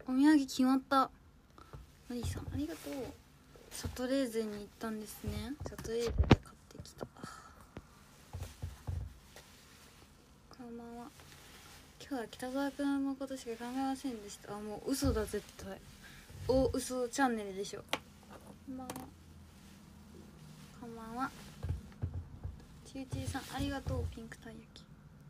お土産決まった。マリーさんありがとう。シャトレーゼに行ったんですね。シャトレーゼで買ってきた。こんばんは。今日は北澤くんのことしか考えませんでした。あ、もう嘘だ絶対。大嘘チャンネルでしょ。こんばんは。こんばんは。ちゅうちーさんありがとう。ピンクたい焼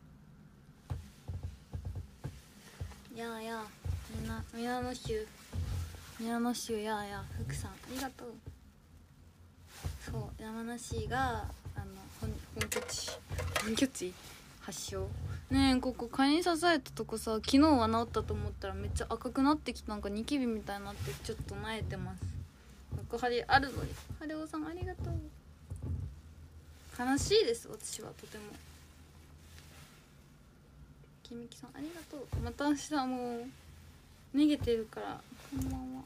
き。やあやあ、みんな皆の衆やあやあ、福さんありがとう。そう、山梨が本拠地発祥。ねえ、ここ蚊に刺されたとこさ、昨日は治ったと思ったらめっちゃ赤くなってきた。なんかニキビみたいになってちょっと萎えてます。幕張あるのに。晴雄さんありがとう。悲しいです、私はとても。きみきさんありがとう。また明日もう逃げてるから。こんばんは。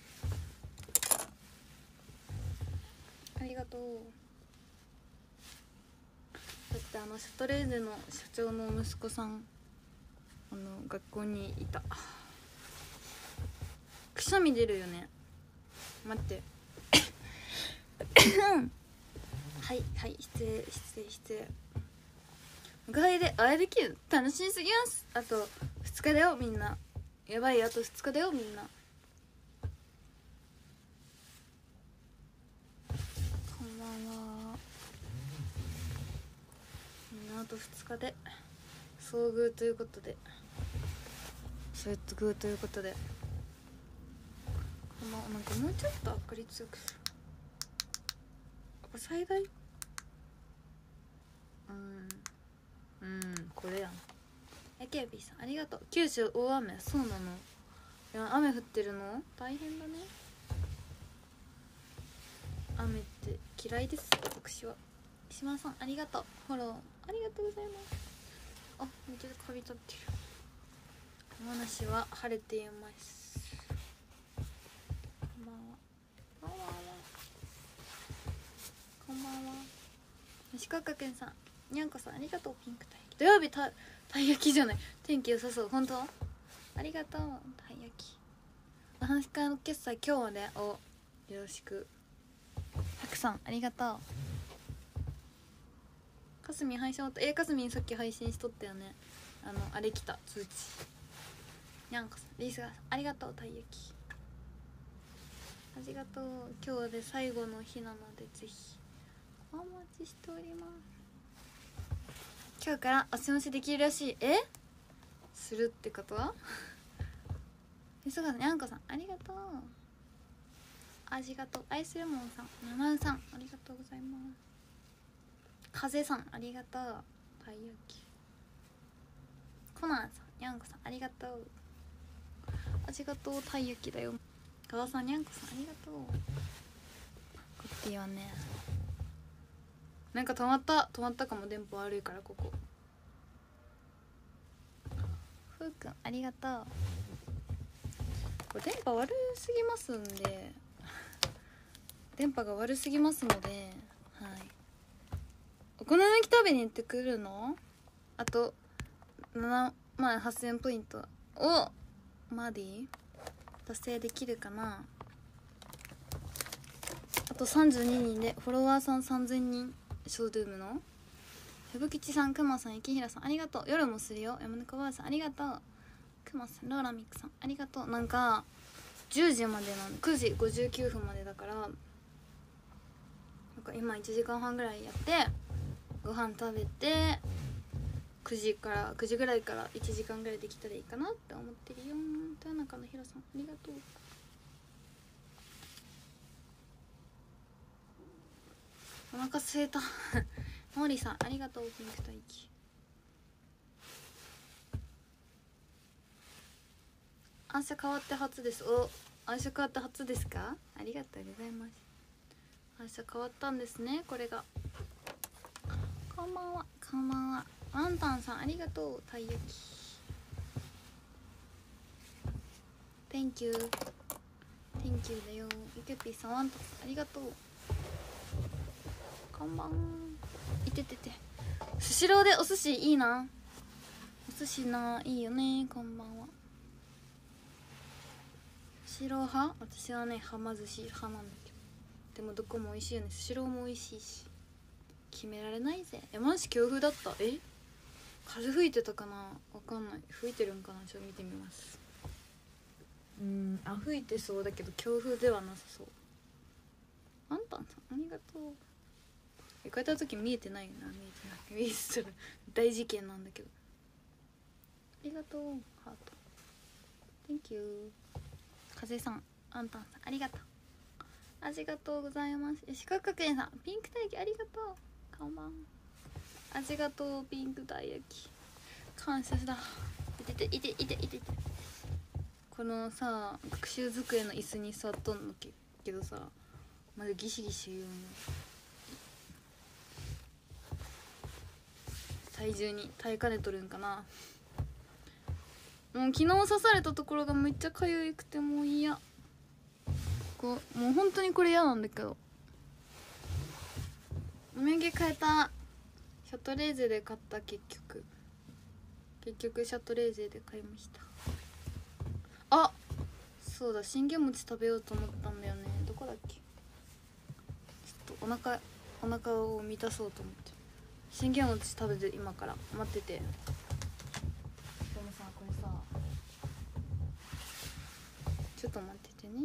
ありがとう。だってシャトレーゼの社長の息子さん学校にいた。くしゃみ出るよね。待ってはいはい、失礼。おかげでお会いできる、楽しみすぎます。あと2日だよみんな。やばい、あと2日だよみんな。こんばんは。みんなあと2日で遭遇ということで、なんかもうちょっと明かり強くする。最大これやん。AKB さんありがとう。九州大雨。そうなの。いや、雨降ってるの大変だね。雨って嫌いです、私は。島さんありがとう。フォローありがとうございます。あ、めっちゃカビ立ってる。山梨は晴れています。こんばんは。こんばんは。西川くんさん、にゃんこさんありがとう。ピンクたい焼き。土曜日たい焼きじゃない、天気良さそう。本当ありがとう。たい焼き。お話し会の決済今日までをよろしく。たくさんありがとう。かすみん配信かすみんさっき配信しとったよね。あれ来た通知。にゃんこさん、リースがありがとう。たい焼きありがとう。今日で最後の日なのでぜひお待ちしております。今日からお過ごしできるらしい。するってこと忙しい。にゃんこさんありがとう。ありがとう。アイスレモンさん、ななうさんありがとうございます。風さんありがとう。たい焼き。コナンさん、にゃんこさんありがとう。ありがとう。たい焼きだよ。川さん、にゃんこさんありがとう。こっていはね、なんか止まったかも。電波悪いからここ。ふうくんありがとう。これ電波悪すぎますんで、電波が悪すぎますので、はい、お好み焼き食べに行ってくるの。あと7万8000ポイントをマディ達成できるかな。あと32人でフォロワーさん3000人。ショールームのふぶきちさん、くまさん、ゆきひらさんありがとう。夜もするよ。山中ばあさんありがとう。くまさん、ローラミックさんありがとう。なんか10時までなの、9時59分までだから、なんか今1時間半ぐらいやってご飯食べて9時ぐらいから1時間ぐらいできたらいいかなって思ってるよ。豊中のひろさんありがとう。お腹すいたモーリーさんありがとう。ピンクと息。アンサ変わって初です。アンサ変わって初ですか。ありがとうございます。アンサ変わったんですね。これがこんばんは。こんばんは。ワンタンさんありがとう。たい焼き Thank you だよ。ゆけぴーさん、ワンタンさんありがとう。こんばん。いててて。スシローでお寿司いいな。お寿司ないいよね。こんばんは。 スシロー派？私はねはま寿司派なんだけど、でもどこも美味しいよね。スシローも美味しいし決められないぜ。マジ強風だった。風吹いてたかな、わかんない。吹いてるんかな、ちょっと見てみます。吹いてそうだけど強風ではなさそう。あんたんさんありがとう。こうやった時見えてないよな。見えてない。見えてたら大事件なんだけど。ありがとうハート Thank you。 風さんあんたんさんありがとう。ありがとうございます。四角くんさんピンクたい焼きありがとう。こんばんありがとう。ピンクたい焼き感謝だ。いていていていていて。このさ学習机の椅子に座っとんのけどさ、まだギシギシ言うんよ。体重に耐えかねとるんかな。もう昨日刺されたところがめっちゃかゆくてもう嫌。もう本当にこれ嫌なんだけど。お土産買えた。シャトレーゼで買った。結局シャトレーゼで買いました。あ、そうだ、信玄餅食べようと思ったんだよね。どこだっけ。ちょっとお腹を満たそうと思って信玄餅食べて今から待ってて。でもさこれさ、ちょっと待っててね。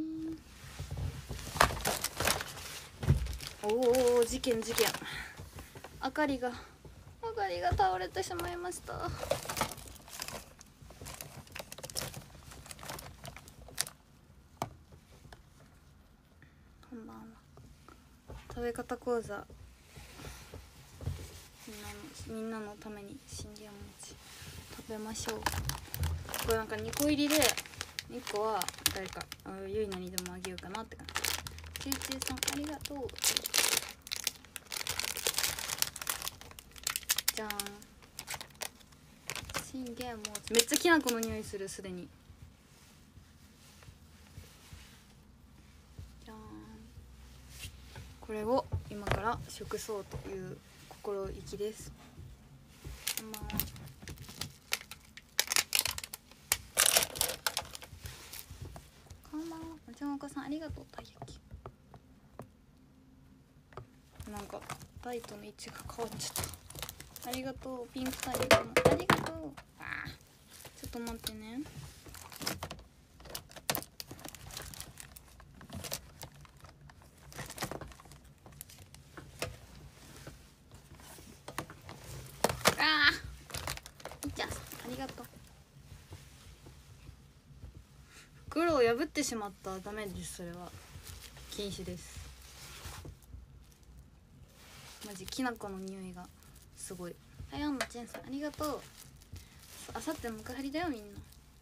おお、事件。あかりが倒れてしまいました。こんばんは。食べ方講座、みんなのために信玄餅食べましょう。これなんか2個入りで1個は誰かゆいなにでもあげようかなって感じ。ちゅうちゅうさんありがとう。じゃん。信玄餅めっちゃきな粉の匂いする。すでにじゃん。これを今から食そうという心意気です。こんばんは。おちゃんおかさんありがとう。たい焼きなんかライトの位置が変わっちゃった。ありがとう。ピンクたい焼きもありがとう。ちょっと待ってね。いちゃんさんありがとう。袋を破ってしまった。ダメです。それは禁止です。マジきな粉の匂いがすごい。あやんのちんさんありがとう。あさって幕張だよみんな。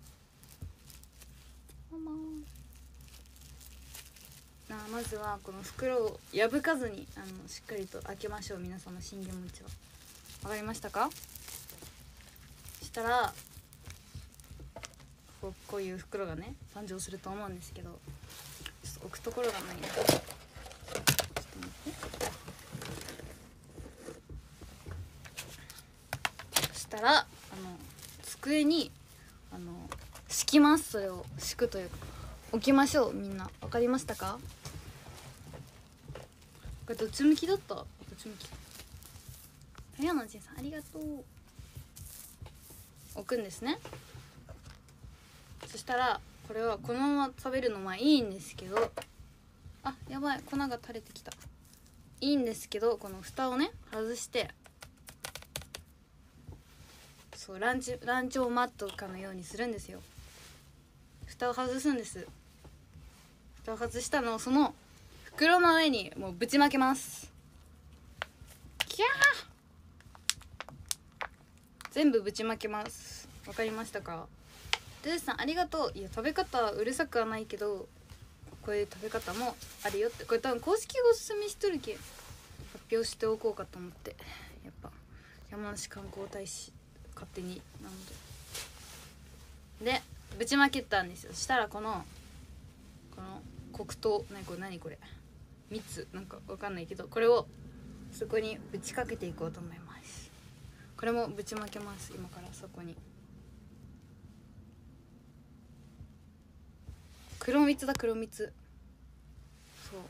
まずはこの袋を破かずにしっかりと開けましょう。皆様信玄餅はわかりましたか。そしたらこういう袋がね誕生すると思うんですけど、ちょっと置くところがないので、ちょっと待って。そしたら机に敷きます。それを敷くというか置きましょう。みんなわかりましたか。これどっち向きだった。どっち向き。早野じんさんありがとう。置くんですね。そしたらこれはこのまま食べるのはいいんですけど、あ、やばい、粉が垂れてきた。いいんですけど、この蓋をね外して、そうランチョンマットかのようにするんですよ。蓋を外すんです。蓋を外したのをその袋の上にもうぶちまけます。キャー、全部ぶちまけます。わかりましたか。ドゥーさんありがとう。いや食べ方うるさくはないけどこういう食べ方もあるよって。これ多分公式がおすすめしとるけ発表しておこうかと思って。やっぱ山梨観光大使勝手になのでぶちまけたんですよ。そしたらこの黒糖何これ3つなんかわかんないけど、これをそこにぶちかけていこうと思います。これもぶちまけます。今からそこに黒蜜だ、黒蜜。そう、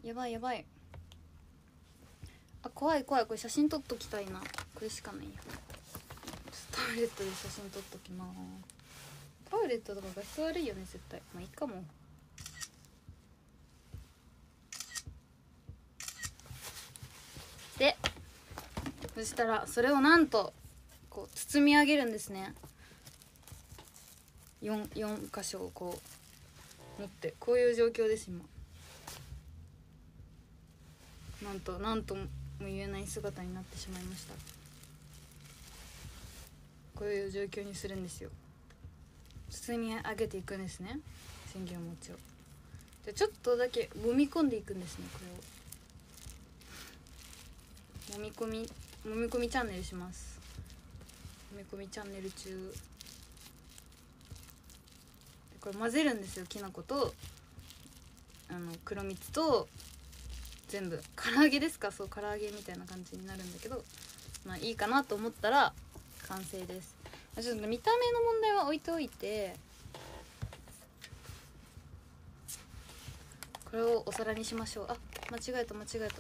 やばいやばい。あ、怖い怖い。これ写真撮っときたいな。これしかないや。タブレットで写真撮っときな。タブレットとか画質悪いよね絶対。まあいいかも。でそしたらそれをなんとこう包み上げるんですね。4箇所をこう持って、こういう状況です今。なんとも言えない姿になってしまいました。こういう状況にするんですよ。包み上げていくんですね、信玄餅を。でちょっとだけ揉み込んでいくんですね。これを揉み込みチャンネルします。揉み込みチャンネル中。これ混ぜるんですよ、きな粉と黒蜜と全部。唐揚げですか？そう、唐揚げみたいな感じになるんだけど、まあいいかなと思ったら完成です。ちょっと見た目の問題は置いておいて、これをお皿にしましょう。あ、間違えた。ちょっと待って。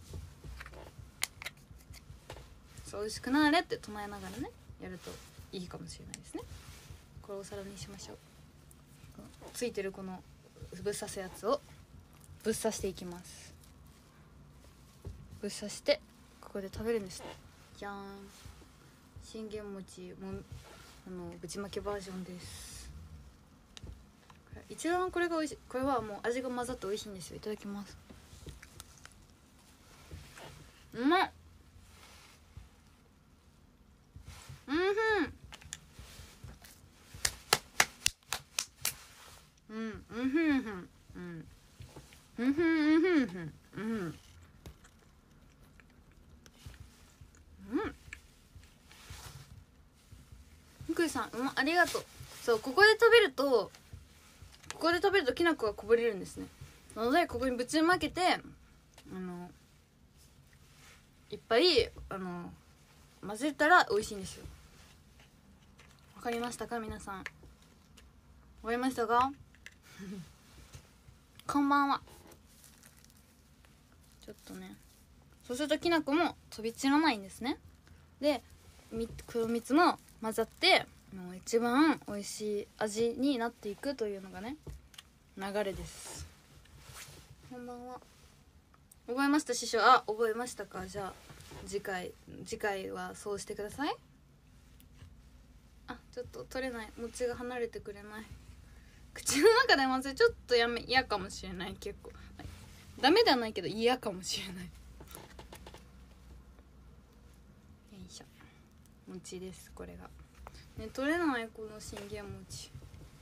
そう、美味しくなれって唱えながらねやるといいかもしれないですね。これをお皿にしましょう。ついてるこのぶっ刺すやつをぶっ刺していきます。ぶっ刺してここで食べるんです。じゃーん、信玄餅もぶちまけバージョンです。一番これが美味しい。これはもう味が混ざって美味しいんですよ。いただきます。うまっ。福井さん、ありがとう。そう、ここで食べるときな粉がこぼれるんですね。なのでここにぶちまけていっぱい混ぜたら美味しいんですよ。わかりましたか皆さん。わかりましたかこんばんは。ちょっとね、そうするときな粉も飛び散らないんですね。で黒蜜も混ざって一番美味しい味になっていくというのがね流れです。こんばんは。覚えました師匠。あ、覚えましたか。じゃあ次回はそうしてください。あ、ちょっと取れない。餅が離れてくれない。口の中で混ぜちょっと嫌かもしれない。結構、はい、ダメではないけど嫌かもしれない。よいしょ、餅です。これがね、取れないこの信玄餅。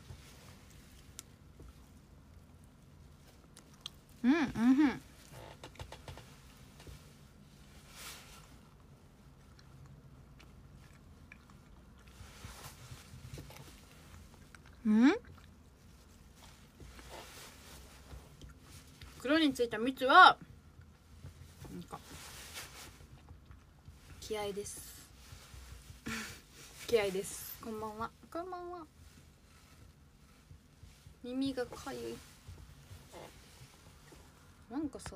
黒についた蜜はなんか気合です。気合です。こんばんは。こんばんは。耳がかゆい。なんかさ、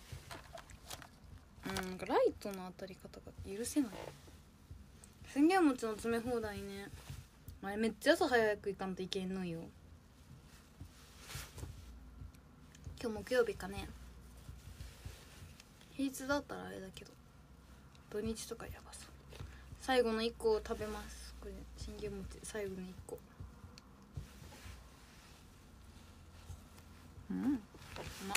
ライトの当たり方が許せない。信玄餅の詰め放題ね。あれめっちゃ朝早く行かんといけんのよ。今日木曜日かね。平日だったらあれだけど土日とかやばそう。最後の1個を食べます。これ信玄餅最後の1個。うまっ。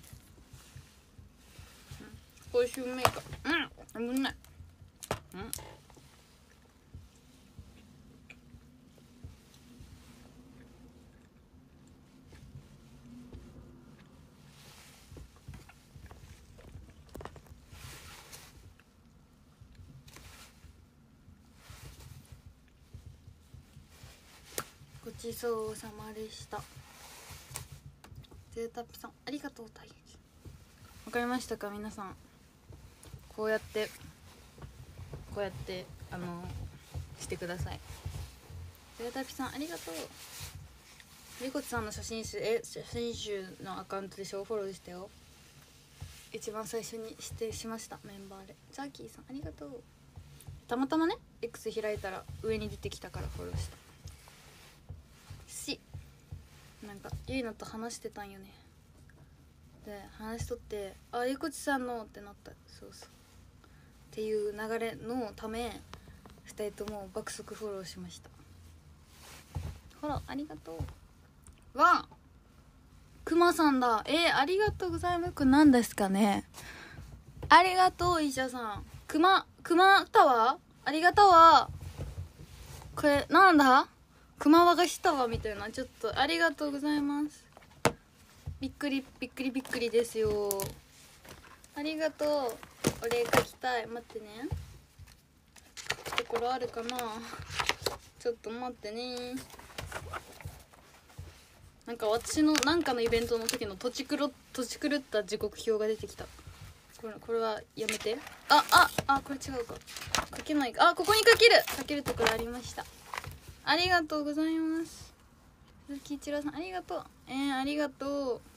こういうシューメーカー危ない。ごちそうさまでした。ゼータップさんありがとう。大変わかりましたか皆さん。こうやってしてください。 ベータピさんありがとう。リコツさんの写真集のアカウントでしょ、フォローしたよ。一番最初にしましたメンバーで。ジャーキーさんありがとう。たまたまね X 開いたら上に出てきたからフォローしたし、なんかゆいのと話してたんよね。で話しとって、あリコチさんのってなった。そうそうっていう流れのため2人とも爆速フォローしました。フォローありがとう。わあくまさんだ。ありがとうございます。これ何ですかね。ありがとう医者さん。くまタワーありがとうわ。これなんだ、くま和菓子タワーみたいな。ちょっとありがとうございます。びっくりですよ。ありがとう。お礼書きたい。待ってね、書くところあるかな。ちょっと待ってね。なんか私のなんかのイベントの時の土地狂った時刻表が出てきた。これはやめて。これ違うか。書けないか。ここに書けるところありました。ありがとうございます。鈴木一郎さんありがとう。ありがとう。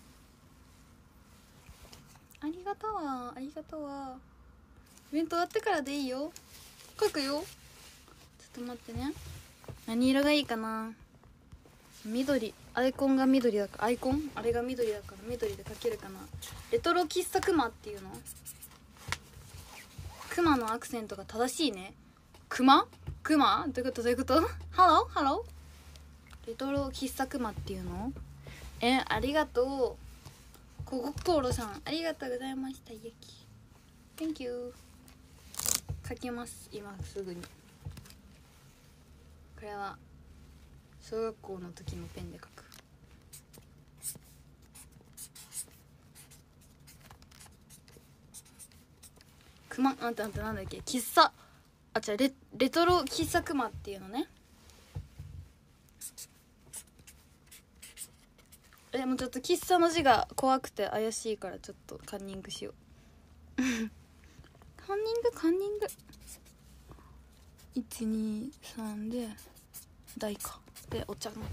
ありがとうわ。イベント終わってからでいいよ。書くよ。ちょっと待ってね。何色がいいかな。緑。アイコンが緑だからあれが緑だから緑で書けるかな。レトロ喫茶クマっていうの。クマのアクセントが正しいね。クマどういうことハローレトロ喫茶クマっていうの。ありがとう。コココロさんありがとうございました。ゆき Thank you。 書きます今すぐに。これは小学校の時のペンで書く。なんだっけ、喫茶レトロ喫茶クマっていうのね。もうちょっと喫茶の字が怖くて怪しいからちょっとカンニングしようカンニング123で大かでお茶か。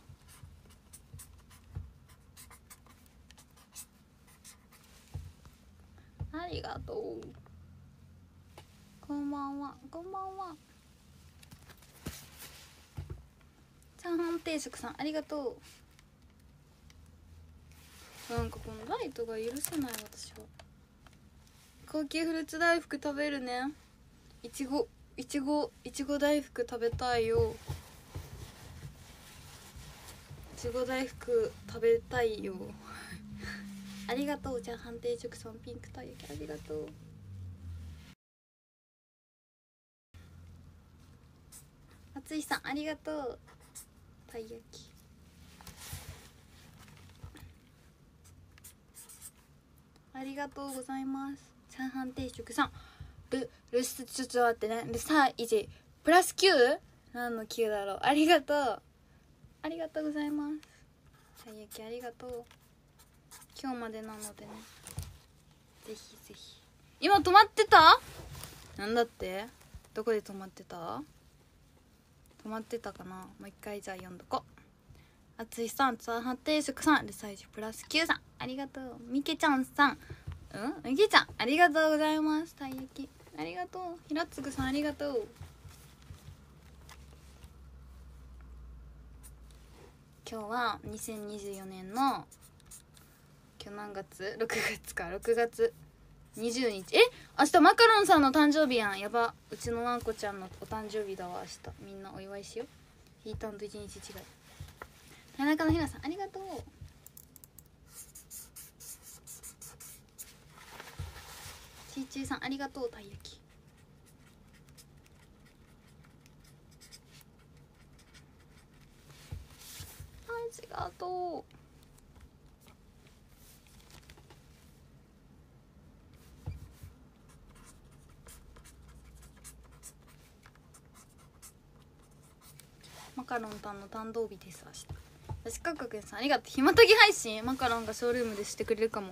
ありがとう。こんばんは。チャーハン定食さんありがとう。なんかこのライトが許せない私は。高級フルーツ大福食べるね。いちご大福食べたいよ。いちご大福食べたいよありがとう。チャーハン定食さんピンクたい焼きありがとう。松井さんありがとう。たい焼きありがとうございます。チャーハン定食さんルスちょっと待ってね。ルサ1プラス 9？ 何の9だろう。ありがとうございます。たい焼きありがとう。今日までなのでね、ぜひ。今止まってた？なんだって？どこで止まってたかな。もう一回じゃあ読んどこ。あついさん、チャーハン定食さん、ルサイジプラス9さんありがとう。みけちゃんさんみけちゃんありがとうございます。たい焼きありがとう。ひらつぐさんありがとう。今日は2024年の今日何月 ?6 月か。6月20日。明日マカロンさんの誕生日やん。やば。うちのワンコちゃんのお誕生日だわ。明日みんなお祝いしよう。ヒータンと1日違い。田中のひなさんありがとう。ちーちーさんありがとう。たい焼きありがとう。マカロンさんの誕生日です。明日私かっかくんさんありがとう。ひまたぎ配信マカロンがショールームでしてくれるかも。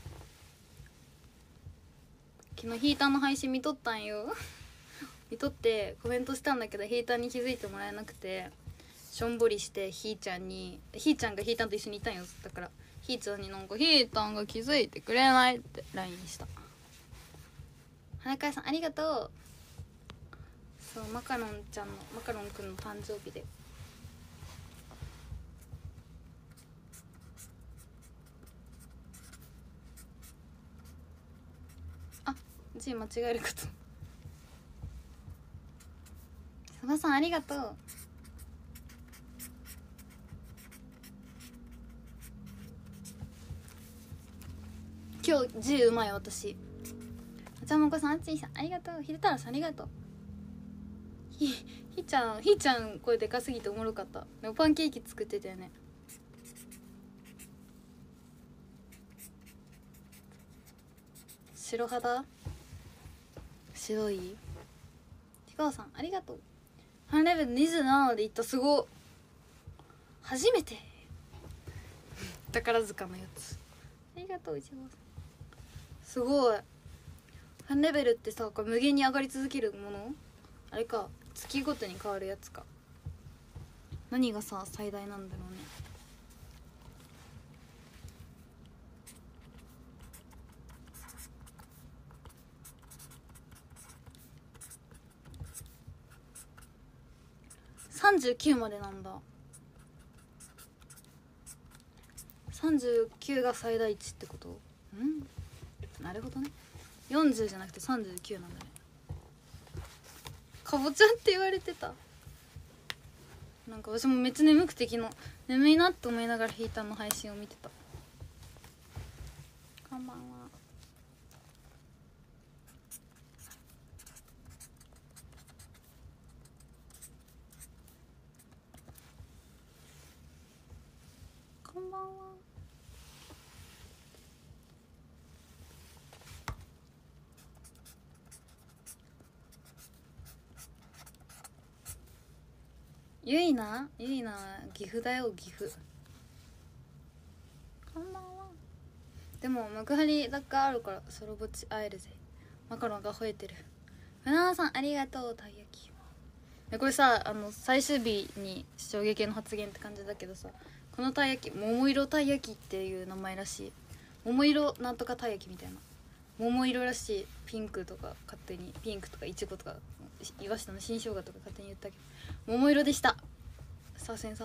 昨日ヒーターの配信見とったんよ見とってコメントしたんだけどヒーターに気づいてもらえなくて、 しょんぼりしてひーちゃんがひーたんと一緒にいたんよ。だからひーちゃんになんかひーたんが気づいてくれないって LINE した。花川さんありがとう。そうマカロンくんの誕生日で。あ、字間違えること。サバさんありがとう。今日字うまい私。あちゃもこさん、あっちいさんありがとう。ひでたらさんありがとう。ひーちゃん声でかすぎておもろかった。でもパンケーキ作ってたよね。白肌白い。ひかおさんありがとう。半レベル27でいった。すご。初めて宝塚のやつ。ありがとう。いちごさんすごい。半レベルってさ、これ無限に上がり続けるものあれか、月ごとに変わるやつか。何がさ最大なんだろうね。39までなんだ。39が最大値ってこと？なるほどね。40じゃなくて39なんだね。かぼちゃって言われてた。なんか私もめっちゃ眠くて昨日眠いなって思いながらヒーターの配信を見てた。こんばんは。こんばんは。ゆいな岐阜だよ岐阜。こんばんは。でも幕張だかあるからソロぼっち会えるぜ。マカロンが吠えてる。船尾さんありがとう。たい焼きこれさ最終日に衝撃の発言って感じだけどさ、このたい焼き桃色たい焼きっていう名前らしい。桃色なんとかたい焼きみたいな。桃色らしい。ピンクとか勝手にピンクとかいちごとか岩下の新生姜とか勝手に言ったけど桃色でした。させん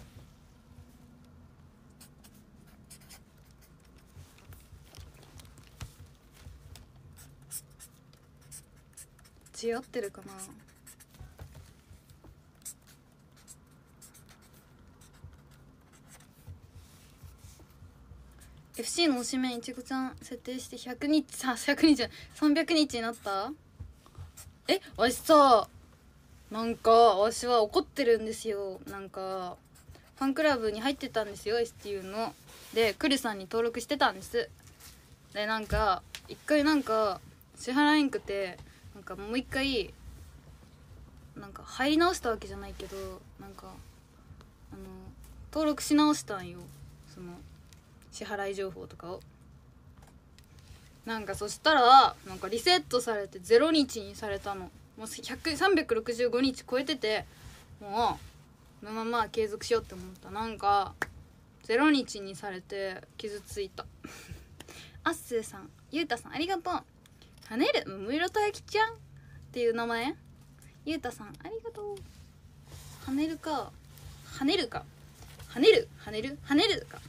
違ってるかな。FC の推しメンいちごちゃん設定して100日100日じゃ300日になった。わしさなんかわしは怒ってるんですよ。なんかファンクラブに入ってたんですよ STU の。でクルさんに登録してたんです。でなんか一回なんか支払えんくて、なんかもう一回なんか入り直したわけじゃないけど、なんか登録し直したんよ、その支払い情報とかを。なんかそしたらなんかリセットされて0日にされたの。もう365日超えてて、もうこのまま継続しようって思った。なんか0日にされて傷ついたアッスーさんゆうたさんありがとう。はねる桃色たい焼きちゃんっていう名前。ゆうたさんありがとう。はねるかはねるかはねるはねるはねるか。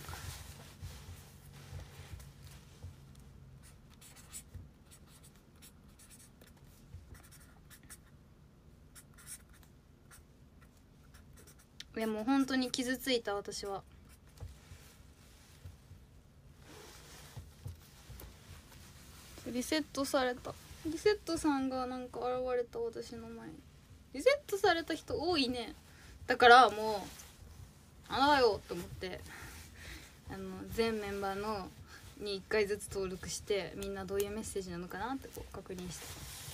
いやもう本当に傷ついた。私はリセットされた。リセットさんがなんか現れた私の前に。リセットされた人多いね。だからもうあらだよと思って全メンバーのに1回ずつ登録して、みんなどういうメッセージなのかなってこう確認して。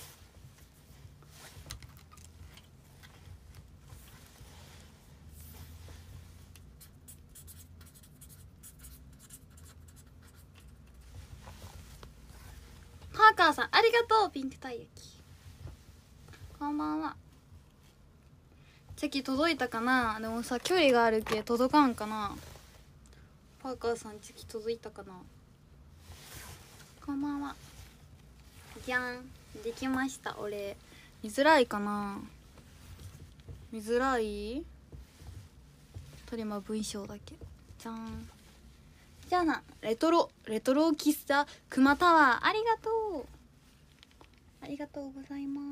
パーカーさんありがとう。ピンクたい焼きこんばんは。 チェキ届いたかな。でもさ距離があるけ届かんかな。パーカーさんチェキ届いたかな。こんばんは。じゃん、できました。俺見づらいかな。見づらいとりま文章だけ。じゃん。じゃあな、レトロ喫茶熊タワー、ありがとう。ありがとうございます。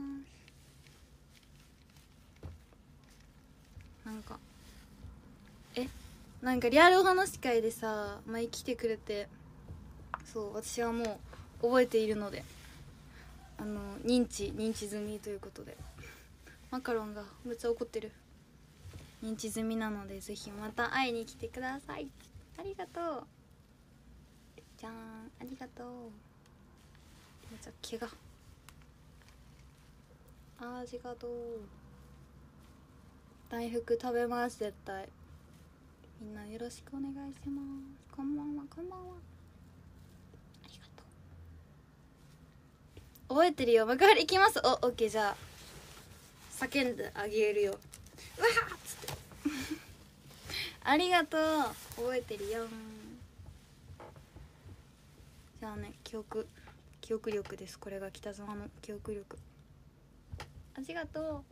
なんかリアルお話会でさ前来てくれて、そう私はもう覚えているので、認知済みということで、マカロンがめっちゃ怒ってる。認知済みなのでぜひまた会いに来てください。ありがとう。じゃーん、ありがとう。めっちゃ毛がありがとう。大福食べます絶対。みんなよろしくお願いします。こんばんは、こんばんは。ありがとう。覚えてるよ。幕張行きます。オッケー。じゃあ叫んであげるよ。うわーっつってありがとう。覚えてるよ。じゃあね、記憶力です。これが北沢の記憶力。ありがとう。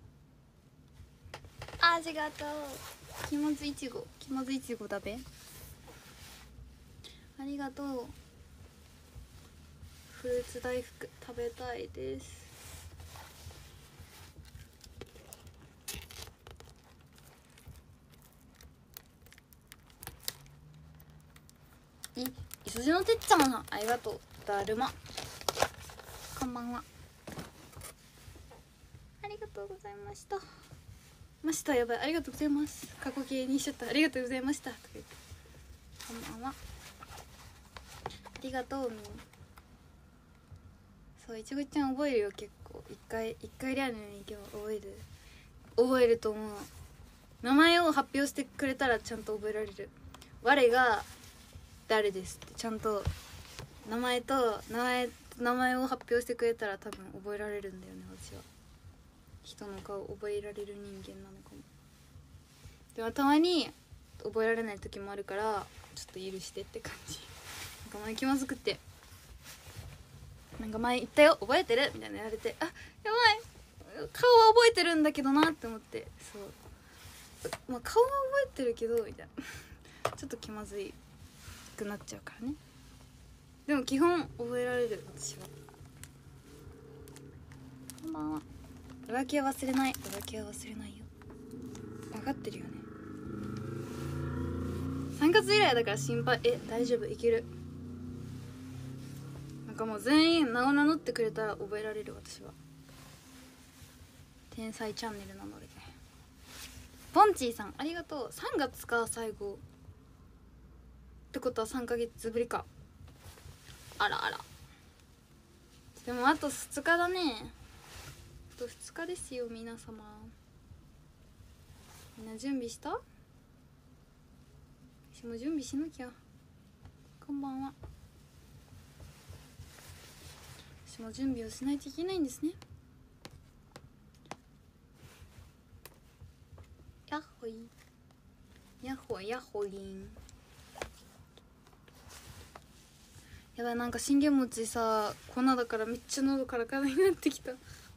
ありがとう。気まずいちごだべ。ありがとう。フルーツ大福食べたいです。羊のてっちゃんさん、ありがとう。だるま、こんばんは。ありがとうございました。やばい、ありがとうございます。過去形にしちゃった。ありがとうございましたとか言って、こんばんは。ありがとう。みんなそう、いちごちゃん覚えるよ。結構一回リアルに行けば覚えると思う。名前を発表してくれたらちゃんと覚えられる。我が誰ですってちゃんと名前を発表してくれたら多分覚えられるんだよね。私は人の顔覚えられる人間なのかも。でもたまに覚えられない時もあるからちょっと許してって感じ。なんか前気まずくって、なんか前言ったよ覚えてるみたいな言われて、あ、やばい、顔は覚えてるんだけどなって思って、そう、まあ、顔は覚えてるけどみたいなちょっと気まずいくなっちゃうからね。でも基本覚えられる。私は。こんばんは。浮気は忘れないよ。分かってるよね。3月以来だから心配。大丈夫、いける。なんかもう全員名を名乗ってくれたら覚えられる。私は天才チャンネルなので。ポンチーさん、ありがとう。3月か最後ってことは3ヶ月ぶりか。あら。でもあと2日だね。あと2日ですよ皆様。みんな準備した？私も準備しなきゃ。こんばんは。私も準備をしないといけないんですね。やっほいやっほいやっほいん。やばい、なんか信玄餅さ粉だからめっちゃ喉カラカラになってきた。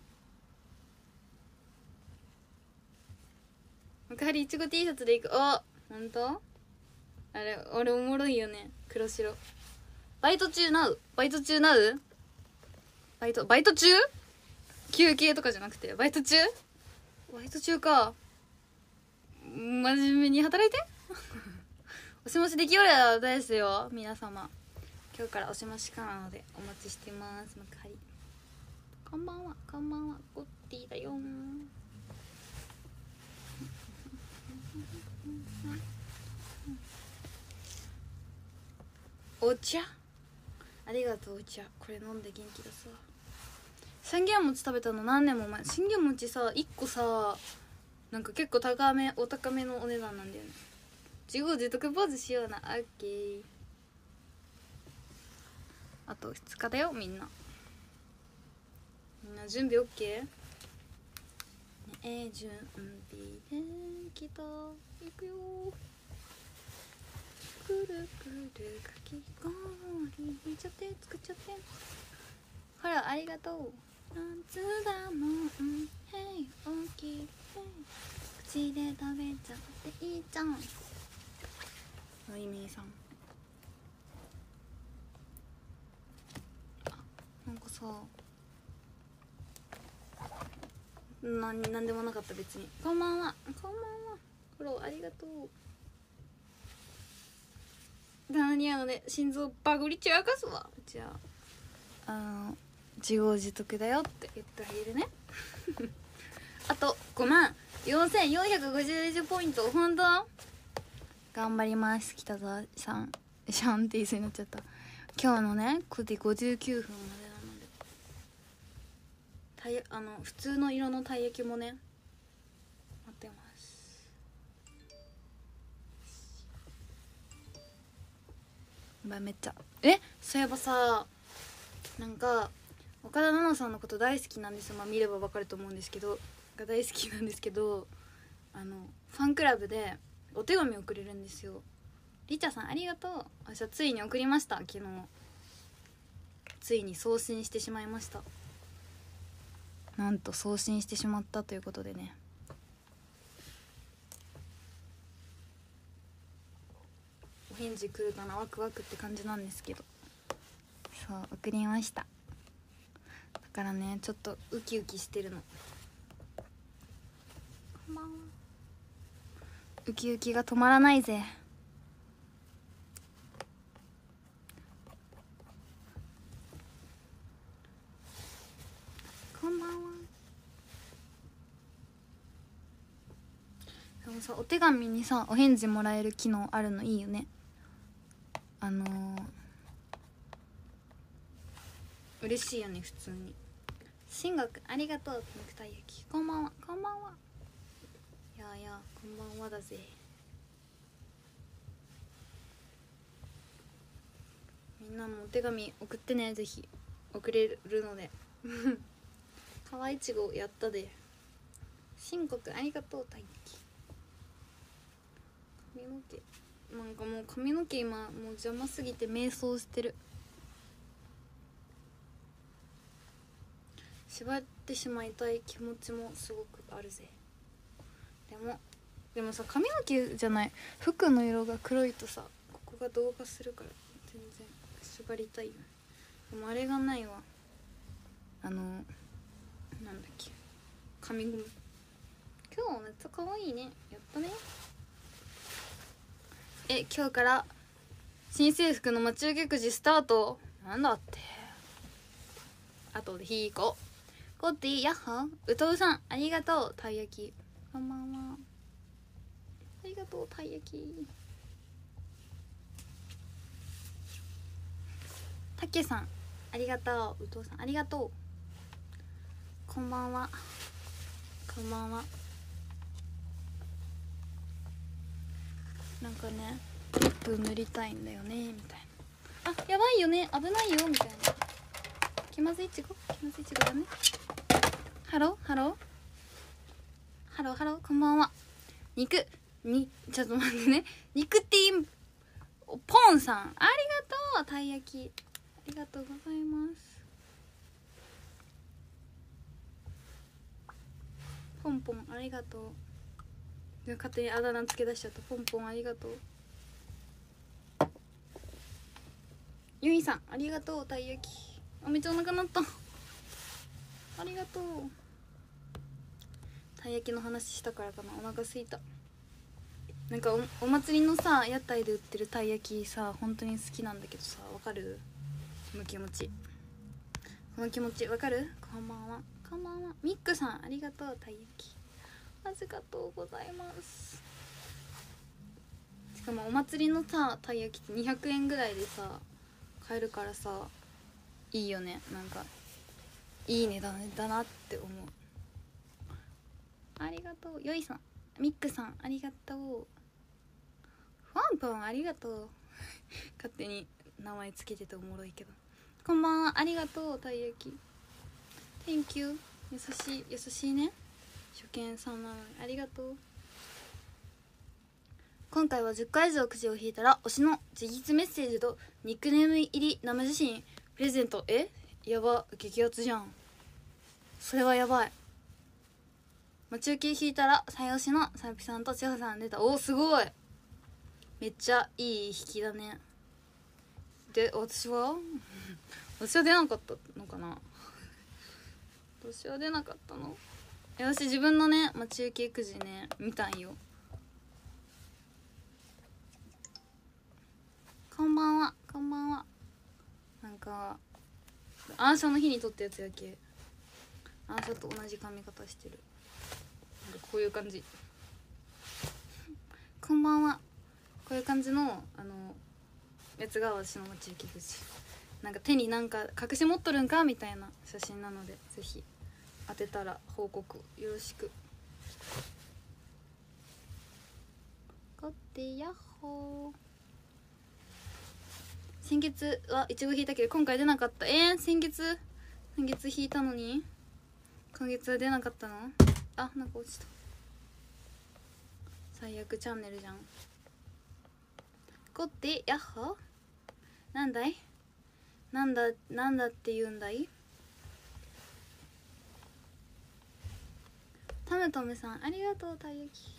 幕張いちご T シャツでいく。ほんと？あれ俺おもろいよね、黒白。バイト中なうバイト中休憩とかじゃなくてバイト中か。真面目に働いておしもしできおやですよ皆様。今日からおしもしかなのでお待ちしてます。幕張こんばんはゴッティだよ。お茶ありがとう。お茶これ飲んで元気ださ。信玄餅食べたの何年も前。信玄餅さ1個さなんか結構お高めのお値段なんだよね。自業自得ポーズしような。オッケー。あと2日だよみんな準備 OK？ ね、 準備できた、行くよ。くるくるかき氷入れちゃって作っちゃって。ほらありがとう。夏だもん、へい大きい、口で食べちゃっていいじゃん。のいみーさん、なんかさ、なんでもなかった。別にこんばんは、こんばんは。フォローありがとう。何やのね、心臓バグり散らかすわ。じゃあ自業自得だよって言ってあげるね。あと54,450ポイント。本当頑張ります。北澤さんシャンって言いそうになっちゃった。今日のね9時59分までなので、普通の色のたい焼きもね待ってます。めっちゃそういえばさ、なんか岡田奈々さんのこと大好きなんですよ。見ればわかると思うんですけど、が大好きなんですけど、ファンクラブでお手紙をくれるんですよ。リチャさんありがとう。私はついに送りました。昨日ついに送信してしまいました。なんと送信してしまったということでね、お返事来るかな、ワクワクって感じなんですけど、そう送りました。だからねちょっとウキウキしてるの。こんばんは。ウキウキが止まらないぜ。こんばんは。でもさ、お手紙にさお返事もらえる機能あるのいいよね。嬉しいよね普通に。しんごくんありがとう。ピンクたい焼きこんばんは。こんばんは。いやいやこんばんはだぜ。みんなもお手紙送ってね。ぜひ送れるので。かわいちごやったで。しんこくんありがとう。たい焼き髪の毛なんかもう髪の毛今もう邪魔すぎて迷走してる。縛ってしまいたい気持ちもすごくあるぜ。でもさ、髪の毛じゃない服の色が黒いとさ、ここが同化するから全然縛りたいよね。でもあれがないわ。なんだっけ、髪ゴム。今日めっちゃ可愛いね。やったね。今日から新制服の待ち受けくじスタート。なんだって。あとでひーこコッティヤッハー。うとうさんありがとう。たい焼きこんばんは。ありがとうたい焼き。たけさんありがとう。うとうさんありがとう。こんばんは。こんばんは。なんかねリップ塗りたいんだよねみたいな。あ、やばいよね、危ないよみたいな。気まずいちごだね。ハローハローハローハローこんばんは。ちょっと待ってね。肉ティンポンさんありがとう。たい焼きありがとうございます。ポンポンありがとう。勝手にあだ名つけ出しちゃった。ポンポンありがとう。ゆいさんありがとう。たい焼きめっちゃお腹鳴った。ありがとう。たい焼きの話したからかな、お腹すいた。なんか お祭りのさ屋台で売ってるたい焼きさ本当に好きなんだけどさ、わかる？この気持ち、この気持ちわかる？こんばんは。こんばんは。ミックさんありがとう。たい焼きありがとうございます。しかもお祭りのさたい焼きって200円ぐらいでさ買えるからさ、いいよね。なんかいい値段だなって思う。ありがとう。よいさんミックさんありがとう。ファンポンありがとう。勝手に名前つけてておもろいけど。こんばんは。ありがとうたい焼き Thank you。 優しいね。 初見さんなのにありがとう。今回は10回以上くじを引いたら推しの自筆メッセージとニックネーム入り生写真プレゼント。やば、激アツじゃん。それはやばい。待ち受け引いたら最推しのさゆぴさんと千穂さん出た。お、すごい。めっちゃいい引きだね。で、私は私は出なかったのかな。私は出なかったの。私自分のね待ち受けくじね見たんよ。こんばんは、こんばんは。なんかアーシャの日に撮ったやつやけ、アーシャと同じ髪型してる。なんかこういう感じ。こんばんは。こういう感じのやつが私の待ち受けくじ。なんか手になんか隠し持っとるんかみたいな写真なので、ぜひ当てたら報告よろしく。ゴッテヤッホー。先月はいちご引いたけど今回出なかった。先月引いたのに今月は出なかったの。あ、なんか落ちた。最悪チャンネルじゃん。ゴッテヤッホー。なんだい、なんだって言うんだい。タムトムさんありがとう。たゆき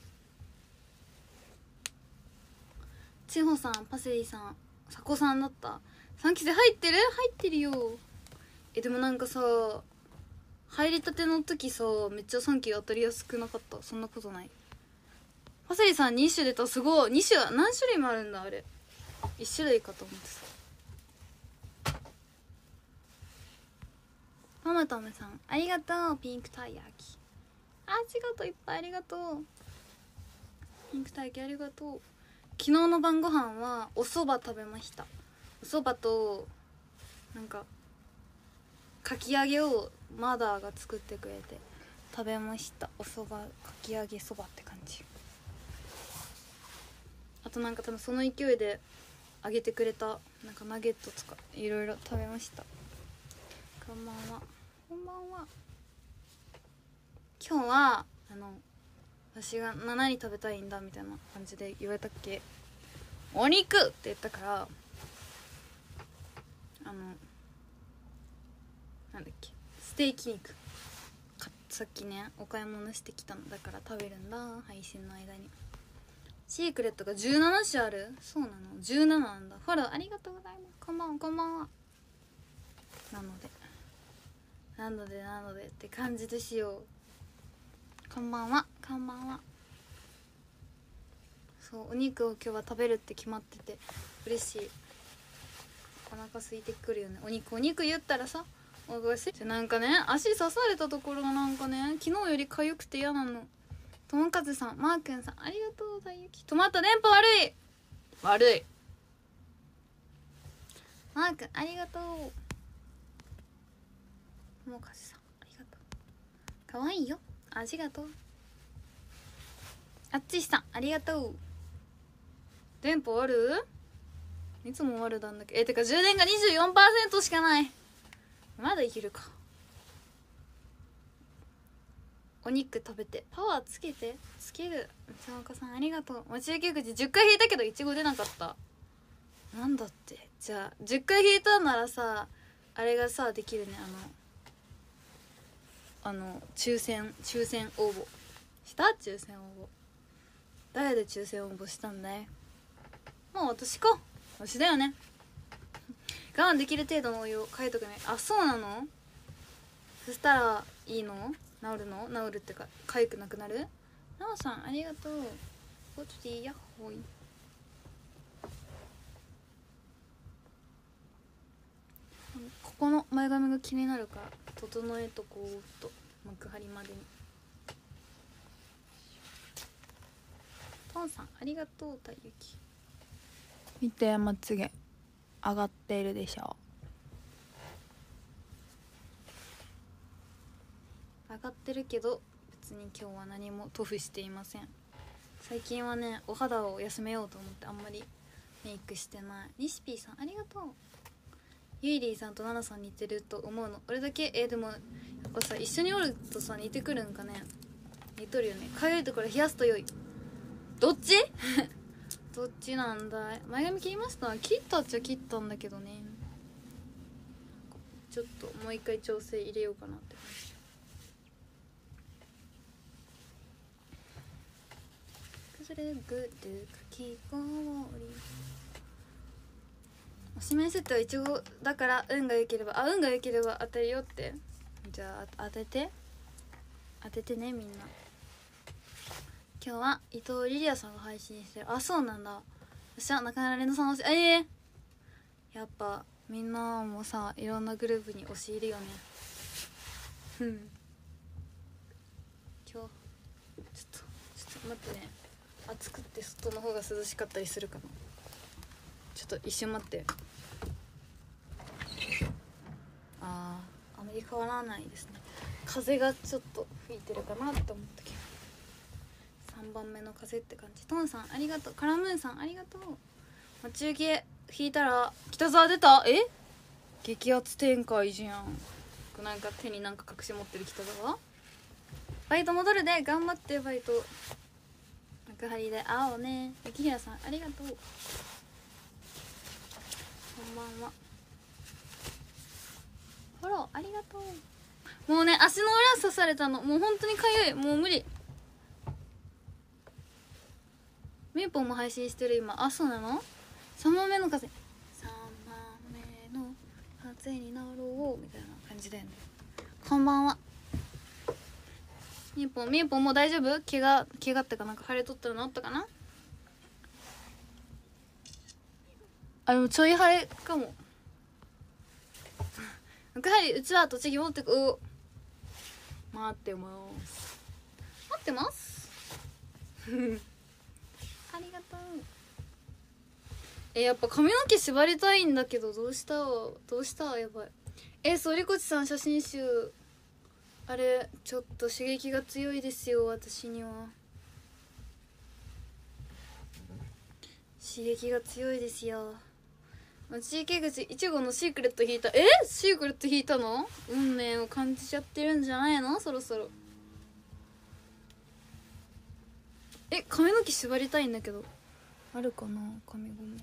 千穂さん、パセリさん、さこさんだった。3期生入ってるよ。でもなんかさ、入りたての時さめっちゃ3期当たりやすくなかった？そんなことない。パセリさん2種出た。すごい。2種は何種類もあるんだ。あれ1種類かと思ってさ。ママトムさんありがとう。ピンクたい焼き、ありがとう。いっぱいありがとう。ピンクたい焼きありがとう。昨日の晩ご飯はお蕎麦食べました。お蕎麦となんかかき揚げをマダーが作ってくれて食べました。お蕎麦かき揚げ蕎麦って感じ。あとなんか多分その勢いで揚げてくれたなんかナゲットとかいろいろ食べました。こんばんは、こんばんは。今日は私が何食べたいんだみたいな感じで言われたっけ。お肉って言ったからなんだっけ、ステーキ肉さっきねお買い物してきたのだから食べるんだ、配信の間に。シークレットが17種ある。そうなの、17なんだ。フォローありがとうございます。こんばんは、こんばんは。なのでって感じですよ。こんばんは、こんばんは。そう、お肉を今日は食べるって決まってて嬉しい。お腹空いてくるよね。お肉言ったらさ、お腹すいて、なんかね足刺されたところがなんかね昨日より痒くて嫌なの。ともかずさん、マーくんさんありがとう。大雪トマト電波悪いマーくんありがとう。ともかずさんありがとう。かわいいよ、ありがとう。あっちしさんありがとう。電波ある？いつも悪なんだっけ。てか充電が 24% しかない。まだいけるか。お肉食べてパワーつける。内岡さんありがとう。待ち受け口10回引いたけどいちご出なかった。なんだって。じゃあ10回引いたならさあれがさできるね。抽選応募した。抽選応募誰で抽選応募したんだい。もう私だよね。我慢できる程度のお湯を書いとくね。あ、そうなの。そしたらいいの？治るの？治るってか痒くなくなる？なおさんありがとう。ゴチティヤッホイ。ここの前髪が気になるから整えとこうと。幕張までに。トンさんありがとう。大雪見て、まつげ上がっているでしょ。上がってるけど別に今日は何も塗布していません。最近はねお肌を休めようと思ってあんまりメイクしてない。ニシピーさんありがとう。ゆいりーさんとナナさん似てると思うの。俺だけでもやっぱさ一緒におるとさ似てくるんかね。 言っとるよね。かゆいところ冷やすと良い。どっちどっちなんだい。前髪切りました。切ったっちゃ切ったんだけどね、ちょっともう一回調整入れようかなって感じ。崩れぐるかき氷、推しメンセットはイチゴだから運が良ければ、運が良ければ当たるよって。じゃあ当ててね、みんな。今日は伊藤リリアさんが配信してる。あ、そうなんだ。よっしゃ、中村蓮さん推し、やっぱみんなもさ、いろんなグループに推しいるよね。今日ちょっと待ってね。暑くって外の方が涼しかったりするかな。ちょっと一瞬待って。あまり変わらないですね。風がちょっと吹いてるかなって思ったけど、3番目の風って感じ。トンさんありがとう。カラムーンさんありがとう。待ち受け引いたら北沢出た。激アツ展開じゃん。なんか手になんか隠し持ってる北沢。バイト戻るで、頑張って。バイト幕張で会おうね。雪平さんありがとう。こんばんは。フォローありがとう。もうね、足の裏刺されたの。もう本当にかゆい。もう無理。みーぽんも配信してる今。あ、そうなの。3番目の風、3番目の風になろうみたいな感じだよね。こんばんは。みーぽんもう大丈夫？怪我ってかなんか腫れとったら治ったかな。でもちょい腫れかも。幕張うちは栃木持ってく。待ってますありがとう。やっぱ髪の毛縛りたいんだけど、どうしたやばい。そう、りこちさん写真集、あれちょっと刺激が強いですよ。私には刺激が強いですよ。待ち受け口いちごのシークレット引いた。シークレット引いたの。運命を感じちゃってるんじゃないの。そろそろ髪の毛縛りたいんだけど、あるかな髪ゴム。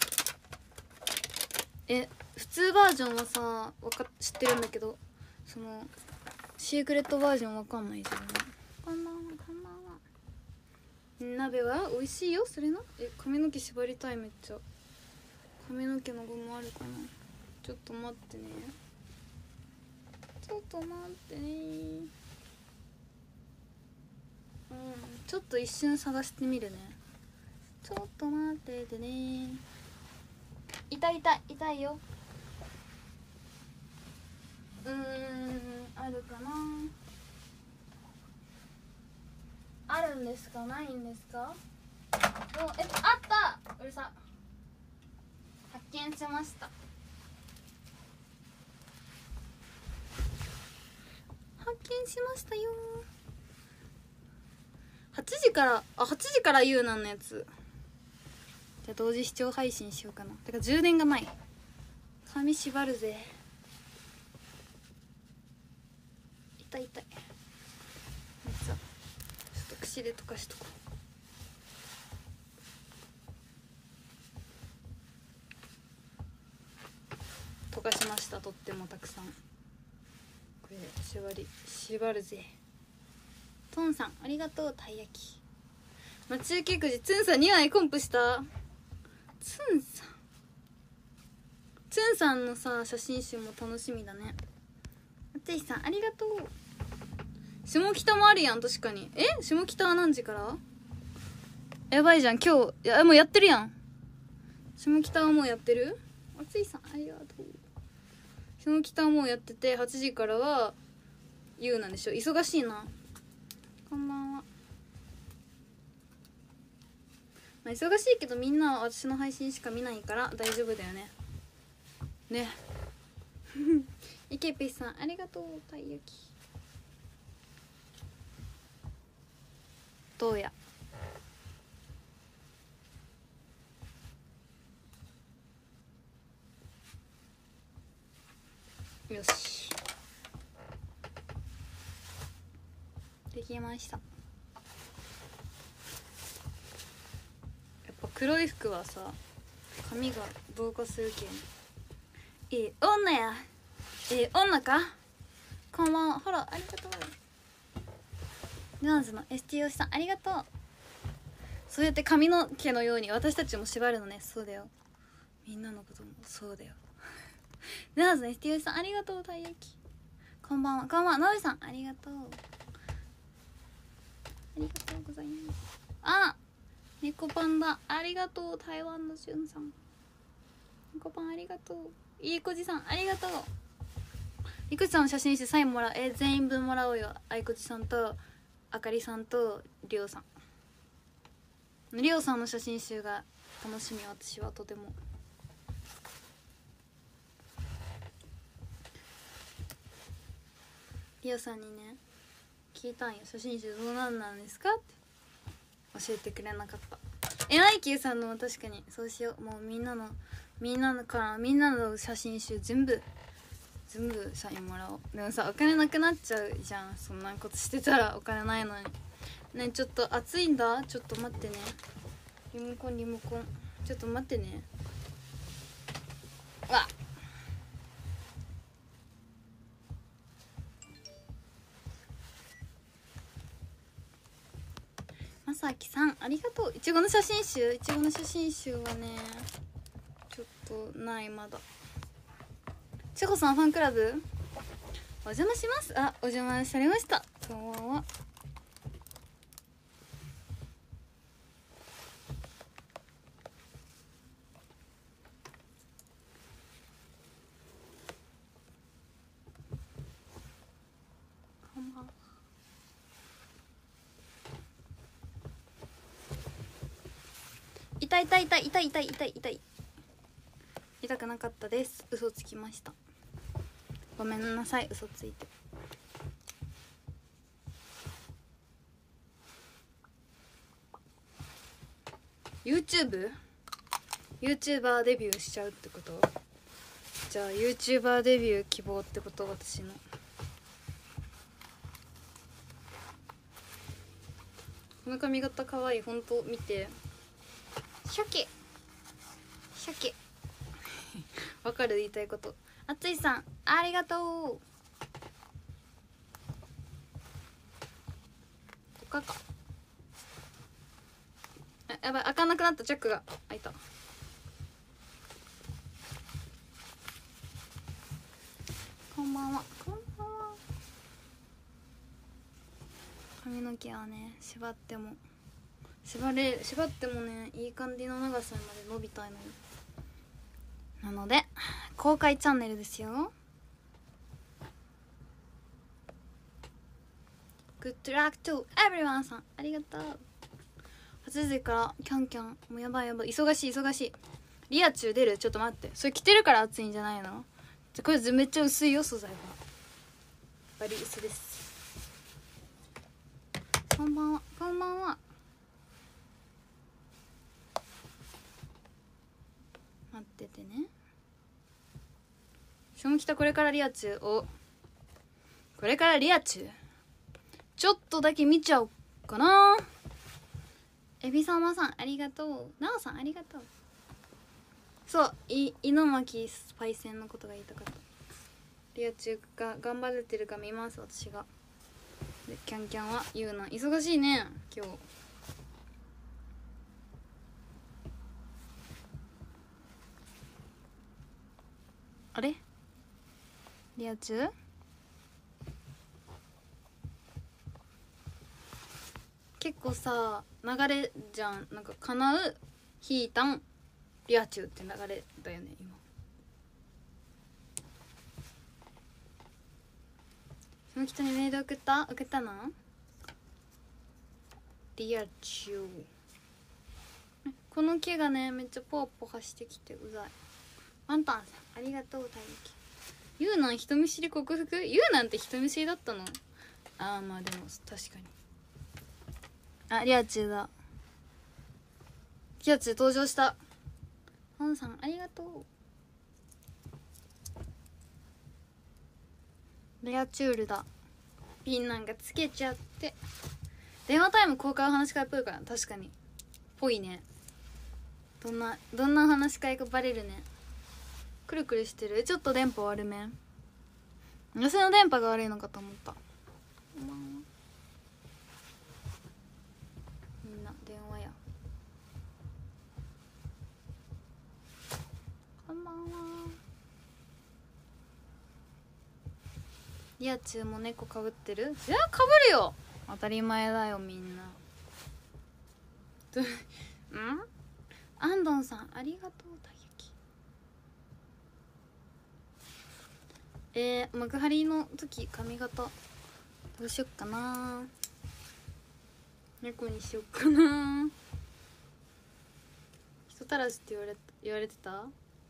普通バージョンはさ知ってるんだけど、そのシークレットバージョンわかんないじゃん。こんばんは。鍋は美味しいよ。それな。髪の毛縛りたい。めっちゃ髪の毛のゴムあるかな。ちょっと待ってね。ちょっと一瞬探してみるね。ちょっと待っててね。痛いよ。あるかな。あるんですか、ないんですか。あった。うるさ。発見しました。よ。8時からゆうなんのやつ。じゃあ同時視聴配信しようかな。てか充電がない。髪縛るぜ。痛い。めっちゃちょっと櫛で溶かしとこう。溶かしました。とってもたくさん。これ縛るぜ。トンさんありがとう。たい焼き。待ち受けくじツンさん2枚コンプした。ツンさんのさ写真集も楽しみだね。あついさんありがとう。下北もあるやん。確かに。下北は何時から。やばいじゃん今日。もうやってるやん。下北はもうやってる。あついさんありがとう。下北はもうやってて、8時からはゆうなんでしょ。忙しいな。こんばんは。忙しいけどみんなは私の配信しか見ないから大丈夫だよね。イケピさんありがとう。たい焼きどうや。よしできました。 黒い服はさ髪が同化するけん。いい女や、いい女か。こんばんは。フォローありがとう。ヌアンズの ST さんありがとう。そうやって髪の毛のように私たちも縛るのね。そうだよ、みんなのこともそうだよ。ヌアンズの ST さんありがとう。たい焼きこんばんは。こんばんは。のびさんありがとう。ありがとうございます。あ、猫パンダありがとう。台湾のしゅんさん猫パンありがとう。いいこじさんありがとう。いくちさんの写真集サインもらう。全員分もらおうよ。あいこじさんとあかりさんとりょうさん。りょうさんの写真集が楽しみ。私はとても。りょうさんにね聞いたんよ。写真集どうなんですかって教えてくれなかった。マイキーさんのも確かにそうしよう。もうみんなの写真集全部サインもらおう。でもさお金なくなっちゃうじゃん、そんなことしてたら。お金ないのにね。ちょっと暑いんだ。ちょっと待ってね。リモコンちょっと待ってね。わっ、まさきさんありがとう。いちごの写真集はねちょっとないまだ。ちほさんファンクラブお邪魔します。あ、お邪魔されました。こんばんは。こんばんは。痛い。痛くなかったです。嘘つきました。ごめんなさい、嘘ついて。YouTuber デビューしちゃうってこと？じゃあ YouTuber デビュー希望ってこと？私のこの髪型かわいい。ほんと見て。シャケわかる言いたいこと。あついさんありがとう。他か。やばい、開かなくなった。チャックが開いた。こんばんは。髪の毛はね縛ってもねいい感じの長さまで伸びたいのに。なので公開チャンネルですよ。Good luck to everyone さんありがとう。8時からキャンキャン。もうやばい忙しい。リアチュー出る。ちょっと待って、それ着てるから暑いんじゃないの？これめっちゃ薄いよ、素材がバリ薄です。こんばんは。待っててね。下北これからリアチューちょっとだけ見ちゃおうかな。エビさまさんありがとう。なおさんありがとう。そう猪巻パイセンのことが言いたかった。リアチューが頑張れてるか見ます、私が。でキャンキャンは言うな。忙しいね今日。あれリアチュー結構さ流れじゃん。なんか叶うヒータンリアチューって流れだよね今。その人にメール送ったの？リアチュー。この毛がねめっちゃポワポワしてきてうざい。ワンタンさんありがとう。大輝ゆうなん人見知り克服。ゆうなんて人見知りだったの？あーまあでも確かに。あ、リアチューだ。リアチュー登場した。ハンさんありがとう。リアチュールだ。ピンなんかつけちゃって。電話タイム公開お話し会っぽいから。確かにぽいね。 どんな話し会かバレるね。くるくるしてる。ちょっと電波悪め。寄せの電波が悪いのかと思った。こんばんは。みんな電話や。こんばんは。リアチューも猫かぶってる？いや、かぶるよ。当たり前だよみんな。ん？アンドンさんありがとう。たい焼き。幕張の時髪型どうしよっかな。猫にしよっかな。人たらしって言われてた。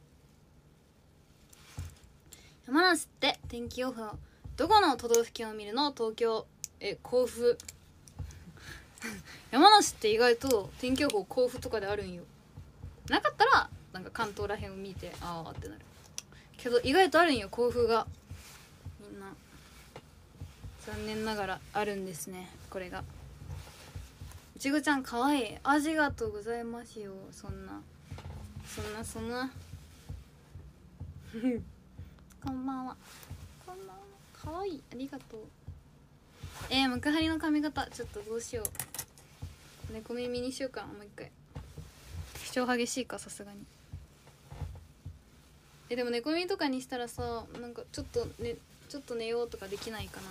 山梨って天気予報どこの都道府県を見るの？東京。甲府。山梨って意外と天気予報甲府とかであるんよ。なかったらなんか関東らへんを見てあーってなるけど、意外とあるんよ甲府が。みんな残念ながらあるんですね。これがいちごちゃんかわいい。ありがとうございますよ。そんなこんばんは。こんばんは。かわいい。ありがとう。幕張の髪型ちょっとどうしよう。猫耳にしようかな。もう一回。主張激しいかさすがに。でも猫耳とかにしたらさ、なんかちょっと寝ようとかできないかな。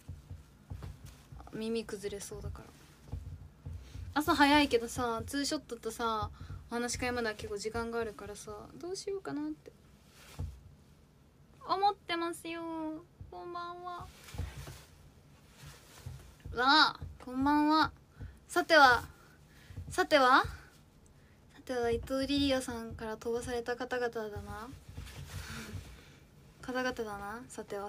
耳崩れそうだから。朝早いけどさ、ツーショットとさお話し会までは結構時間があるからさ、どうしようかなって思ってますよ。こんばんは。こんばんは。さては伊藤リリアさんから飛ばされた方々だな。さては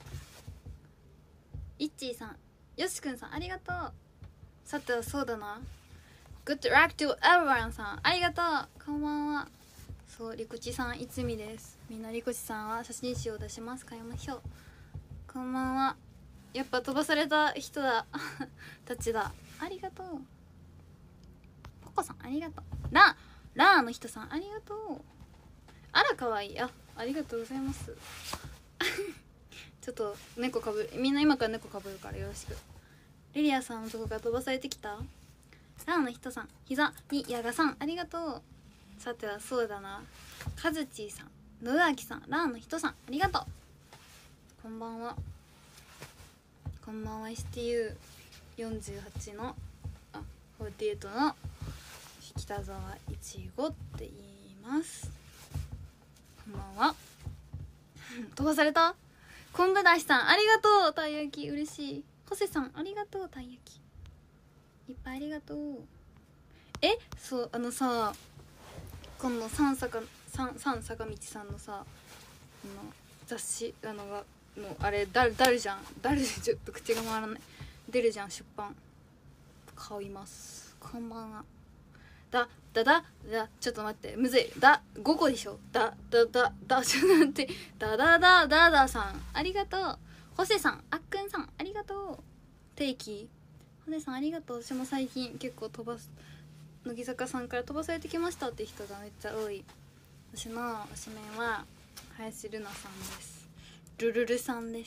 イッチーさん、よしくんさんありがとう。さてはそうだな。Good luck to everyone さんありがとう。こんばんは。そう、リコチさんいつみです。みんなリコチさんは写真集を出します。買いましょう。こんばんは。やっぱ飛ばされた人だたちだ。ありがとう。ココさんありがとう。ラーの人さんありがとう。あらかわいい。ありがとうございますちょっと猫かぶる。みんな今から猫かぶるからよろしく。リリアさんのとこから飛ばされてきた。ラーの人さん、膝にやがさんありがとう。さてはそうだな。カズチーさん、野浦明さん、ラーの人さんありがとう。こんばんは。こんばんは。 STU48 の48の北沢いちごって言います。こんばんは飛ばされた。コングダシさんありがとう。たい焼き嬉しい。ホセさんありがとう。たい焼きいっぱいありがとう。そうさ、今度三坂道さんのさ雑誌あれだるじゃんちょっと口が回らない。出るじゃん出版。買います。こんばんは。ちょっと待ってむずい。5個でしょ。ちょっと待ってださんありがとう。ホセさんあっくんさんありがとう。定期ホセさんありがとう。私も最近結構乃木坂さんから飛ばされてきましたって人がめっちゃ多い。私の推しメンは林瑠奈さんです。ルルルさんです。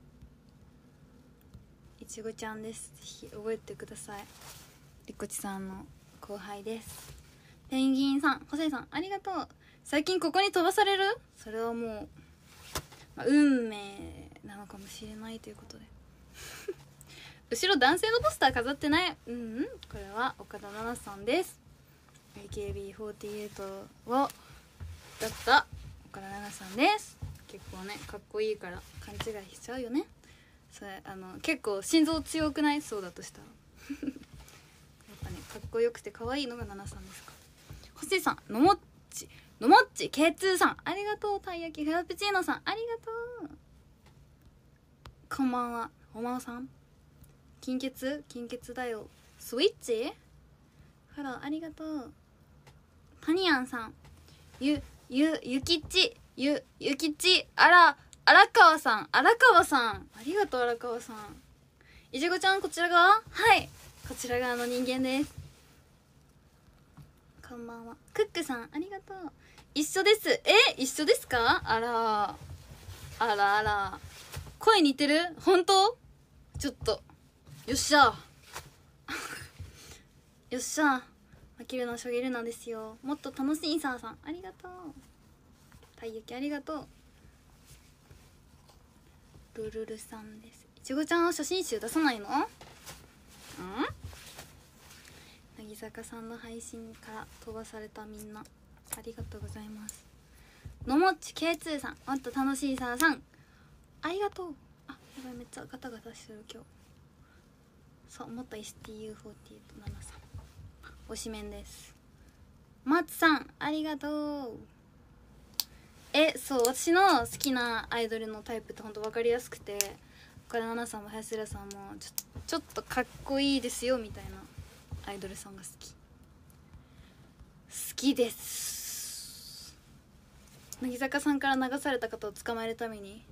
いちごちゃんです。ぜひ覚えてください。りこちさんの後輩です。ペンギンさん、ホセさんありがとう。最近ここに飛ばされる？それはもう、運命なのかもしれないということで後ろ男性のポスター飾ってない。これは岡田奈々さんです。 AKB48 をだった岡田奈々さんです。結構ねかっこいいから勘違いしちゃうよね。それ結構心臓強くない？そうだとしたらやっぱねかっこよくて可愛いのが奈々さんですか。星さん、のもっち K2 さんありがとう。たい焼きフラペチーノさんありがとう。こんばんは。おまおさん、金欠だよ。スイッチフォローありがとう。タニアンさん、ゆきち荒川さんありがとう。荒川さん、いちごちゃんこちら側？はい、こちら側の人間です。 こんばんは。クックさんありがとう。一緒です。一緒ですか？あらあらあら、声似てる？本当？ちょっとよっしゃよっしゃ、まきるのしょげるなんですよ。もっと楽しいさーさんありがとう。たい焼きありがとう。ルルルさんです。いちごちゃんは写真集出さないの？乃木坂さんの配信から飛ばされたみんなありがとうございます。のもっち K2 さん、もっと楽しいさーさんありがとう。あ、やばい、めっちゃガタガタしてる今日。そう、もっと STU48 7さん推しメンです。松さんありがとう。そう、私の好きなアイドルのタイプってほんと分かりやすくて、岡田奈々さんも林田さんもちょっとかっこいいですよみたいなアイドルさんが好きです。乃木坂さんから流された方を捕まえるために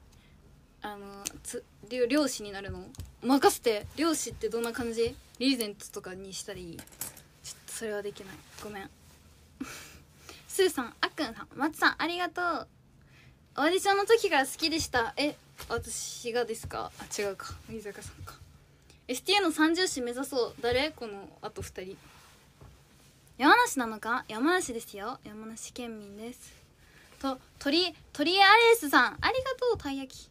漁師になるの任せて。漁師ってどんな感じ？リーゼントとかにしたらいい？ちょっとそれはできない、ごめんスーさん、あっくんさん、松さんありがとう。オーディションの時から好きでした。私がですか？あ、違うか、乃木坂さんか。 STA の30子目指そう。誰？このあと2人。山梨なのか？山梨ですよ、山梨県民です。鳥エアレースさんありがとう。たい焼き。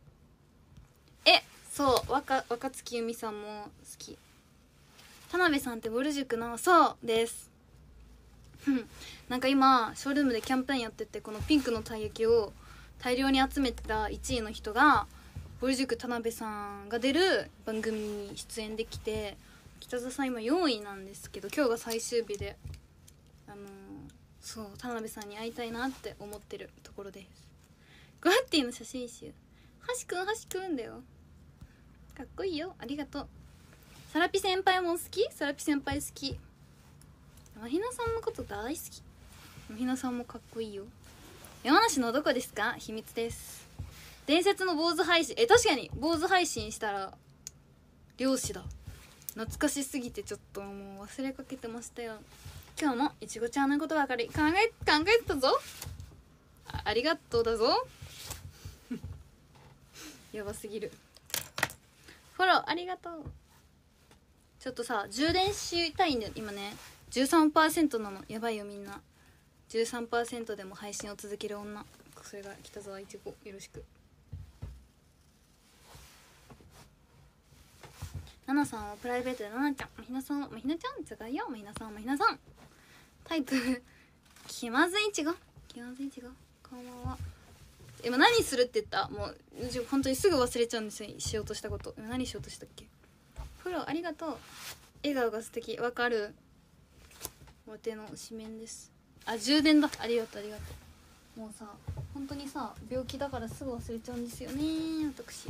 そう若月由美さんも好き。田辺さんってぼる塾の、そうですなんか今ショールームでキャンペーンやってて、このピンクのたい焼きを大量に集めてた1位の人がぼる塾田辺さんが出る番組に出演できて、北澤さん今4位なんですけど、今日が最終日でそう田辺さんに会いたいなって思ってるところです。グワッティの写真集、はしくんだよ、かっこいいよ、ありがとう。サラピ先輩も好き？サラピ先輩好き。まひなさんのこと大好き。まひなさんもかっこいいよ。山梨のどこですか？秘密です。伝説の坊主配信、確かに坊主配信したら漁師だ。懐かしすぎてちょっともう忘れかけてましたよ。今日もいちごちゃんのことばかり考えてたぞ。ありがとうだぞやばすぎる。フォローありがとう。ちょっとさ、充電したいんだよ今ね。13% なの、やばいよみんな。13% でも配信を続ける女、それが北沢いちご、よろしく。ナナさんはプライベートでナナちゃん、まひなさん、まひなちゃん違うよ、まひなさん、まひなさん。タイプ気まずいちご、こんばんは。今何するって言った？もう本当にすぐ忘れちゃうんですよ、しようとしたこと。今何しようとしたっけ？フォローありがとう。笑顔が素敵、わかる。わての紙面です。あ、充電だ、ありがとう。もうさ、本当にさ、病気だからすぐ忘れちゃうんですよね私。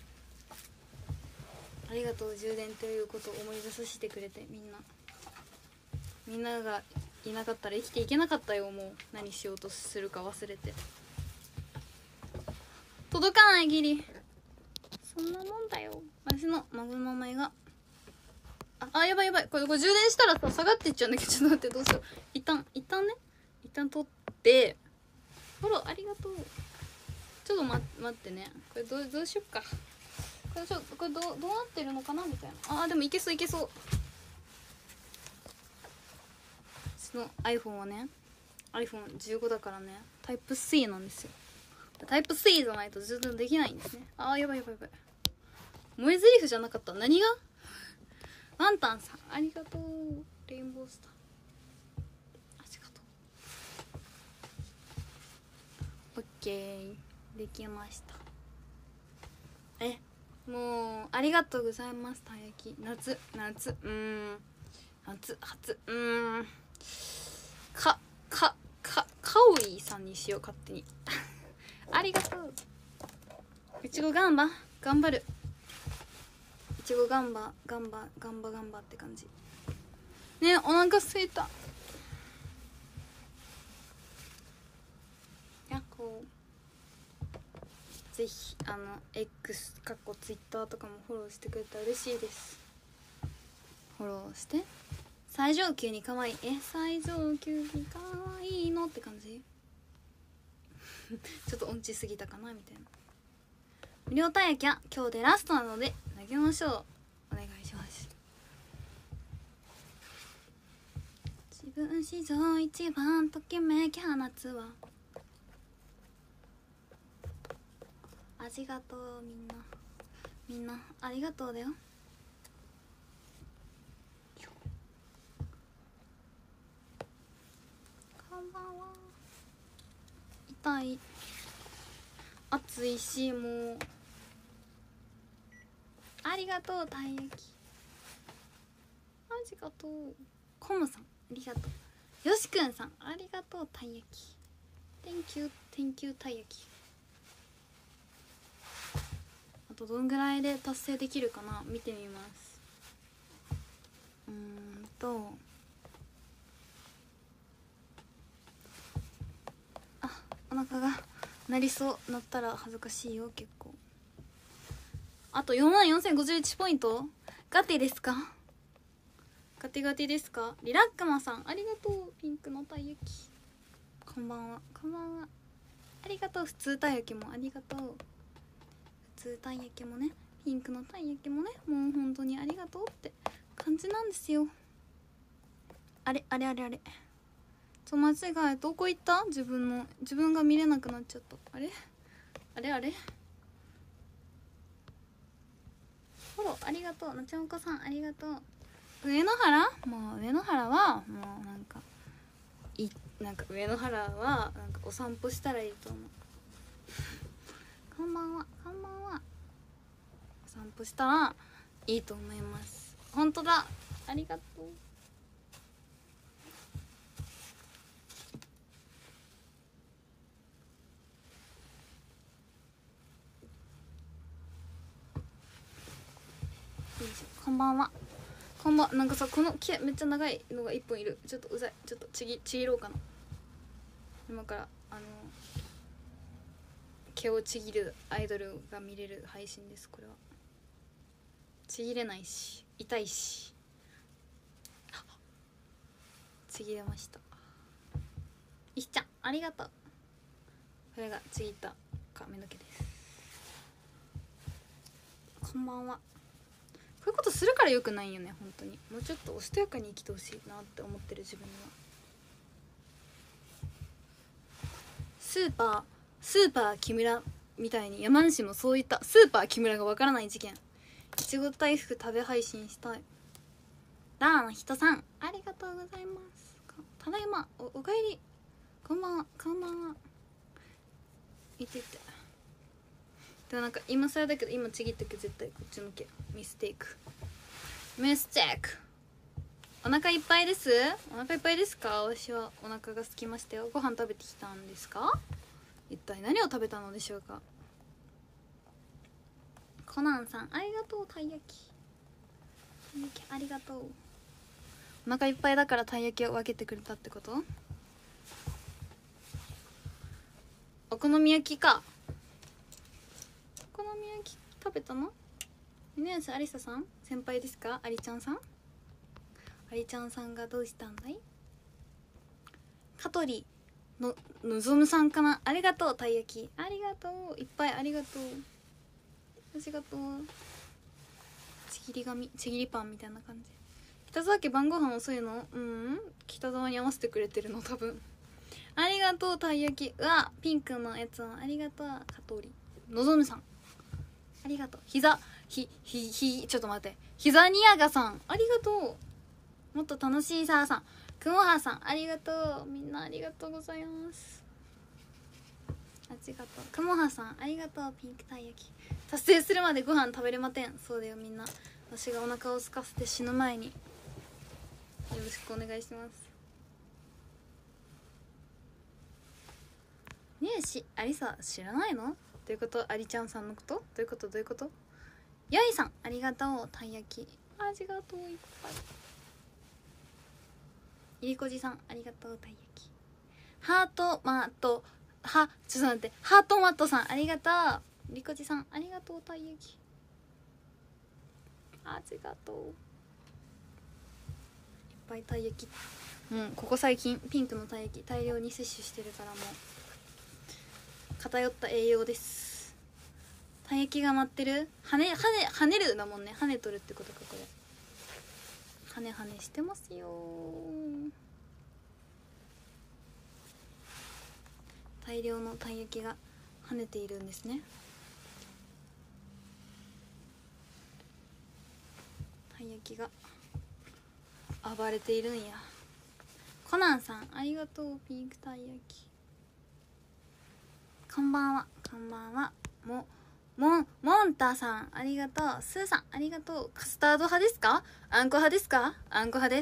ありがとう、充電ということを思い出させてくれて。みんながいなかったら生きていけなかったよ。もう何しようとするか忘れて。届かないギリ、そんなもんだよ。私の孫の名前がやばいこれ充電したらさ下がってっちゃうんだけど、ちょっと待って、どうしよう。一旦取って。フォローありがとう。ちょっと待ってね、これどうしよっか。これどうなってるのかなみたいな。でもいけそう。私の iPhone はね iPhone15 だからね、タイプ C なんですよ。タイプ C じゃないと充電できないんですね。やばい。萌え台詞じゃなかった。何が？ワンタンさんありがとう。レインボースターありがとう。オッケー、できました。もうありがとうございます。たい焼き夏カオイさんにしよう、勝手にありがとう。いちご頑張る。いちごガンバって感じね。お腹すいた。やっほー。ぜひX かっこ Twitter とかもフォローしてくれたら嬉しいです。フォローして最上級に可愛い。最上級に可愛いのって感じちょっと音痴すぎたかなみたいな。無料体焼は今日でラストなので投げましょう。お願いします。自分史上一番ときめき放つわ。ありがとうみんなありがとうだよ。こんばんは。痛い、暑いし、もうありがとうたい焼き、ありがとう。コムさんありがとう。よしくんさんありがとうたい焼き。 Thank you たい焼き。あとどんぐらいで達成できるかな、見てみます。あ、お腹が鳴りそう。なったら恥ずかしいよ結構。あと44,051ポイント。ガテですか？ガテガテですか？リラックマさんありがとう。ピンクのたい焼き、こんばんは。こんばんは、ありがとう。普通たい焼きもありがとう。普通たい焼きもね、ピンクのたい焼きもね、もう本当にありがとうって感じなんですよ。あれ間違え、どこ行った？自分が見れなくなっちゃった。あれフォローありがとう。なちゃんこさんありがとう。上野原はもうなんか上野原はなんかお散歩したらいいと思うこんばんは。お散歩したらいいと思います。本当だ、ありがとう。こんばんは。なんかさ、この毛めっちゃ長いのが1本いる。ちょっとうざい。ちょっとちぎろうかな。今から毛をちぎるアイドルが見れる配信です。これはちぎれないし痛いし、ちぎれました。いっちゃんありがとう。これがちぎった髪の毛です。こんばんは。こういうことするからよくないよね。本当にもうちょっとおしとやかに生きてほしいなって思ってる自分には。スーパー木村みたいに山梨もそういったスーパー木村がわからない事件。いちご大福食べ配信したい。ラーの人さんありがとうございます。ただいま おかえり。こんばんは。いてでもなんか今更だけど、今ちぎったけど絶対こっち向け。ミステイク。お腹いっぱいです。お腹いっぱいですか？私はお腹が空きましたよ。ご飯食べてきたんですか？一体何を食べたのでしょうか？コナンさんありがとう。たい焼きありがとう。お腹いっぱいだからたい焼きを分けてくれたってこと？お好み焼きか。お好み焼き食べたの？2年生ありささん先輩ですか？ありちゃんさんがどうしたんだい？香取のぞむさんかな。ありがとう。たい焼きありがとう。いっぱいありがとう。ありがとう。ちぎりパンみたいな感じ。北沢家晩ご飯遅いの？北沢に合わせてくれてるの多分。ありがとう。たい焼き。うわ、ピンクのやつもありがとう。香取のぞむさんありがとう。ちょっと待って。膝にやがさんありがとう。もっと楽しいさあさん、くもはさんありがとう。みんなありがとうございます。ありがとう。くもはさんありがとう。ピンクたい焼き達成するまでご飯食べれません。そうだよみんな。私がお腹を空かせて死ぬ前によろしくお願いします。ねえありさ知らないの？どういうこと？ありちゃんさんのこと？どういうこと？やいさんありがとう。たい焼きありがとう。いっぱい。いりこじさんありがとう。たい焼きハートマトちょっと待って。ハートマットさんありがとう。いりこじさんありがとう。たい焼きありがとう。いっぱいたい焼き、もうここ最近ピンクのたい焼き大量に摂取してるから、もう偏った栄養です。たい焼きが待ってる。跳ねるだもんね。跳ねとるってことか、これ跳ねしてますよ。大量のたい焼きが跳ねているんですね。たい焼きが暴れているんや。コナンさんありがとう。ピンクたい焼き、こんばんは。こんばんは。モンタさんありがとう。スーさんありがとう。カスタード派ですか？あんこ派ですか？あんこ派です。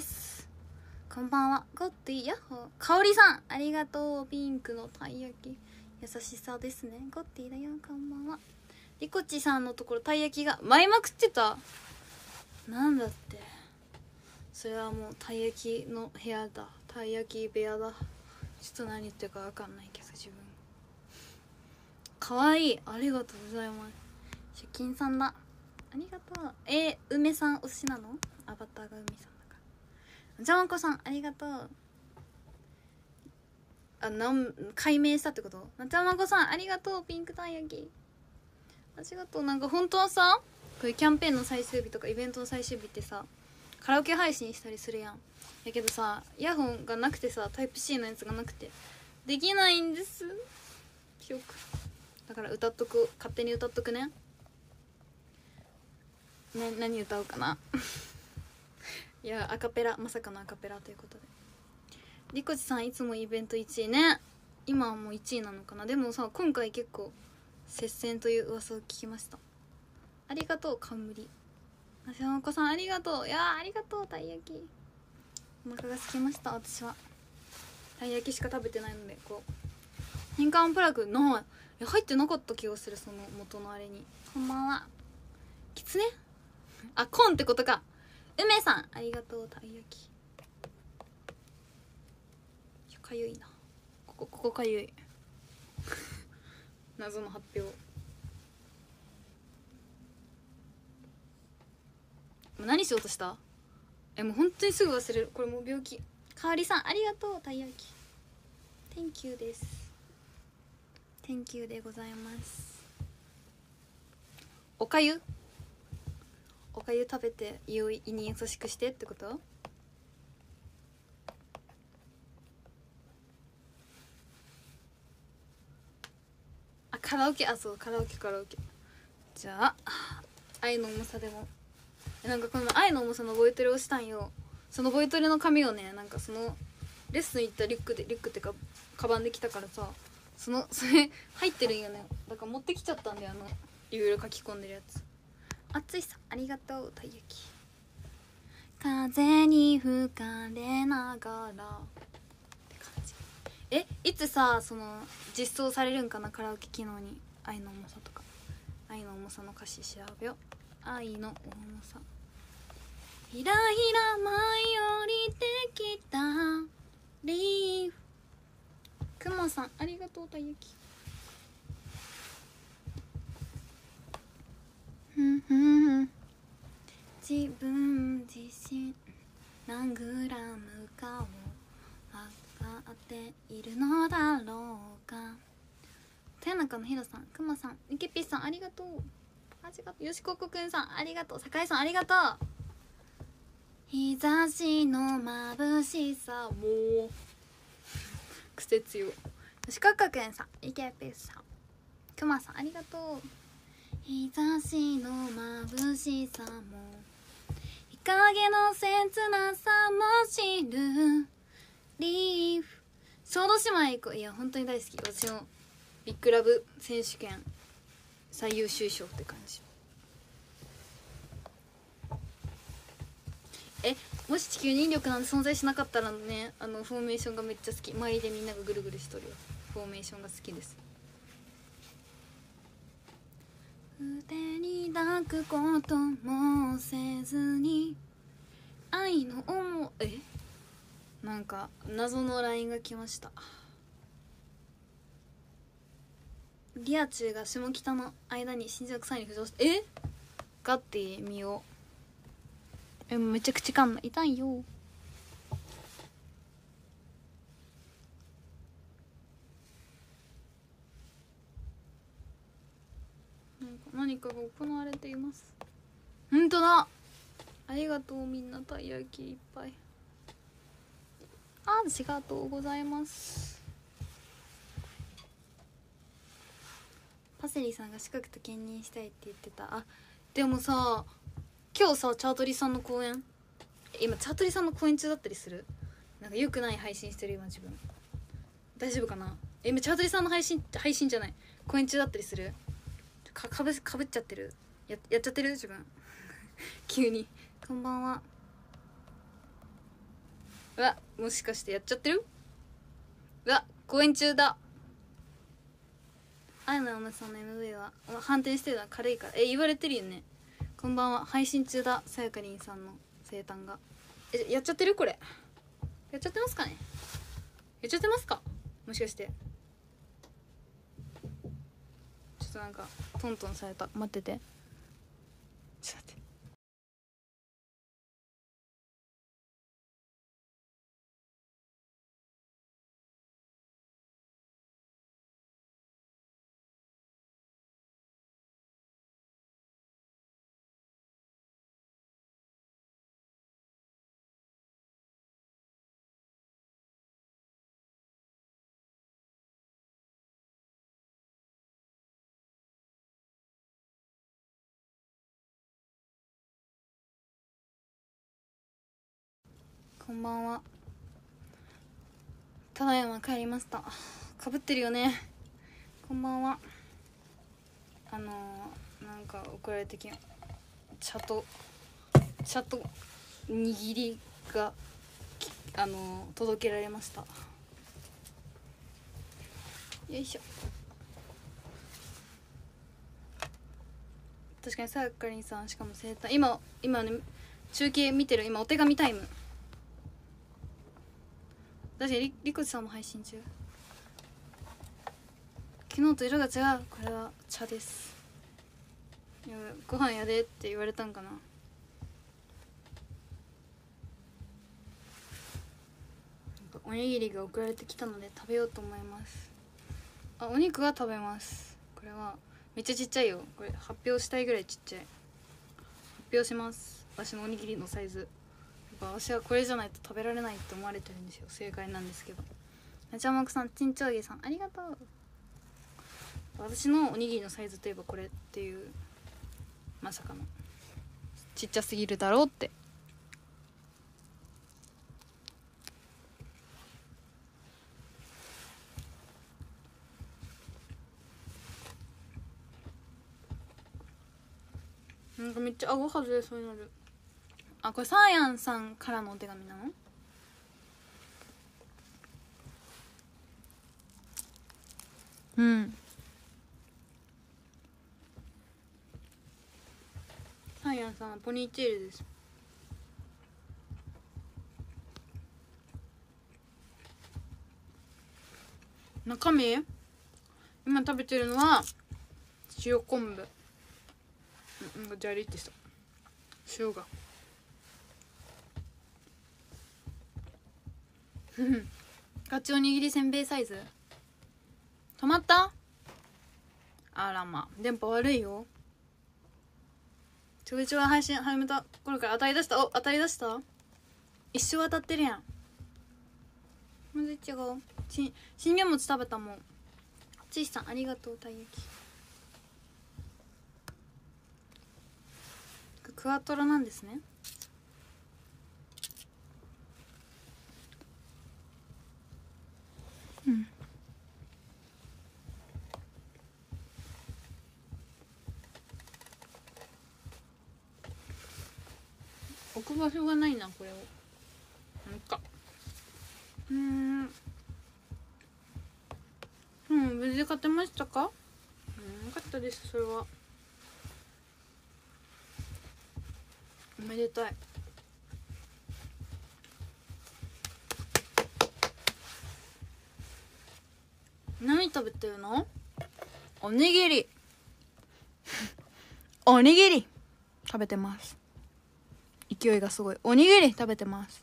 こんばんは。ゴッティヤッホー。かおりさんありがとう。ピンクのたい焼き優しさですね。ゴッティだよ。こんばんは。リコチさんのところたい焼きが舞いまくってた。なんだって、それはもうたい焼きの部屋だ。たい焼き部屋だ。ちょっと何言ってるか分かんないけど、自分かわいい。ありがとうございます。出勤さんだ。ありがとう。梅さん推しなの？アバターが梅さんだから。ジャワンコさんありがとう。解明したってこと？ジャワンコさんありがとう。ピンクたい焼きありがとう。なんか本当はさ、こういうキャンペーンの最終日とかイベントの最終日ってさ、カラオケ配信したりするやん。やけどさ、イヤホンがなくてさ、タイプ C のやつがなくてできないんです。ショックだから歌っとく。勝手に歌っとくね。何歌おうかな。いや、アカペラ、まさかのアカペラということで。リコチさんいつもイベント1位ね。今はもう1位なのかな。でもさ、今回結構接戦という噂を聞きました。ありがとう。冠なしまこさんありがとう。いやーありがとう。たい焼きお腹が空きました。私はたい焼きしか食べてないので、こう変換プラグの入ってなかった気がする、その元のあれに。こんばんは。きつね、あ、コンってことか。梅さんありがとう。たい焼きかゆいな。ここかゆい。謎の発表。何しようとした？もう本当にすぐ忘れる。これもう病気。かわりさんありがとう。たい焼き Thank you です。 Thank you でございます。おかゆ食べて胃に優しくしてってこと？あ、カラオケ。あ、そう、カラオケ。じゃあ愛の重さでも、なんかこの愛の重さのボイトレをしたんよ。そのボイトレの紙をね、なんかそのレッスン行ったリュックってかカバンで来たからさ、それ入ってるんよね。だから持ってきちゃったんだよ。いろいろ書き込んでるやつ。あついさんありがとう。たい焼き風に吹かれながらって感じ。いつさ、その実装されるんかな、カラオケ機能に。愛の重さとか、愛の重さの歌詞調べよう。愛の重さ。ひらひら舞い降りてきたリーフ。くまさんありがとう。たい焼き自分自身何グラムかを測っているのだろうか。豊中のひろさん、くまさん、みけぴさんありがとう。よしここくんさんありがとう。酒井さんありがとう。日差しの眩しさも癖強。よしここくんさん、みけぴさん、くまさんありがとう。日差しの眩しさも日陰の切なさも知るリーフ。小豆島へ行こう。いや本当に大好き。私のビッグラブ選手権最優秀賞って感じ。もし地球に引力なんて存在しなかったらね、フォーメーションがめっちゃ好き。周りでみんながぐるぐるしとるよ。フォーメーションが好きです。腕に抱くこともせずに愛の思い。なんか謎の LINE が来ました。リアチュウが下北の間に新宿サイに浮上して、ガッティ見よう。めっちゃ口かんの痛いよ。 何かが行われています。ほんとだ、ありがとうみんな、たい焼きいっぱい、ありがとうございます。パセリさんが四国と兼任したいって言ってた。あ、でもさ、今日さチャートリさんの公演、今チャートリさんの公演中だったりする？なんか良くない配信してる今自分、大丈夫かな？今チャートリさんの配信じゃない、公演中だったりする？かぶっちゃってる？やっちゃってる自分急に。こんばんは。うわ、もしかしてやっちゃってる？うわ、公演中だ。あやなおなさんの MV は反転してるのは軽いから、言われてるよね。こんばんは、配信中だ。さやかりんさんの生誕がやっちゃってる？これやっちゃってますかね？やっちゃってますか？もしかしてちょっとなんかトントンされた。待ってて、ちょっと待って。こんばんは、ただいま帰りました。かぶってるよね。こんばんは。なんか送られてき茶と握りが届けられました。よいしょ。確かにさやかりんさん、しかも生誕、今ね中継見てる。今お手紙タイム。確かにりこちさんも配信中。昨日と色が違う。これは茶です。いや、ご飯やでって言われたんかな。おにぎりが送られてきたので食べようと思います。あ、お肉は食べます。これはめっちゃちっちゃいよ。これ発表したいぐらいちっちゃい。発表します。私のおにぎりのサイズ。やっぱ私はこれじゃないと食べられないって思われてるんですよ。正解なんですけど。なちゃまくさん、ちんちょうげさん、ありがとう。私のおにぎりのサイズといえばこれっていう、まさかのちっちゃすぎるだろうって。なんかめっちゃ顎外れそうになる。あ、これサーヤンさんからのお手紙なの？うん。サーヤンさんはポニーテールです。中身今食べてるのは塩昆布。なんかジャリってした塩がガチおにぎりせんべいサイズ。止まった？あらま、電波悪いよ。ちょびちょび配信始めた頃から当たり出した。お、当たり出した。一生当たってるやん。まず違う。信玄餅食べたもん。ちいさんありがとう。たい焼きクワトロなんですね。うん。置く場所がないなこれを。なんか無事勝てましたか？よかったです。それはおめでたい。何食べてるの？おにぎりおにぎり食べてます。勢いがすごい。おにぎり食べてます。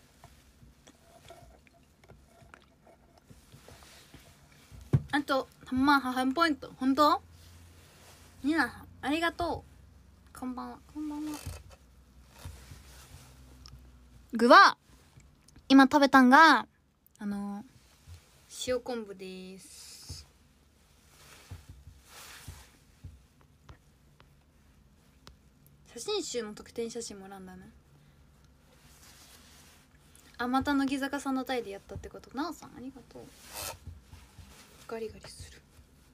あと万8,000ポイント。本当？ニナさんありがとう。こんばんは。こんばんは。具は今食べたんが塩昆布です。写真集の特典写真もらんだね。あ、また乃木坂さんのタイでやったってこと。なおさんありがとう。ガリガリする。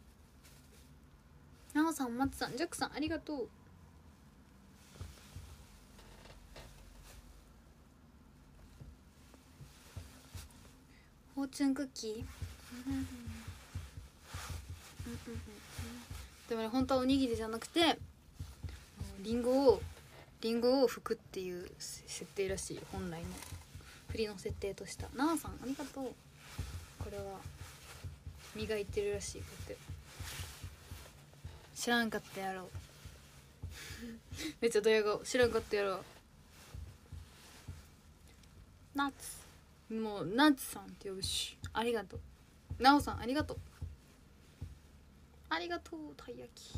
なおさん、松さん、ジャックさんありがとう。フォーチュンクッキーでもね、本当はおにぎりじゃなくてリンゴを拭くっていう設定らしい。本来の振りの設定とした。なあさんありがとう。これは磨いてるらしい。こうやって知らんかったやろめっちゃドヤ顔。知らんかったやろ。ナッツ、もうナッツさんって呼ぶし。ありがとう。なおさんありがとう。ありがとう。たい焼き。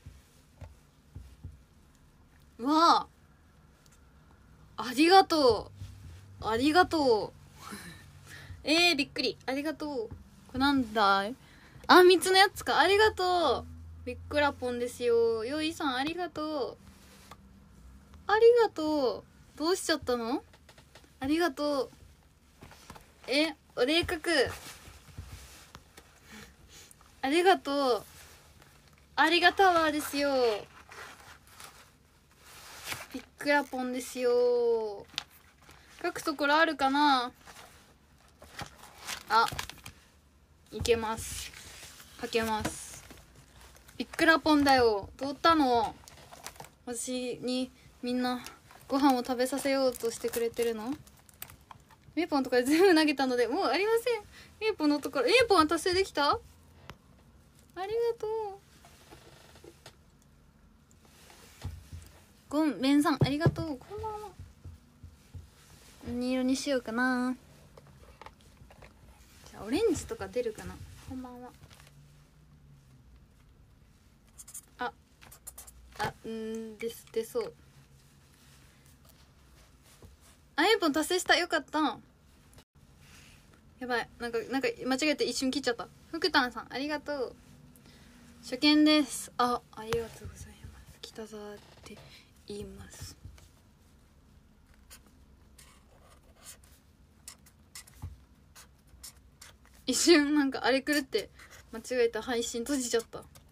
うわあ、ありがとう。ありがとうびっくり。ありがとう。これなんだい。あ、3つのやつか。ありがとう。びっくらぽんですよ。よいさんありがとう。ありがとう。どうしちゃったの。ありがとう。お礼書く。ありがとう。ありがタワーですよ。びっくらぽんですよ。書くところあるかな。あ、いけます。書けます。びっくらぽんだよ。どうったの。私にみんなご飯を食べさせようとしてくれてるの。メーポンとかで全部投げたのでもうありません。メーポンのところ、メーポンは達成できた。ありがとう。ゴンベンさんありがとう。こんばんは。何色にしようかな。じゃあオレンジとか出るかな。こんばんは。出そう。あ、メーポン達成した。よかった。やばい、なんか間違えて一瞬切っちゃった。福丹さんありがとう。初見です。ありがとうございます。北沢って言います。一瞬なんかあれ狂って間違えた。配信閉じちゃった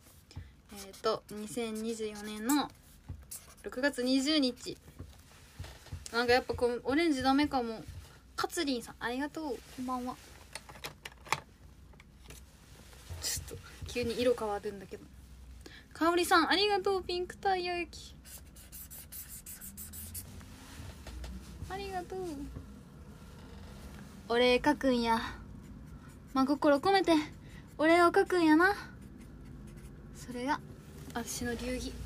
。2024年の6月20日。なんかやっぱこうオレンジダメかも。カツリンさんありがとう。こんばんは。ちょっと急に色変わるんだけど。かおりさんありがとう。ピンクたい焼きありがとう。お礼書くんや。真心込めてお礼を書くんやな。それが私の流儀。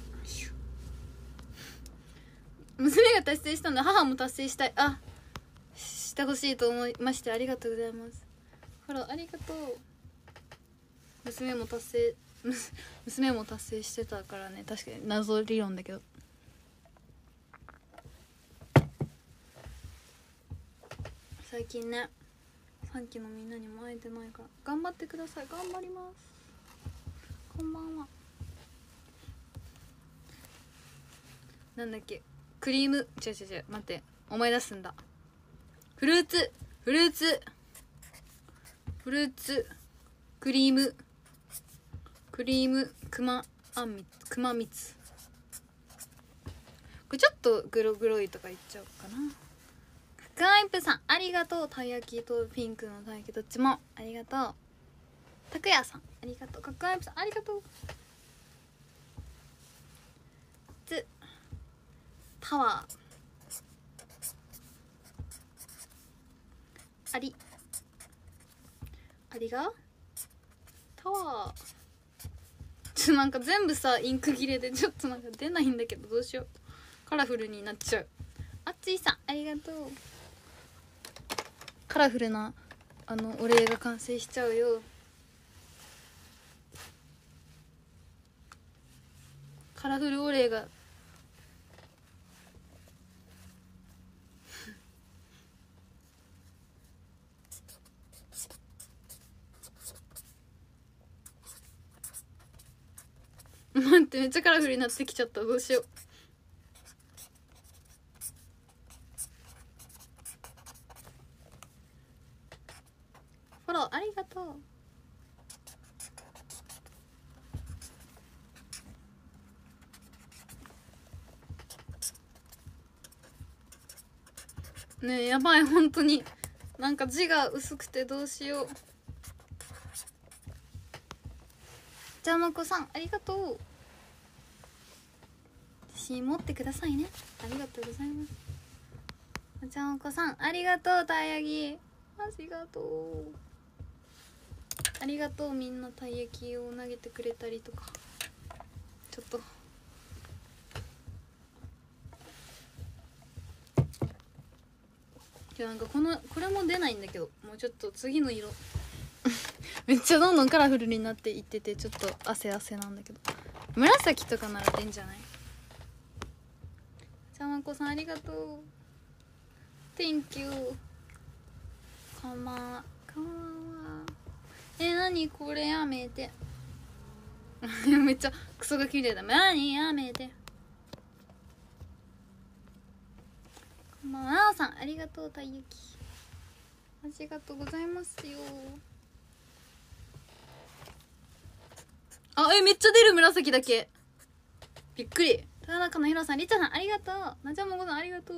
娘が達成したんだ。母も達成したい。してほしいと思いましてありがとうございます。ほらありがとう。娘も達成してたからね。確かに謎理論だけど。最近ね3期のみんなにも会えてないから頑張ってください。頑張ります。こんばんは。なんだっけ、クリーム、違う待って、思い出すんだ。フルーツクリーム熊蜜。これちょっとグログロいとか言っちゃおうかな。カカイプさんありがとう。たい焼きとピンクのたい焼きどっちもありがとう。たくやさんありがとう。カカイプさんありがとう。タワーありがタワー。なんか全部さインク切れでちょっとなんか出ないんだけどどうしよう。カラフルになっちゃう。あついさんありがとう。カラフルなお礼が完成しちゃうよ。 カラフルお礼が待って、めっちゃカラフルになってきちゃった。どうしよう。フォローありがとう。ねえ、やばい、本当になんか字が薄くてどうしよう。じゃあまこさんありがとう。自信持ってくださいね。ありがとうございます。じゃあまこさんありがとう。たい焼きありがとう。ありがとう。みんなたい焼きを投げてくれたりとか。ちょっとなんかこれも出ないんだけど、もうちょっと次の色めっちゃどんどんカラフルになっていってて、ちょっと汗なんだけど、紫とかなら出んじゃない。じゃまこさんありがとう。 Thank you。 こんばんは。こんばんは。何これやめてめっちゃクソが綺麗だ。何やめて。こんばんは。なおさんありがとう。たい焼きありがとうございますよ。あ、めっちゃ出る。紫だけびっくり。田中のひろさん、りちゃさんありがとう。なちゃもごさんありがと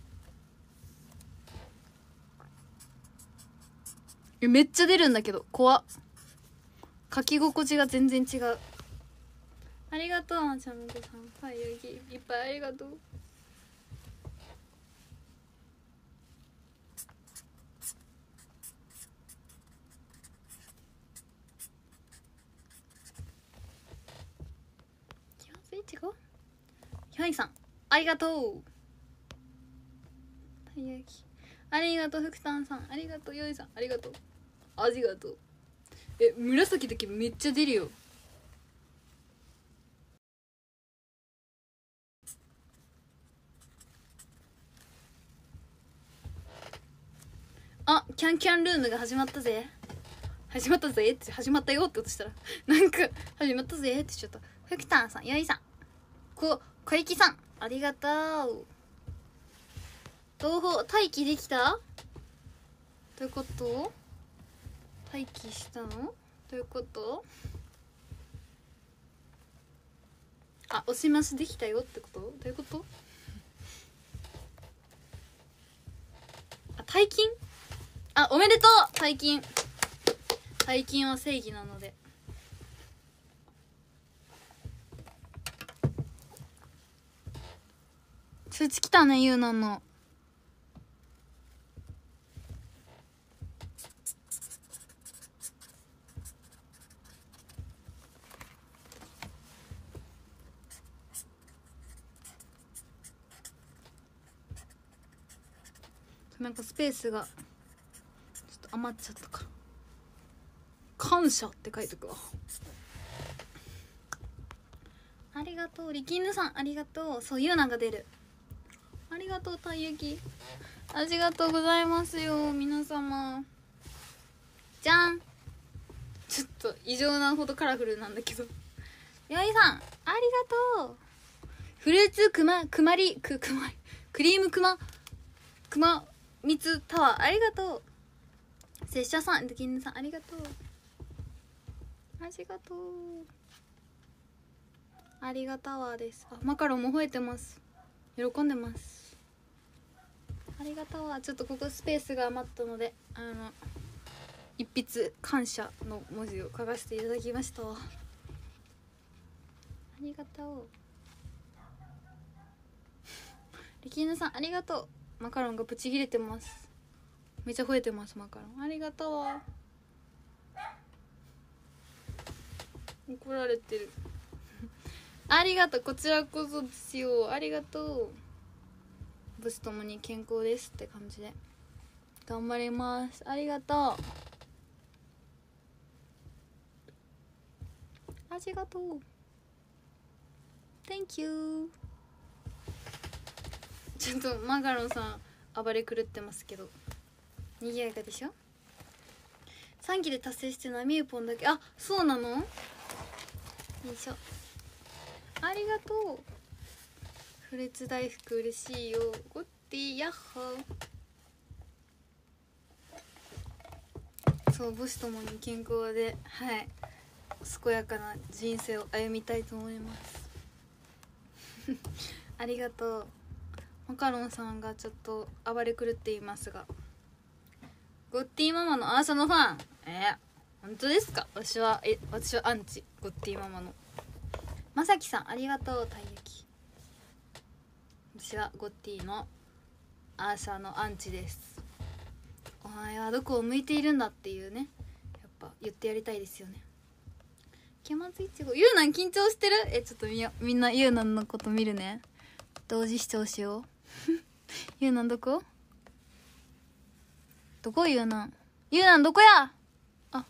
う。めっちゃ出るんだけど怖っ。書き心地が全然違う。ありがとう。なちゃもごさん、たい焼きいっぱいありがとう。ひゃいさんありがとう。たい焼きありがとう。福たんさんありがとう。よいさんありがとう。ありがとう。紫だけめっちゃ出るよ。あ、キャンキャンルームが始まったぜ。始まったぜって始まったよって音したらなんか始まったぜってしちゃった。ふきたんさん、よいさん、小雪さんありがとう。同胞待機できた？どういうこと？待機したの？どういうこと？あ、押し増しできたよってこと？どういうこと？あ、大金？あ、おめでとう大金。大金は正義なので。通知来たね、ゆうなんの。なんかスペースがちょっと余っちゃったから感謝って書いとくわ。ありがとう。力犬さんありがとう。そういうのが出る。ありがとう。たい焼きありがとうございますよ皆様。じゃん。ちょっと異常なほどカラフルなんだけど。よいさんありがとう。フルーツクリームくま蜜タワーありがとう。拙者さん、力犬さんありがとう。ありがとう。ありがタワーです。あ、マカロンも吠えてます。喜んでます。ありがタワー。ちょっとここスペースが余ったので一筆感謝の文字を書かせていただきました。ありがとう。力犬さんありがとう。マカロンがブチ切れてます。めっちゃ吠えてます。マカロンありがとう。怒られてるありがとう。こちらこそですよ。ありがとう。ブスともに健康ですって感じで頑張ります。ありがとう。ありがとう。 Thank you。 ちょっとマカロンさん暴れ狂ってますけど賑やかでしょ。3期で達成してるのはみゆぽんだけ。あ、そうなの。よいしょ、ありがとう。フルーツ大福嬉しいよ。ゴッティヤッホー。そう、母子ともに健康で、はい、健やかな人生を歩みたいと思いますありがとう。マカロンさんがちょっと暴れ狂っていますが、ゴッティママのアーシャのファン。本当ですか。私はアンチゴッティママの。まさきさんありがとう。たいゆき、私はゴッティのアーシャのアンチです。お前はどこを向いているんだっていうね、やっぱ言ってやりたいですよね。ケマツイチゴ、ゆうなん緊張してる。ちょっとみんなゆうなんのこと見るね。同時視聴しようゆうなんどこゆうなんどこや。あ、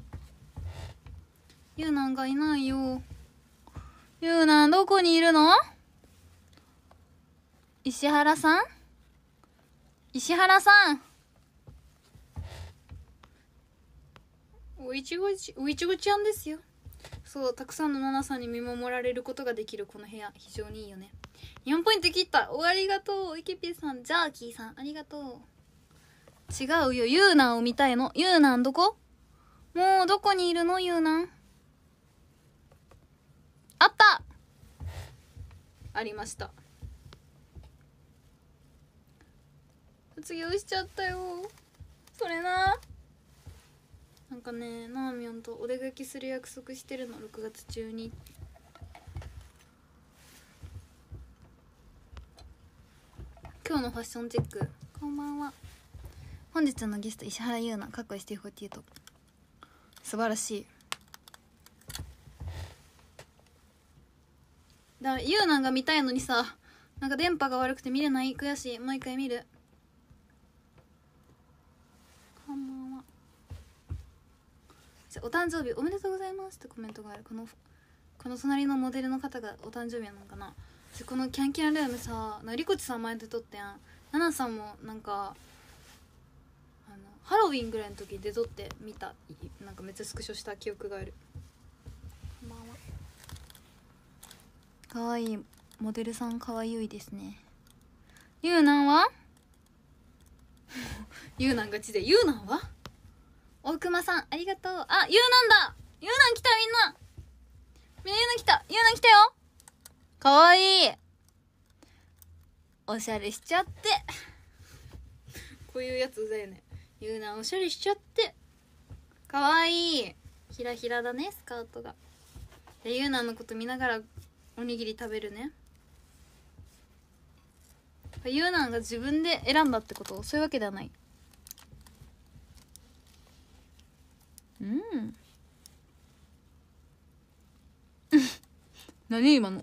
ゆうなんがいないよ。ゆうなんどこにいるの。石原さん、おいちごちゃんですよ。そう、たくさんのナナさんに見守られることができるこの部屋、非常にいいよね。4ポイント切った。ありがとう。イケピーさん、ジャーキーさんありがとう。違うよ、ユーナンを見たいの。ユーナンどこ。もうどこにいるのユーナン。あった、ありました。卒業しちゃったよ。それな。なんかね、なあみょんとお出かけする約束してるの、6月中に。今日のファッションチェック、こんばんは。本日のゲスト石原優奈、かっこ ST48、 素晴らしい。だから優奈が見たいのにさ、なんか電波が悪くて見れない。悔しい。もう一回見る。こんばんは。お誕生日おめでとうございますってコメントがある。この隣のモデルの方がお誕生日なのかな。このキャンキャンルームさ、リコチさん前で撮ってやん。ナナさんもなんかハロウィンぐらいの時に出とって見た。なんかめっちゃスクショした記憶がある。こんばんは。かわいいモデルさん、かわいいですね。ゆうなんはゆうなんガチで。ゆうなんは大熊さんありがとう。あ、ゆうなんだ。ゆうなん来た。みんなゆうなん来た。ゆうなん来たよ。かわいい。おしゃれしちゃってこういうやつうざいよね。ゆうなんおしゃれしちゃってかわいい。ひらひらだね、スカートが。ゆうなんのこと見ながらおにぎり食べるね。ゆうなんが自分で選んだってこと？そういうわけではない。何今の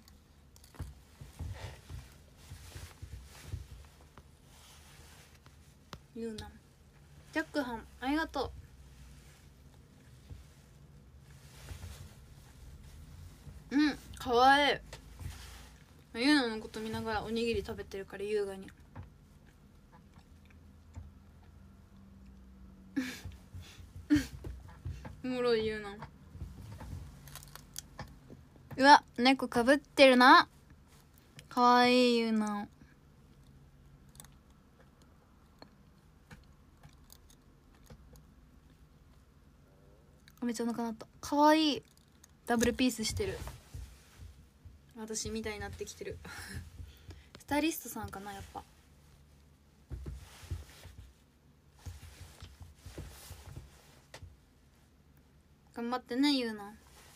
ゆうなん。ジャックハンありがとう。かわいい。ゆうなのこと見ながらおにぎり食べてるから優雅におもろい。ゆうな。うわ、猫かぶってるな。かわいいゆうな。めっちゃお腹鳴った。かわいい。ダブルピースしてる。私みたいになってきてるスタイリストさんかな、やっぱ。頑張ってね、ゆうな。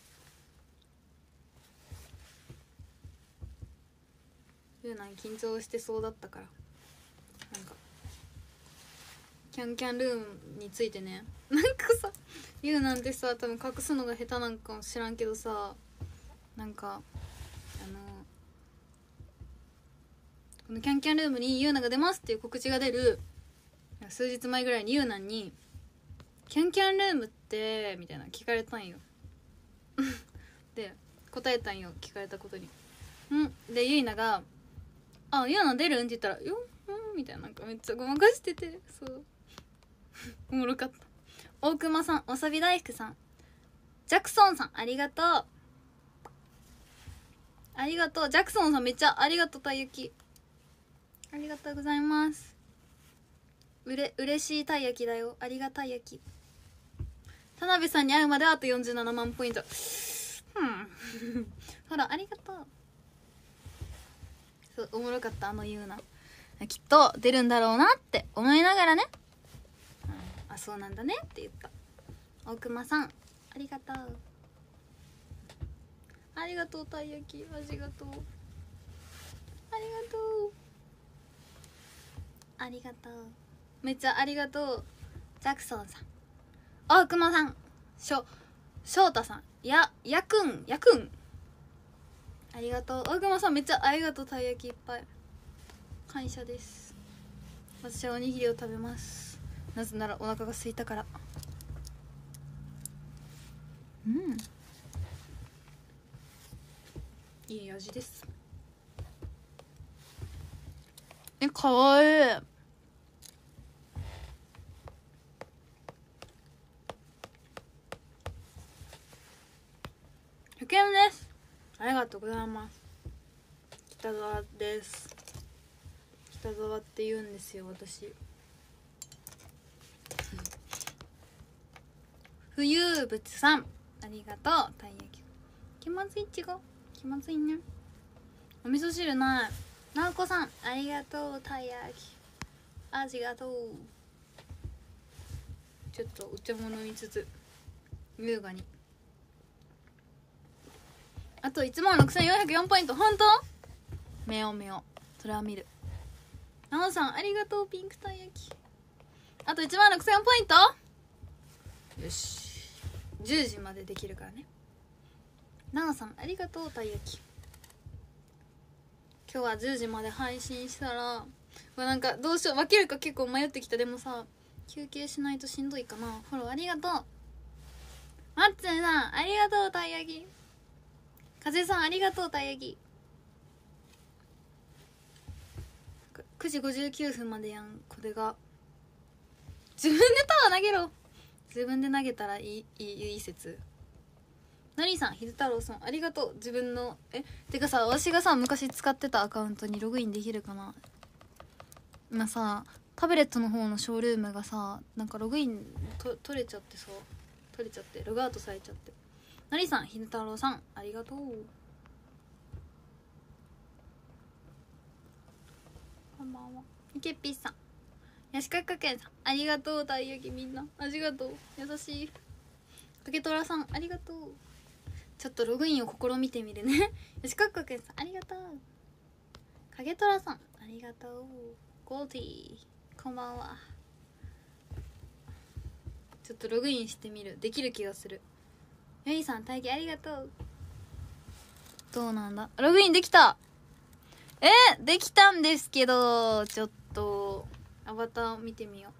ゆうな緊張してそうだったから。なんかキャンキャンルームについてね、なんかさ、ゆうなんてさ、多分隠すのが下手なんかも知らんけどさ、なんかこのキャンキャンルームにゆうなが出ますっていう告知が出る数日前ぐらいにゆうなんにキャンキャンルームってみたいな聞かれたんよで答えたんよ、聞かれたことに。 でゆいなが「あ、ゆうな出るん?」って言ったら「よみたいな、なんかめっちゃごまかしてて、そうおもろかった。大熊さん、わさび大福さん、ジャクソンさん、ありがとう。ありがとう。ジャクソンさんめっちゃありがとう。たい焼きありがとうございます。嬉しいたい焼きだよ。ありがたい焼き。田辺さんに会うまであと47万ポイント。ほら、ありがとう。そう、おもろかった。ゆうなきっと出るんだろうなって思いながらね、あ、そうなんだねって言った。大熊さん、ありがとう。ありがとう、たい焼き。ありがとう。ありがとう。ありがとう。めっちゃありがとう。ジャクソンさん、大熊さん、翔太さん、やくんありがとう。大熊さんめっちゃありがとう。たい焼きいっぱい感謝です。私はおにぎりを食べます。なぜならお腹が空いたから。いい味です。かわいい。100円です。ありがとうございます。北沢です。北沢って言うんですよ、私。冬物さん、ありがとう。たい焼き気まずいちご、気まずいね。お味噌汁ない。なおこさん、ありがとう。たい焼きありがとう。ちょっとお茶も飲みつつ優雅に。あと16,404ポイント。本当？目をそれは見る。なおさん、ありがとう。ピンクたい焼きあと16,000ポイント。よし、10時までできるからね。なおさん、ありがとう。たい焼き今日は10時まで配信したら、なんかどうしよう、分けるか結構迷ってきた。でもさ、休憩しないとしんどいかな。フォローありがとう。マッツンさん、ありがとう。たい焼き風さん、ありがとう。たい焼き9時59分までやん。これが自分でタワー投げろ。自分で投げたらいい説。のりさん、ひず太郎さん、ありがとう。自分のてかさ、私がさ昔使ってたアカウントにログインできるかな。今さタブレットの方のショールームがさ、なんかログイン取れちゃってログアウトされちゃって。のりさん、ひず太郎さん、ありがとう。こんばんは。いけっぴーさん、やしかかけんさん、ありがとう。たい焼きみんなありがとう。優しい。かけとらさん、ありがとう。ちょっとログインを試みてみるね。よしかかけんさん、ありがとう。かげとらさん、ありがとう。ゴーティー、こんばんは。ちょっとログインしてみる。できる気がする。ゆいさん、大義ありがとう。どうなんだ、ログインできた。できたんですけど、ちょっとアバター見てみよ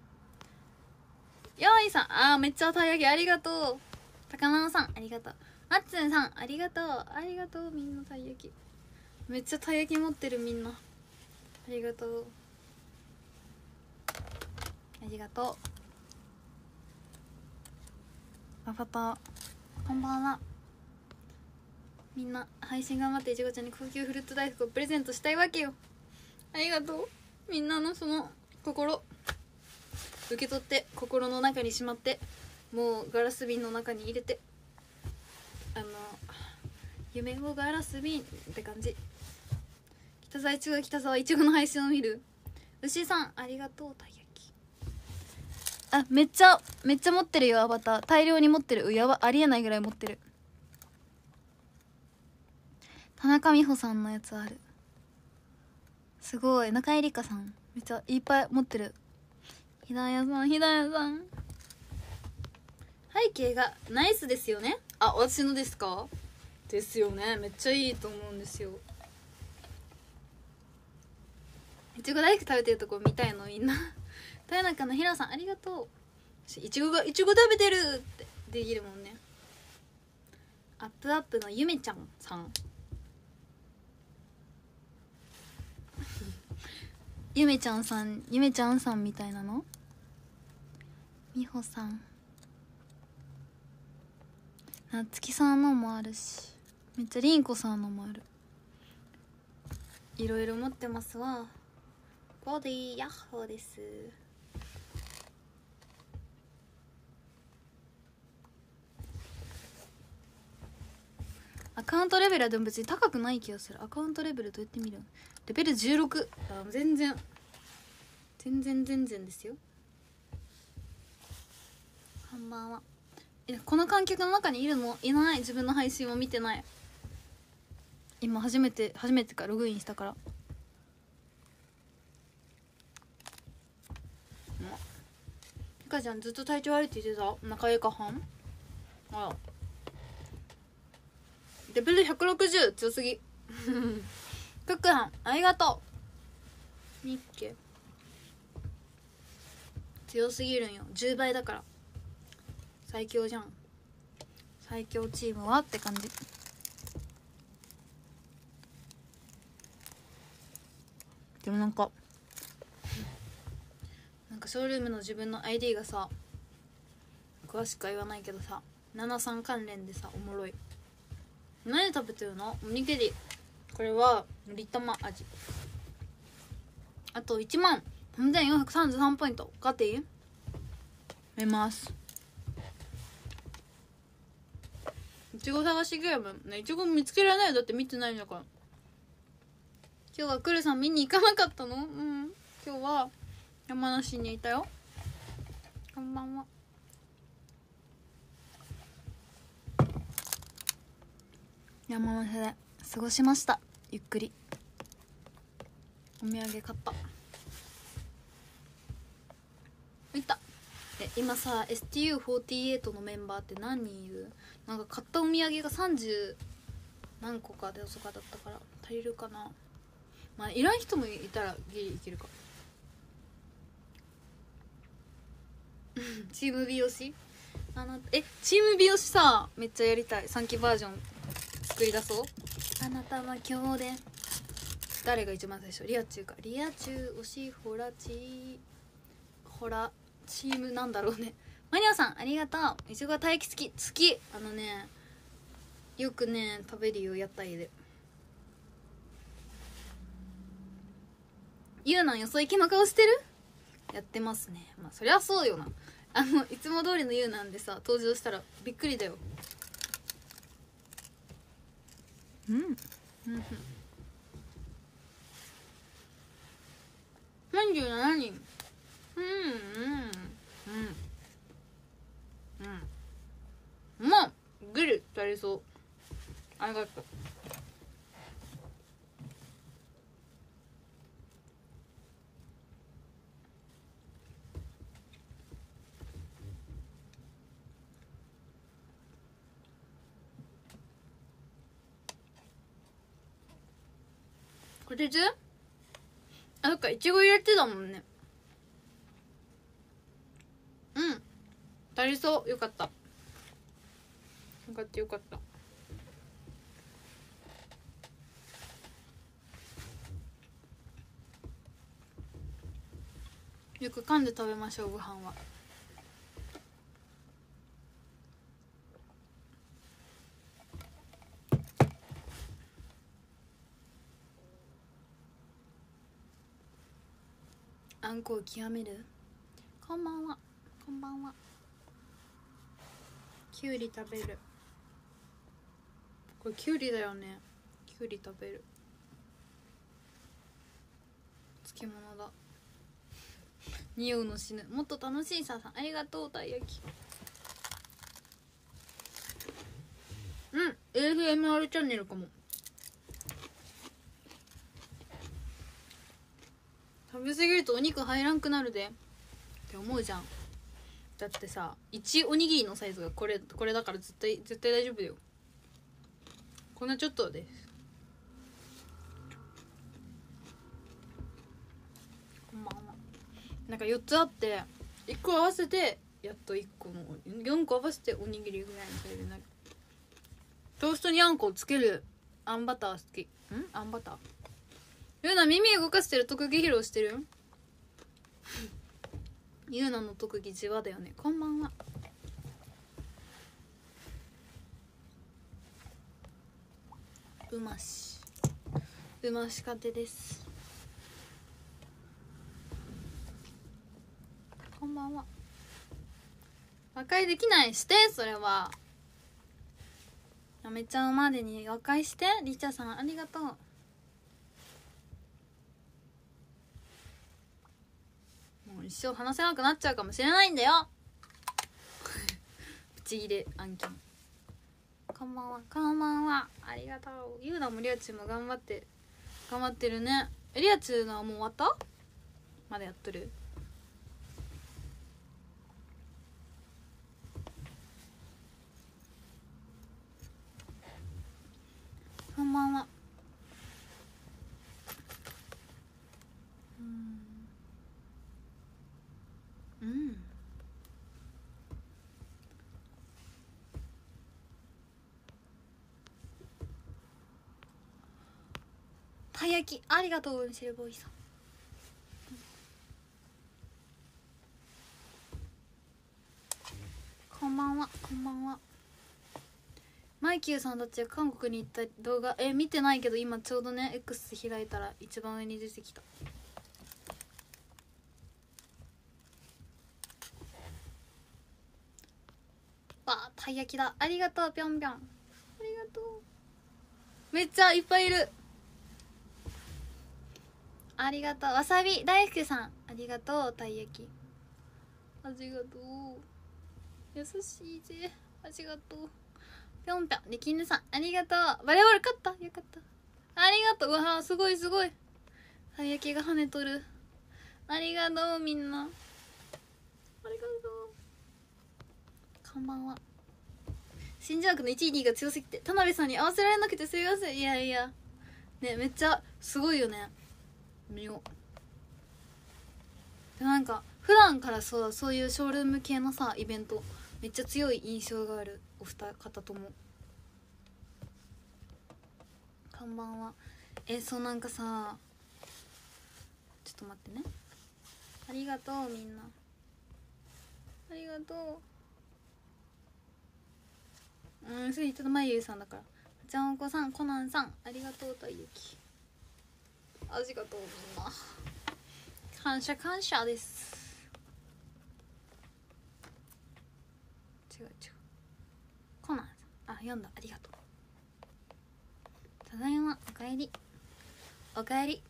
う。よいさん、めっちゃたい焼きありがとう。高菜さん、ありがとう。マッツンさん、ありがとう。ありがとう。みんなたい焼きめっちゃたい焼き持ってる。みんなありがとう。ありがとう。アバター、こんばんは。みんな配信頑張っていちごちゃんに高級フルーツ大福をプレゼントしたいわけよ。ありがとう。みんなのその心受け取って、心の中にしまって、もうガラス瓶の中に入れて、夢をガラス瓶って感じ。北沢いちごの配信を見る。牛さん、ありがとう。たい焼きめっちゃ持ってるよ。アバター大量に持ってる。やば、ありえないぐらい持ってる。田中美穂さんのやつある。すごい。中井梨花さんめっちゃいっぱい持ってる。ひだやさん背景がナイスですよね。私のですか？ですよね。めっちゃいいと思うんですよ。いちご大福食べてるとこ見たいのみんな。豊中のひろさん、ありがとう。いちご食べてるってできるもんね。アップのゆめちゃんさん、 ゆめちゃんさんみたいなの。みほさん、なつきさんのもあるし、めっちゃりんこさんのもある。いろいろ持ってますわ。ボディヤッホーです。アカウントレベルはでも別に高くない気がする。アカウントレベルどうやって見るの。レベル16。あ、全然ですよ。こんばんは。この観客の中にいるの？いない。自分の配信を見てない。今初めてかログインしたから。ひかちゃんずっと体調悪いって言ってた。中江かはん。あら、レベル160強すぎ。クックはんありがとう。みっけ強すぎるんよ。10倍だから最強じゃん。最強チームはって感じ。でもなんかショールームの自分の ID がさ、詳しくは言わないけどさ、73関連でさ、おもろい。何食べてるの？おにぎり。これはのり玉味。あと13433ポイント買っていい？見ます。いちご探しゲームね。いちご見つけられないよ、だって見てないんだから。今日はくるさん見に行かなかったの？うん、今日は山梨にいたよ。こんばんは。山梨で過ごしました。ゆっくりお土産買った。いった。今さ STU48 のメンバーって何人いる？なんか買ったお土産が30何個かで遅かだったから足りるかな。まあいらん人もいたらギリいけるか。チーム美容師チーム美容師さ、めっちゃやりたい。3期バージョン作り出そう。あなたは今日で誰が一番最初？リアチュウか。リアチュウ推しホラチームなんだろうね。マニアさんありがとう。いちごは大気好き。よくね食べるよ、屋台で。ゆうなんよそ行きの顔してる？やってますね。まあそりゃそうよな。いつも通りのゆうなんでさ、登場したらびっくりだよ。37人。まあグル足りそう。ありがとう。こてつ？あ、そっか、いちご入れてたもんね。足りそう。よかった。よかった。よく噛んで食べましょう、ご飯は。あんこを極める。こんばんは。きゅうり食べる。これきゅうりだよね。きゅうり食べる。漬物だ。匂うの死ぬ。もっと楽しいさんありがとう。たい焼き。ASMR チャンネルかも。食べ過ぎるとお肉入らんくなるでって思うじゃん。だってさ、1おにぎりのサイズがこれだから絶対大丈夫だよ。こんなちょっとです。こんばんは。なんか4つあって1個合わせてやっと1個の4個合わせておにぎりぐらいのサイズになる。トーストにあんこをつけるあんバター好き。あんバターゆうな耳動かしてる特技披露してるゆうなの特技じわだよね。こんばんは。うましかてです。こんばんは。和解できないして。それはやめちゃうまでに和解して。リチャさんありがとう。もう一生話せなくなっちゃうかもしれないんだよブチギレ案件。こんばんは。こんばんは。ありがとう。ゆうなもりあちも頑張ってるね。りあちのはもう終わった？まだやっとる？こんばんは。たい焼きありがとう。ミシェルボーイさん、こんばんは。こんばんは。マイキューさんたちが韓国に行った動画見てないけど、今ちょうどね X 開いたら一番上に出てきた。わあ、たい焼きだ。ありがとう。ぴょんぴょんありがとう。めっちゃいっぱいいる。ありがとう。わさび大福さんありがとう。たい焼きありがとう。優しいぜ。ありがとう。ぴょんぴょんりきぬさんありがとう。バレーボール勝った。よかった。ありがとう。うわーすごいすごい。たい焼きが跳ねとる。ありがとうみんな。ありがとう。こんばんは。新庄君の1位2位が強すぎて田辺さんに合わせられなくてすいません。いやいやね、めっちゃすごいよね。見よう。でなんか普段からそういうショールーム系のさイベントめっちゃ強い印象があるお二方とも。こんばんは。そうなんかさ、ちょっと待ってね。ありがとうみんな。ありがとう。それ言ったのまゆゆさんだから。じゃんおこさん、コナンさんありがとう。たいゆきありがとうみんな。感謝感謝です。違うコナンさん読んだ。ありがとう。ただいま。おかえりおかえり。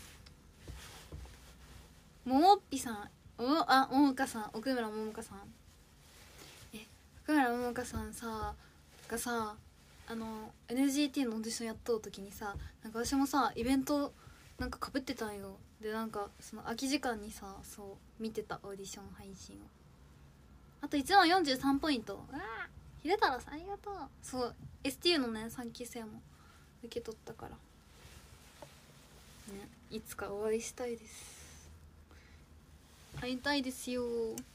ももっぴさんももかさん、奥村ももかさん。奥村ももかさんがさNGT のオーディションやっとう時にさ、なんか私もさイベントなんか被ってたんよ。でなんかその空き時間にさ見てたオーディション配信を。あと1万43ポイント。うわ秀太郎さんありがとう。STU のね3期生も受け取ったからね、いつかお会いしたいです。会いたいですよ。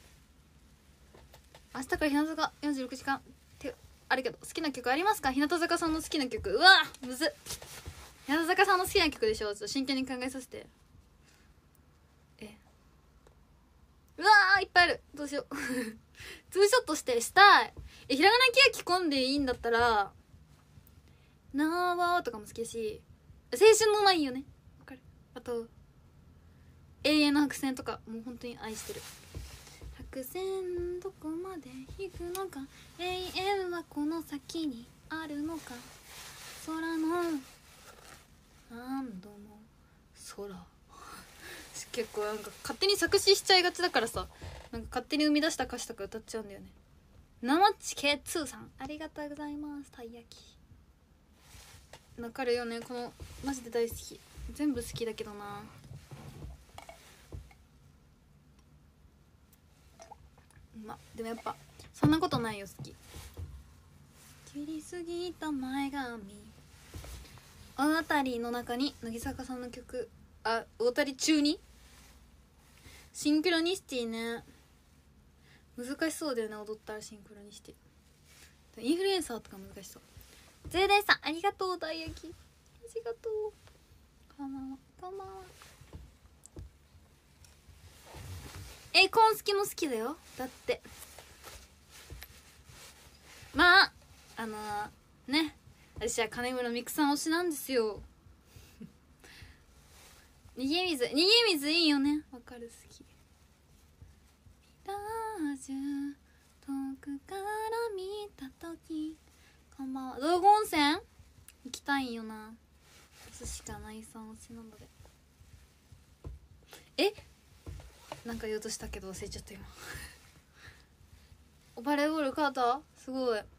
明日から日向坂46時間ってあるけど、好きな曲ありますか？日向坂さんの好きな曲。うわむずっ。日向坂さんの好きな曲でしょ。ちょっと真剣に考えさせて。うわいっぱいある。どうしようツーショットしたい。ひらがなきが着込んでいいんだったらなーわーとかも好きだし、青春のないよね。わかる。あと永遠の白線とかもう本当に愛してる。白線どこまで引くのか、永遠はこの先にあるのか、空の何度も空結構なんか勝手に作詞しちゃいがちだからさ、なんか勝手に生み出した歌詞とか歌っちゃうんだよね。生地 K2 さんありがとうございます。たい焼きわかるよね。このマジで大好き。全部好きだけどな。でもやっぱそんなことないよ。好き。切りすぎた前髪。大当たりの中に乃木坂さんの曲大当たり中にシンクロニシティね。難しそうだよね、踊ったらシンクロニシティ。インフルエンサーとか難しそう。ゼーデンさんありがとう。たい焼きありがとう。 こんばんは、こんばんは。コンスキも好きだよ。だってまあね、私は金村美久さん推しなんですよ。逃げ水いいよね。わかる、好き。ラージュ遠くから見た時、こんばんは。道後温泉行きたいんよな。寿司かないさん推しなので。なんか言おうとしたけど忘れちゃった今。バレーボールカータすごい。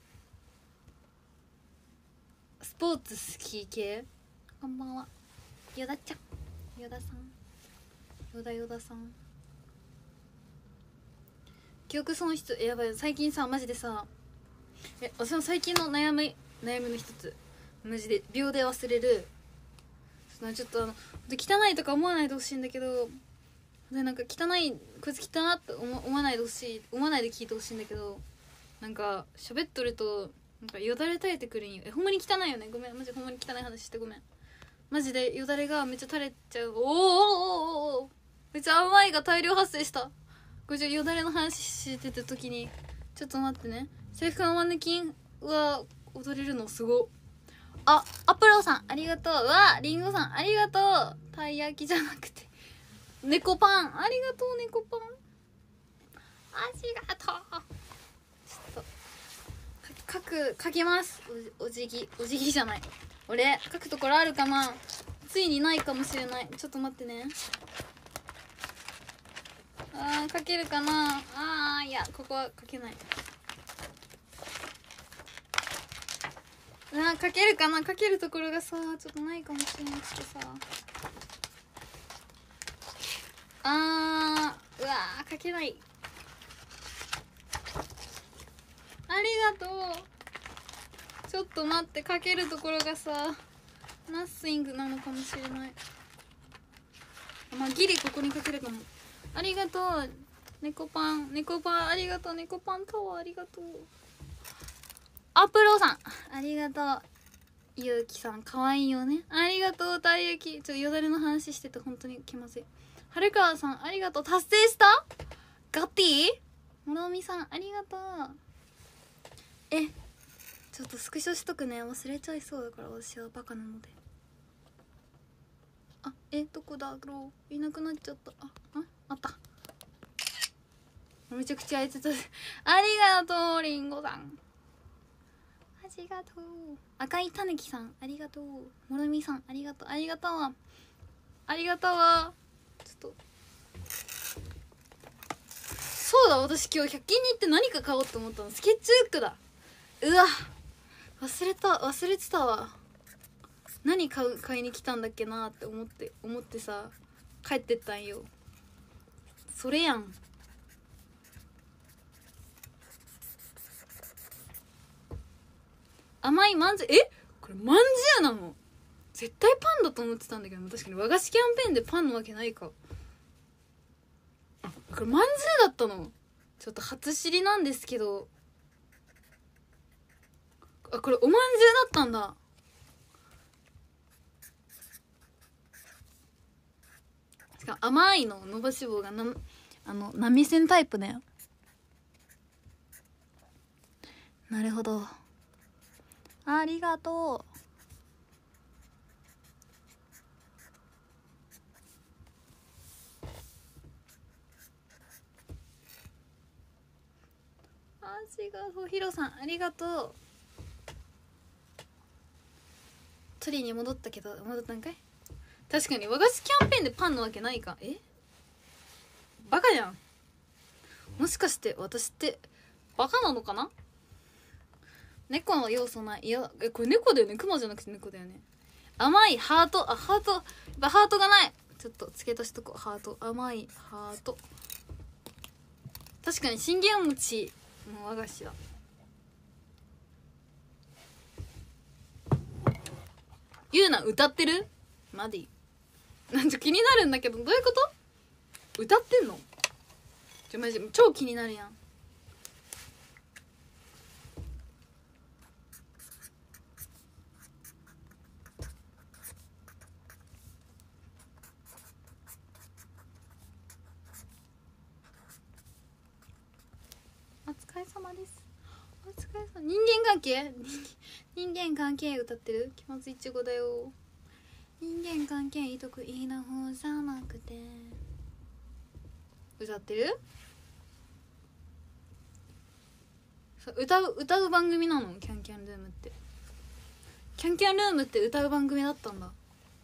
スポーツ好き系。こんばんは、ヨダちゃん、ヨダさん、ヨダさん。記憶損失やばい。最近さマジでさ、私の最近の悩みの一つ、マジで秒で忘れる。ちょっと汚いとか思わないでほしいんだけど、でなんか汚い、こいつ汚って思わないでほしい、思わないで聞いてほしいんだけど、なんか喋っとるとなんかよだれ垂れてくるんよ。ほんまに汚いよね。ごめん、マジほんまに汚い話してごめん。マジでよだれがめっちゃ垂れちゃう。おめっちゃ甘いが大量発生した。これじゃよだれの話してた時に、ちょっと待ってね。制服のマネキンは踊れるのすご。アプロさんありがとう。リンゴさんありがとう。たい焼きじゃなくて猫パンありがとう。猫パンありがとう。ちょっと書きます。お辞儀じゃない、俺書くところあるかな。ついにないかもしれない。ちょっと待ってね。書けるかな。いやここは書けない。書けるかな。書けるところがさちょっとないかもしれなくてさ。書けない。ありがとう。ちょっと待って、書けるところがさナッシングなのかもしれない。まあギリここに書けるかも。ありがとう猫パンありがとう。猫パンタワーありがとう。アプロさんありがとう。ゆうきさんかわいいよね。ありがとう。たい焼きちょっとよだれの話してて本当に気まずい。はるかわさんありがとう。達成した。ガティもろみさんありがとう。ちょっとスクショしとくね。忘れちゃいそうだから私はバカなので。どこだろう。いなくなっちゃった。あった。めちゃくちゃあいつとありがとう。りんごさんありがとう。赤いたぬきさんありがとう。もろみさんありがとう。ありがとうわ。ありがとうわ。ちょっとそうだ、私今日100均に行って何か買おうと思ったの。スケッチブックだ。うわ忘れてたわ。何買いに来たんだっけなって思ってさ帰ってったんよ。それやん。甘いまんじゅう。これまんじゅうなの。絶対パンだと思ってたんだけど、確かに和菓子キャンペーンでパンのわけないか。これまんじゅうだったの。ちょっと初知りなんですけど、これおまんじゅうだったんだ。しかも甘いの伸ばし棒が波線タイプだよ。なるほど、ありがとう。味がそう。ヒロさんありがとう。取りに戻ったけど戻ったんかい。確かに和菓子キャンペーンでパンのわけないか。バカじゃん。もしかして私ってバカなのかな。猫の要素ない。いやこれ猫だよね。クマじゃなくて猫だよね。甘いハート。ハートやっぱハートがない。ちょっと付け足しとこう。ハート。甘いハート。確かに信玄餅の和菓子だ。ゆうな歌ってるマディ。なんか気になるんだけど、どういうこと？歌ってんの？マジ超気になるやん。 れ様です。お疲れ様。人間関係人間関係歌ってる。気まずいちごだよ。人間関係得意な方じゃなくて歌ってる。歌う番組なの。キャンキャンルームって。キャンキャンルームって歌う番組だったんだ。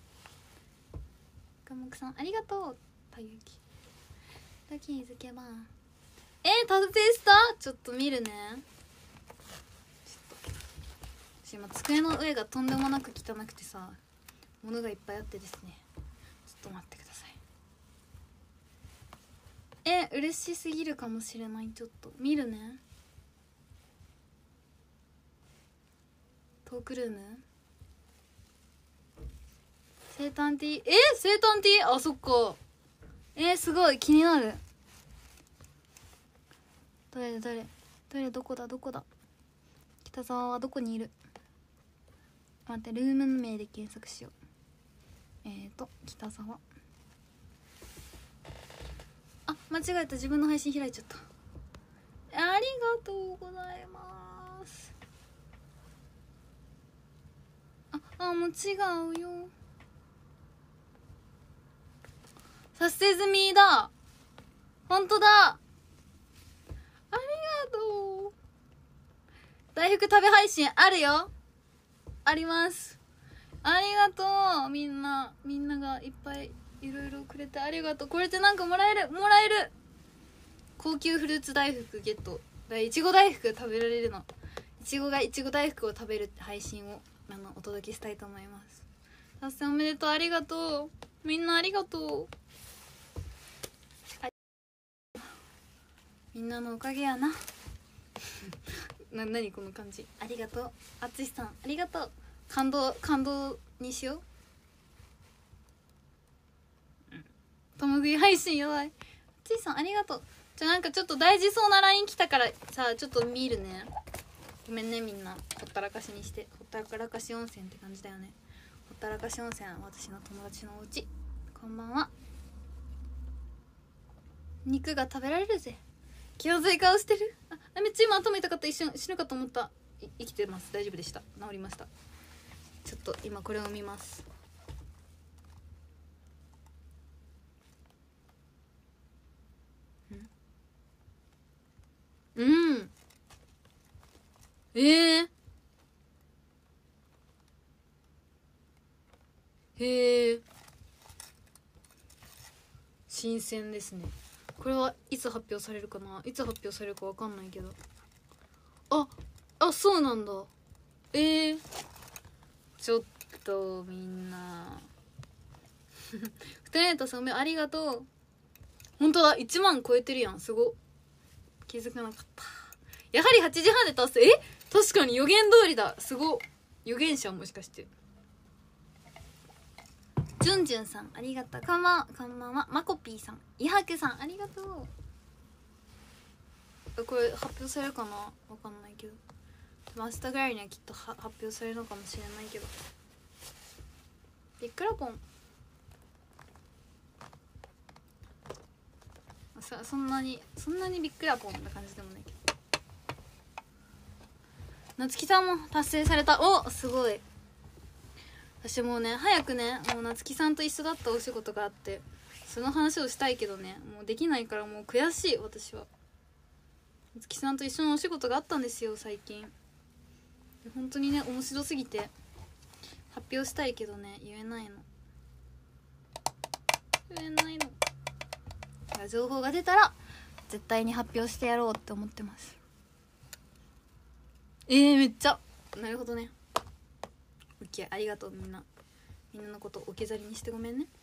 ガモクさんありがとう。たゆきだ気づけば達成した。ちょっと見るね。ちょっと今机の上がとんでもなく汚くてさ、物がいっぱいあってですね、ちょっと待ってください。嬉しすぎるかもしれない。ちょっと見るね。トークルーム生誕ティー。生誕ティー。あ、そっか。すごい気になる。誰どこだ北沢はどこにいる。待って、ルーム名で検索しよう。北沢。あ、間違えた。自分の配信開いちゃった。ありがとうございます。もう違うよ。達成済みだ。ほんとだ。ありがとう。大福食べ配信あるよ。あります。ありがとう。みんながいっぱいいろいろくれてありがとう。これってなんかもらえる。高級フルーツ大福ゲット。いちご大福食べられるの。いちご大福を食べる配信をお届けしたいと思います。達成おめでとう。ありがとう。みんなありがとう。みんなのおかげやな。何この感じ。ありがとう。あつしさんありがとう。感動にしよう。共食い配信やばい。あつしさんありがとう。なんかちょっと大事そうな LINE 来たからさ、ちょっと見るね。ごめんねみんな。ほったらかしにして。ほったらかし温泉って感じだよね。ほったらかし温泉は私の友達のお家。こんばんは。肉が食べられるぜ。気まずい顔してる。めっちゃ今頭痛かった。一瞬死ぬかと思った。生きてます。大丈夫でした。治りました。ちょっと今これを見ます。へえ、新鮮ですね。これはいつ発表されるかな。いつ発表されるかわかんないけど。そうなんだ。ちょっとみんなふたねたさんありがとう。ほんとだ、1万超えてるやん。すご。気づかなかった。やはり8時半で達成。確かに予言通りだ。すご。予言者もしかして。じゅんじゅんさんありがとう。こんばんは。まこぴーさん、いはくさんありがとう。これ発表されるかなわかんないけど、明日ぐらいにはきっと発表されるのかもしれないけど。ビックラポンそんなにビックラポンな感じでもないけど。なつきさんも達成された。すごい。私もうね、早くね、もう夏希さんと一緒だったお仕事があって、その話をしたいけどね、もうできないから、もう悔しい。私は夏希さんと一緒のお仕事があったんですよ最近。本当にね、面白すぎて発表したいけどね、言えないの。情報が出たら絶対に発表してやろうって思ってます。めっちゃなるほどね。オッケー、ありがとう。みんなのこと置き去りにしてごめんね。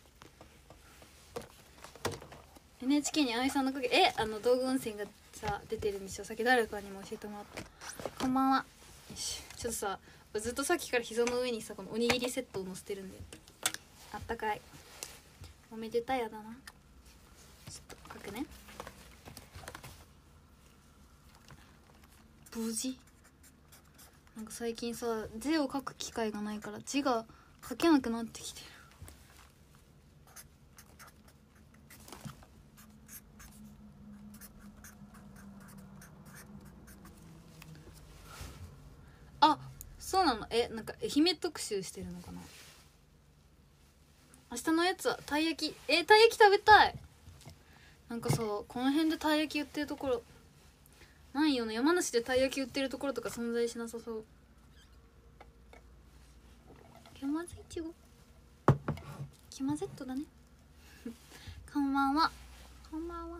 NHK に葵さんの声道具温泉がさ出てるんでしょ。さっき誰かにも教えてもらった。こんばんは。よし、ちょっとさ、ずっとさっきから膝の上にさこのおにぎりセットを乗せてるんで、あったかい。おめでたやだな。ちょっと書くね。無事。なんか最近さ、字を書く機会がないから字が書けなくなってきてる。 そうなの。なんか愛媛特集してるのかな。明日のやつはたい焼き。たい焼き食べたい。なんかさ、この辺でたい焼き売ってるところないよね。山梨でたい焼き売ってるところとか存在しなさそう。気まずいちご気まぜっとだねこんばんは。こんばんは。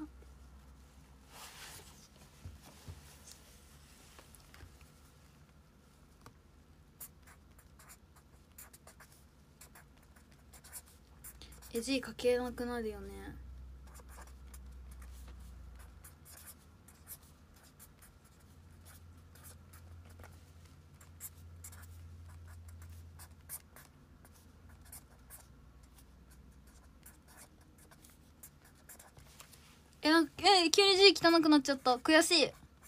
字書けなくなるよね。なんか急に字汚くなっちゃった。悔しい。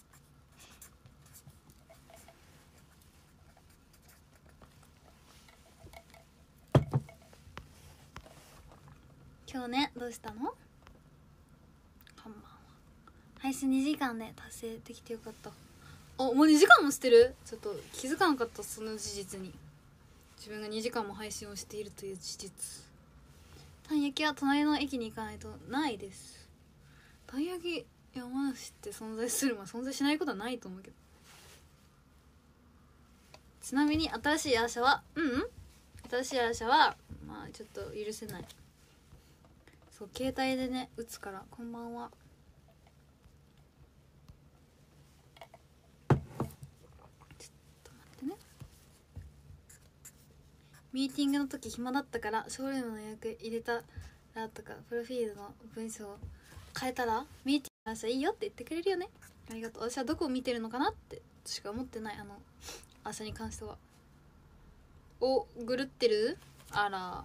今日ね、どうしたの？こんばんは。配信2時間で達成できてよかった。もう2時間もしてる？ちょっと気づかなかった。その事実に自分が2時間も配信をしているという事実。たい焼きは隣の駅に行かないとないです。たい焼き山梨って存在する？存在しないことはないと思うけど。ちなみに新しいアーシャは新しいアーシャはまあちょっと許せない。そう、携帯でね打つから。こんばんは。ちょっと待ってね。ミーティングの時暇だったからショールームの予約入れたらとかプロフィールの文章を変えたらミーティングの朝いいよって言ってくれるよね。ありがとう。私はどこを見てるのかなってしか思ってない。朝に関しては。ぐるってる？あら、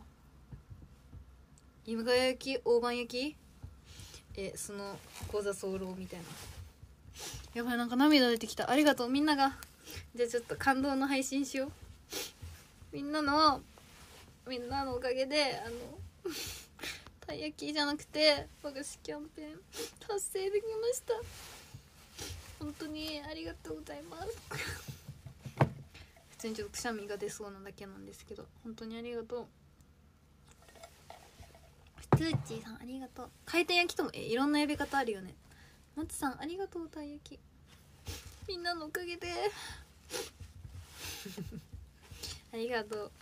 今川焼き大判焼きその講座候みたいな。やばい、なんか涙出てきた。ありがとうみんなが。じゃあちょっと感動の配信しよう。みんなのおかげでたい焼きじゃなくて和菓子キャンペーン達成できました。本当にありがとうございます普通にちょっとくしゃみが出そうなだけなんですけど、本当にありがとう。つーちーさんありがとう。回転焼きともいろんな呼び方あるよね。まつさんありがとう。たい焼きみんなのおかげでありがとう。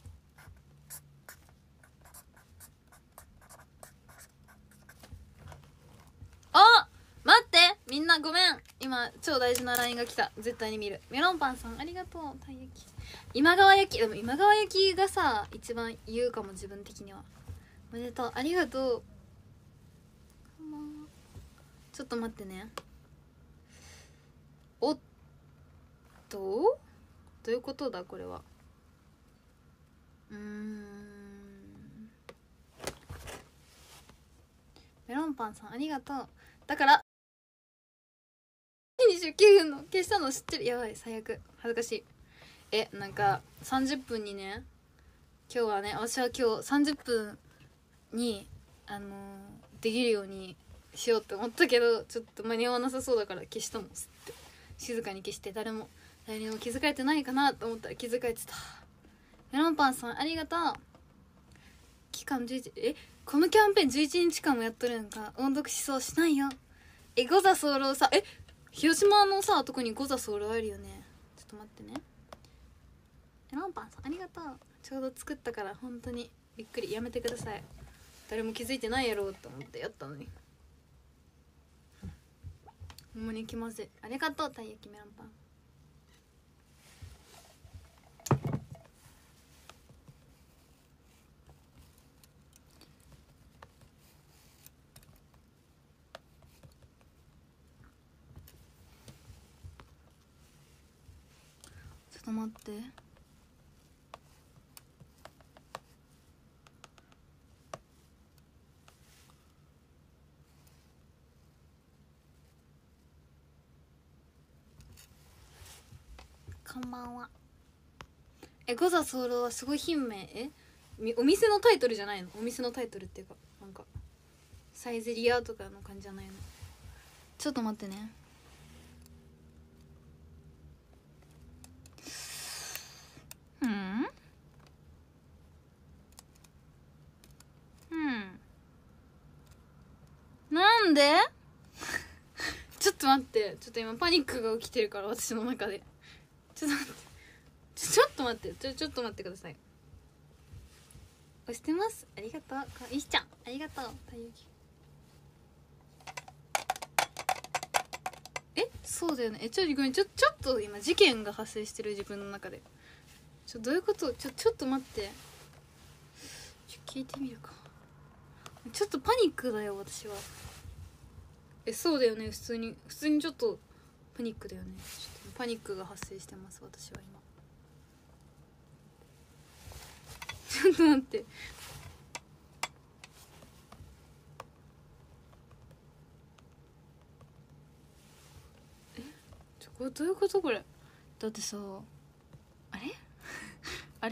待って、みんなごめん、今超大事な LINE が来た。絶対に見る。メロンパンさんありがとう。たい焼き今川焼き。でも今川焼きがさ一番言うかも、自分的には。おめでとう。ありがとう。ちょっと待ってね。おっと、どういうことだこれは。メロンパンさんありがとう。だから29分の消したの知ってる？やばい、最悪、恥ずかしい。なんか30分にね、今日はね、私は今日30分にできるようにしようって思ったけど、ちょっと間に合わなさそうだから消したもん。すって静かに消して、誰にも気づかれてないかなと思ったら気づかれてた。メロンパンさんありがとう。期間11、このキャンペーン11日間もやっとるんか。音読しそうしないよ。ゴザソウルさ、広島のさとこにゴザソウルあるよね。ちょっと待ってね。メロンパンさんありがとう。ちょうど作ったから本当にびっくり。やめてください。誰も気づいてないやろうと思ってやったのに。ほんまに気まずい。ありがとうたい焼きメロンパン。ちょっと待って。こんばんは。ゴザソウルはすごい品名。お店のタイトルじゃないの？お店のタイトルっていうか、なんかサイゼリアとかの感じじゃないの？ちょっと待ってね。 ちょっと待って、ちょっと今パニックが起きてるから、私の中で。ちょっと待ってちょっと待ってちょっと待ってください。押してます。ありがとう。いしちゃんありがとう。そうだよね。ごめん、ちょっと今事件が発生してる、自分の中で。どういうこと？ちょっと待って、聞いてみるか。ちょっとパニックだよ私は。そうだよね。普通にちょっとパニックだよね。ちょっとパニックが発生してます私は今。ちょっと待って、これどういうこと？これだってさ、あれあれ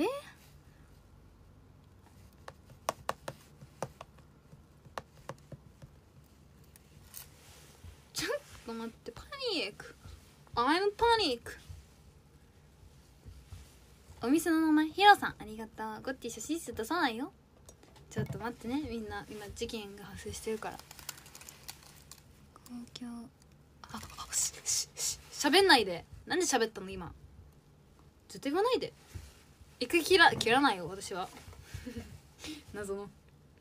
ちょっと待って、パニック。I'm panic。お店の名前ヒロさんありがとう。ゴッティ写真数出さないよ。ちょっと待ってね、みんな今事件が発生してるから。東京喋んないで。なんで喋ったの今。絶対言わないで。一回切らないよ私は。謎の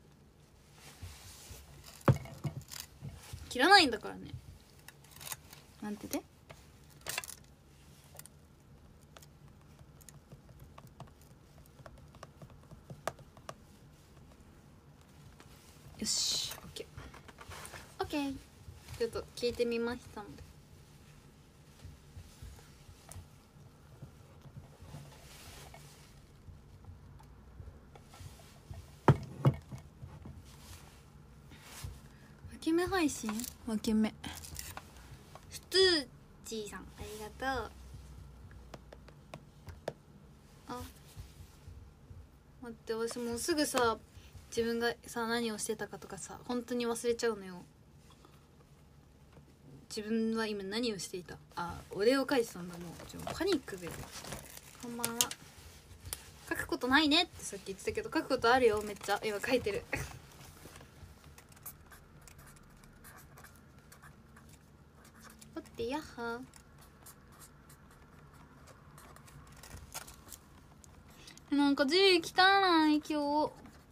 切らないんだからね。なんてて。よし、オッケー。ちょっと聞いてみましたので。分け目配信？分け目。ストゥーチーさんありがとう。あ、待って、私もうすぐさ、自分がさ何をしてたかとかさ本当に忘れちゃうのよ。自分は今何をしていた。お礼を書いてたんだ。もうパニックで。こんばんは。書くことないねってさっき言ってたけど、書くことあるよ。めっちゃ今書いてる。待ってやっはー。なんか字汚い今日。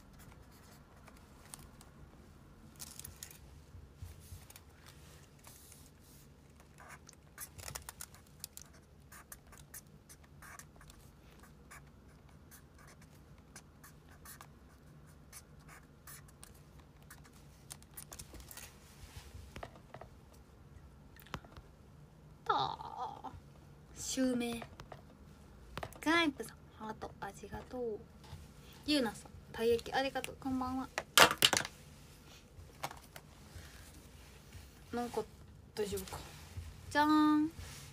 襲名ガイプさんハートありがとう。ゆうなさんたい焼きありがとう。こんばんは。なんか大丈夫か。じゃーん。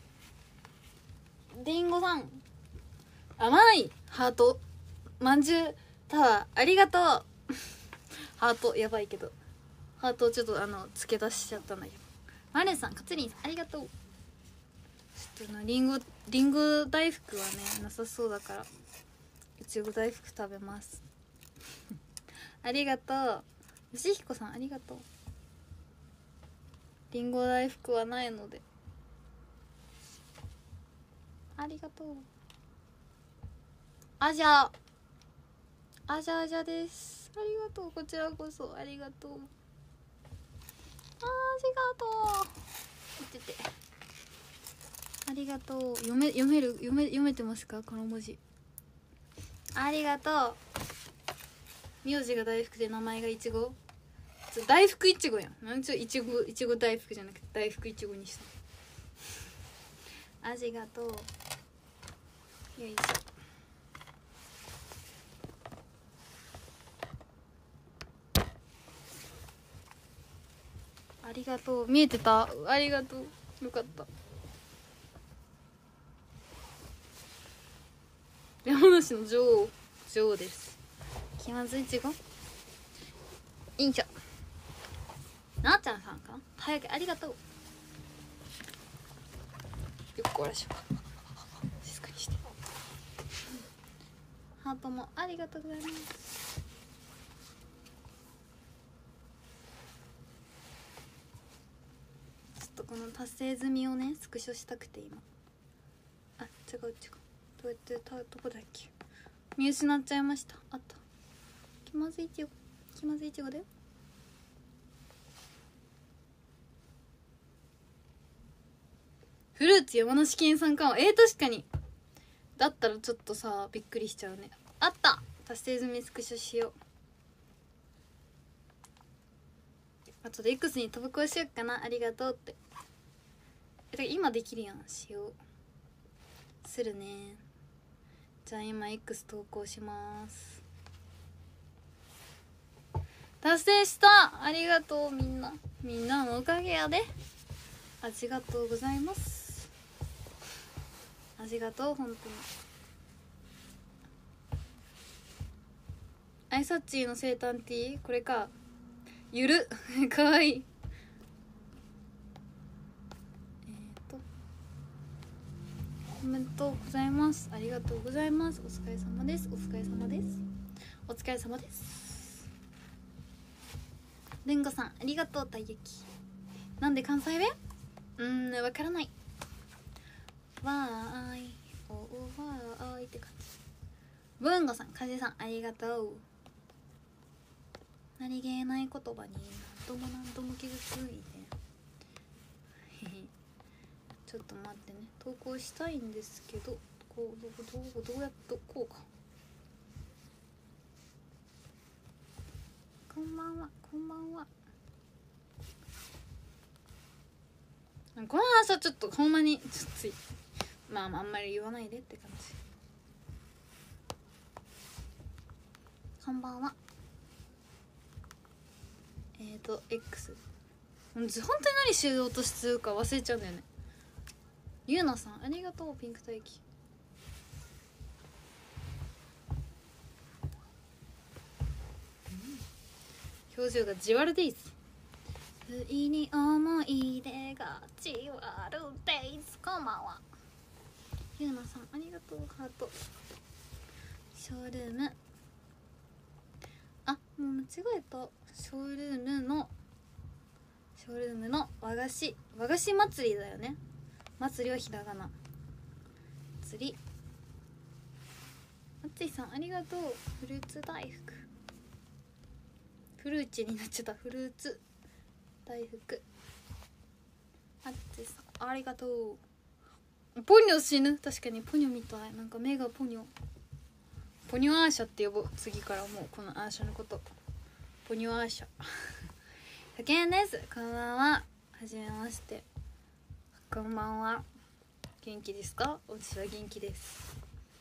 りんごさん甘いハートまんじゅうタワーありがとう。ハートやばいけどハートをちょっと付け出しちゃったんだけど。マレンさんカツリンさんありがとう。ちょっとリンゴ大福はねなさそうだからいちご大福食べます。ありがとう。よしひこさんありがとう。リンゴ大福はないのでありがとう。あじゃです。ありがとう。こちらこそありがとう。ありがとう。見ててありがとう。読めてますかこの文字。ありがとう。名字が大福で名前がいちご。大福いちごやん。なんちょいちご大福じゃなくて大福いちごにした。ありがとう。よいしょ。ありがとう。見えてた。ありがとう。よかった。山梨の女王です。気まずいちご。いいんちゃ。なあちゃんさんか。早くありがとう。よっこらしょ。静かにして。ハートもありがとうございます。ちょっとこの達成済みをねスクショしたくて今。あ、違うどうやってどこだっけ、見失っちゃいました。あった、気まずいちごだよ。フルーツ山梨県産かも。確かに。だったらちょっとさびっくりしちゃうね。あった、達成済みスクショしよう。あとで X に投稿しよっかな。ありがとうって。今できるやん。しようするね。じゃあ今 X 投稿します。達成した。ありがとう。みんなのおかげやで。ありがとうございます。ありがとう本当に。アイサッチーの生誕ティー、これか。ゆるかわいい。コメントございます。ありがとうございます。お疲れ様です。お疲れ様です。お疲れ様です。レンゴさんありがとう。たい焼きなんで関西弁？わからない。わーいおわーいって感じ。ブンゴさん、カジさんありがとう。何気ない言葉に何とも傷ついてちょっと待ってね、投稿したいんですけど、どうやってこうか。こんばんは。この話はちょっとほんまにちょっとついあんまり言わないでって感じ。こんばんは。X 本当に何しようとしてるか忘れちゃうんだよね。ゆうなさんありがとう。ピンク待機。表情がじわるです。不意に思い出がじわるです。こんばんは。ゆうなさんありがとう。ハート。ショールーム、あ、もう間違えた。ショールームの和菓子祭りだよね。祭りはひらがな。祭り。あっちいさんありがとう。フルーツ大福、フルーチェになっちゃった。フルーツ大福。あっちいさんありがとう。ポニョ死ぬ。確かにポニョみたい。なんか目がポニョアーシャって呼ぼう。次からもうこのアーシャのことポニョアーシャさけんです。こんばんは。はじめまして。こんばんは。元気ですか？私は元気です。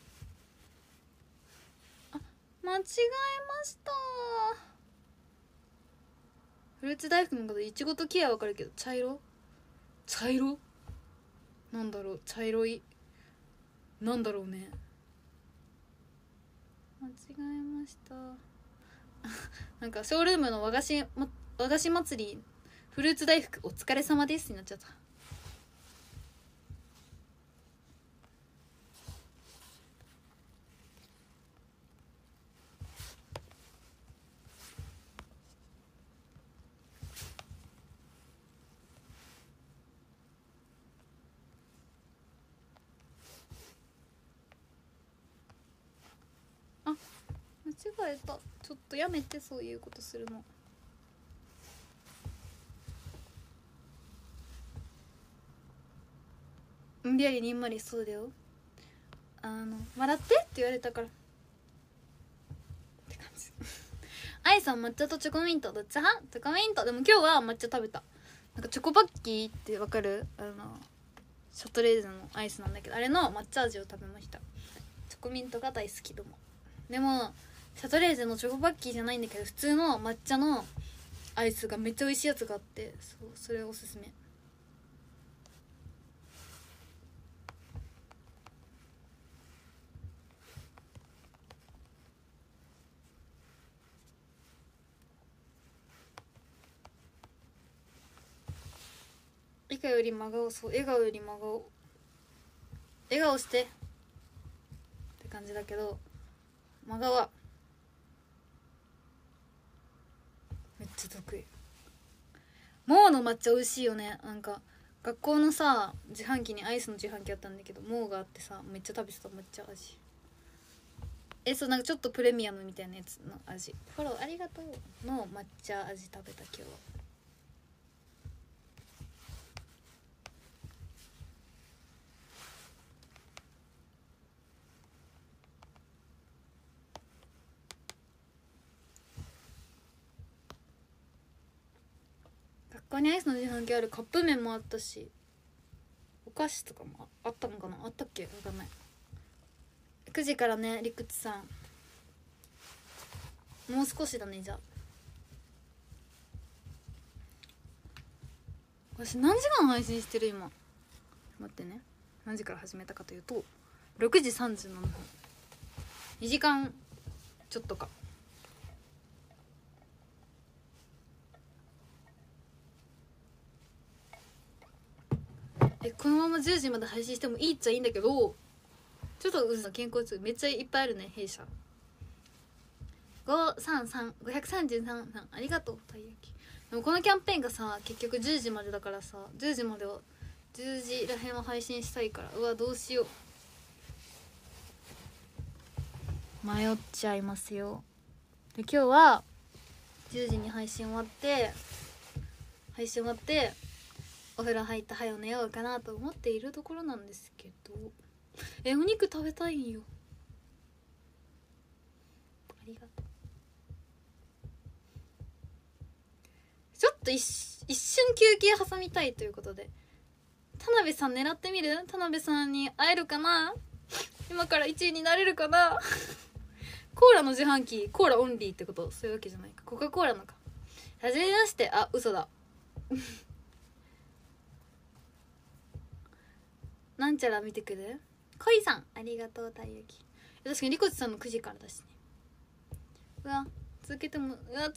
あ、間違えました。フルーツ大福のこといちごとキアわかるけど茶色なんだろう。茶色いなんだろうね。間違えましたなんかショールームの和菓子祭りフルーツ大福お疲れ様ですになっちゃった。あ、間違えた。ちょっとやめてそういうことするの。無理やりにんまり。そうだよ。笑ってって言われたからって感じアイさん抹茶とチョコミントどっち派？チョコミント。でも今日は抹茶食べた。なんかチョコバッキーってわかる？シャトレーゼのアイスなんだけど、あれの抹茶味を食べました。チョコミントが大好き。でもシャトレーゼのチョコバッキーじゃないんだけど普通の抹茶のアイスがめっちゃ美味しいやつがあって、それおすすめ。以下より真顔。そう、笑顔より真顔。笑顔してって感じだけど、真顔はめっちゃ得意。モーの抹茶美味しいよね。なんか学校のさ自販機にアイスの自販機あったんだけど、モーがあってさめっちゃ食べてた。抹茶味。そう、なんかちょっとプレミアムみたいなやつの味。フォローありがとうの抹茶味食べた今日は。学校にアイスの自販機ある。カップ麺もあったし、お菓子とかもあったのかな。あったっけ、わかんない。9時からね、りくつさん。もう少しだね。じゃあ私何時間配信してる今。待ってね、何時から始めたかというと6時37分。2時間ちょっとか。このまま10時まで配信してもいいっちゃいいんだけど、ちょっと健康痛めっちゃいっぱいあるね。弊社533さんありがとう。たい焼き。でもこのキャンペーンがさ結局10時までだからさ、10時までは10時らへんは配信したいから、うわどうしよう、迷っちゃいますよ。で今日は10時に配信終わってお風呂入って早寝ようかなと思っているところなんですけど、お肉食べたいんよ。ありがとう。ちょっと一瞬休憩挟みたいということで、田辺さん狙ってみる。田辺さんに会えるかな。今から1位になれるかなコーラの自販機、コーラオンリーってこと？そういうわけじゃないか。コカ・コーラのか。はじめまして。あ、嘘だなんちゃら見てくる。恋さんありがとう。たい焼き。確かにリコチさんの9時からだしね。うわ続けても、うわ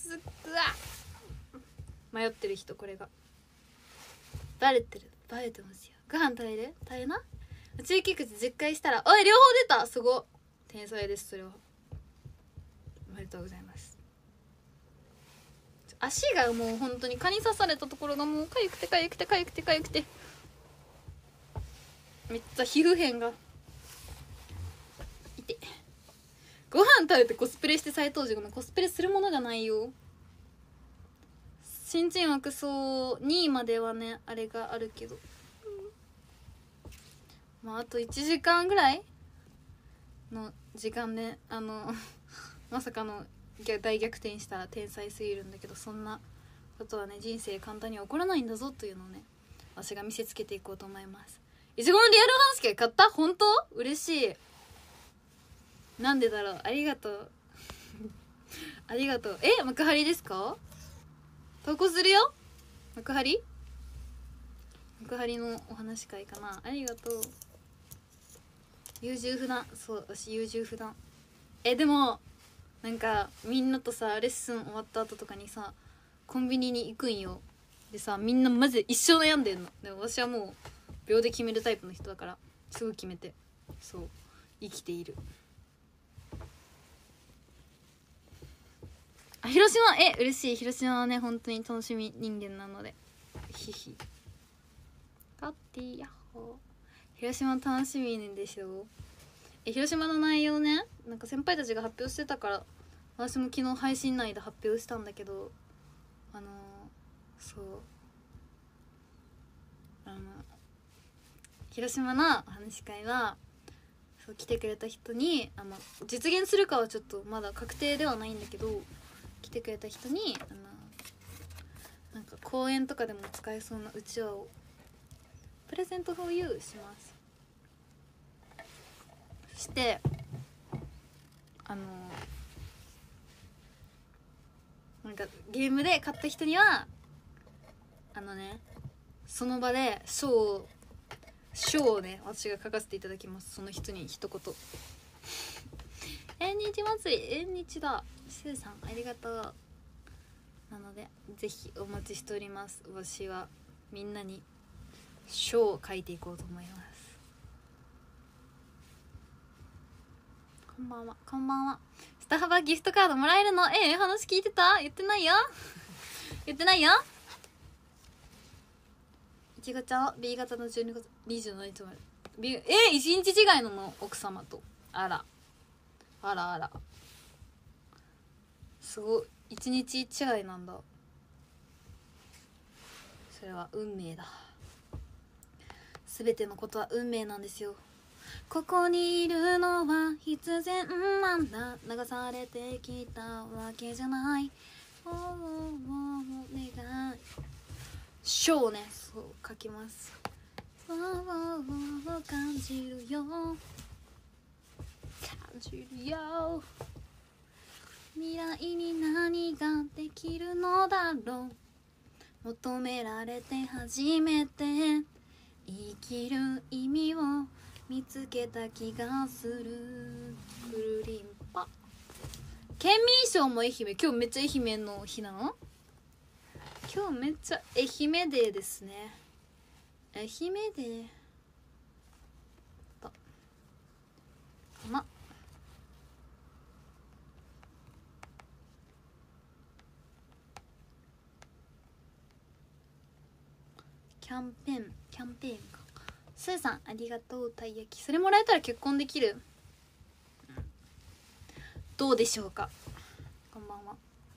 迷ってる人、これがバレてますよ。ご飯食べる？食べな。中期口10回したら、おい両方出た。すご天才です。それはおめでとうございます。足がもう本当に蚊に刺されたところがもうかゆくてめっちゃ皮膚片がいて。ご飯食べてコスプレして再登場。ごめん、コスプレするものがないよ。新人枠そう2位まではねあれがあるけど、まああと1時間ぐらいの時間でまさかの大逆転したら天才すぎるんだけど、そんなことはね人生簡単には起こらないんだぞというのをね私が見せつけていこうと思います。いちごのリアル話し会買った？本当？嬉しい。なんでだろう。ありがとうありがとう。幕張ですか？投稿するよ。幕張のお話し会かな。ありがとう。優柔不断。そう、私優柔不断。でもなんかみんなとさレッスン終わった後とかにさコンビニに行くんよ。でさみんなマジで一生悩んでんの。でも私はもう秒で決めるタイプの人だからすぐ決めてそう生きている。広島嬉しい。広島はね本当に楽しみ人間なのでヒヒカッティヤッホー。広島楽しみでしょ。広島の内容ねなんか先輩たちが発表してたから私も昨日配信内で発表したんだけど、そう広島のお話し会はそう来てくれた人に実現するかはちょっとまだ確定ではないんだけど、来てくれた人になんか公演とかでも使えそうなうちわをプレゼント for you します。そしてなんかゲームで買った人にはその場で賞をね私が書かせていただきます。その人に一言縁日祭り縁日だ。スーさんありがとう。なのでぜひお待ちしております。私はみんなに書を書いていこうと思います。こんばんは。こんばんは。スタバギフトカードもらえるの？話聞いてた？言ってないよ言ってないよ。 1月は B 型の12月27日生まれ。1日違いの奥様と。あらあらあら、すごい、1日違いなんだ。それは運命だ。全てのことは運命なんですよ。ここにいるのは必然なんだ、流されてきたわけじゃない。おーおー願いショーね、そう書きます。おー感じるよ感じるよ、未来に何ができるのだろう、求められて初めて生きる意味を見つけた気がする。くるりんぱ。県民賞も愛媛。今日めっちゃ愛媛の日なの？今日めっちゃ愛媛デーですね。愛媛デーだかな。キャンペーンか。スーさんありがとう。たい焼き、それもらえたら結婚できる。どうでしょうか。こんばんは。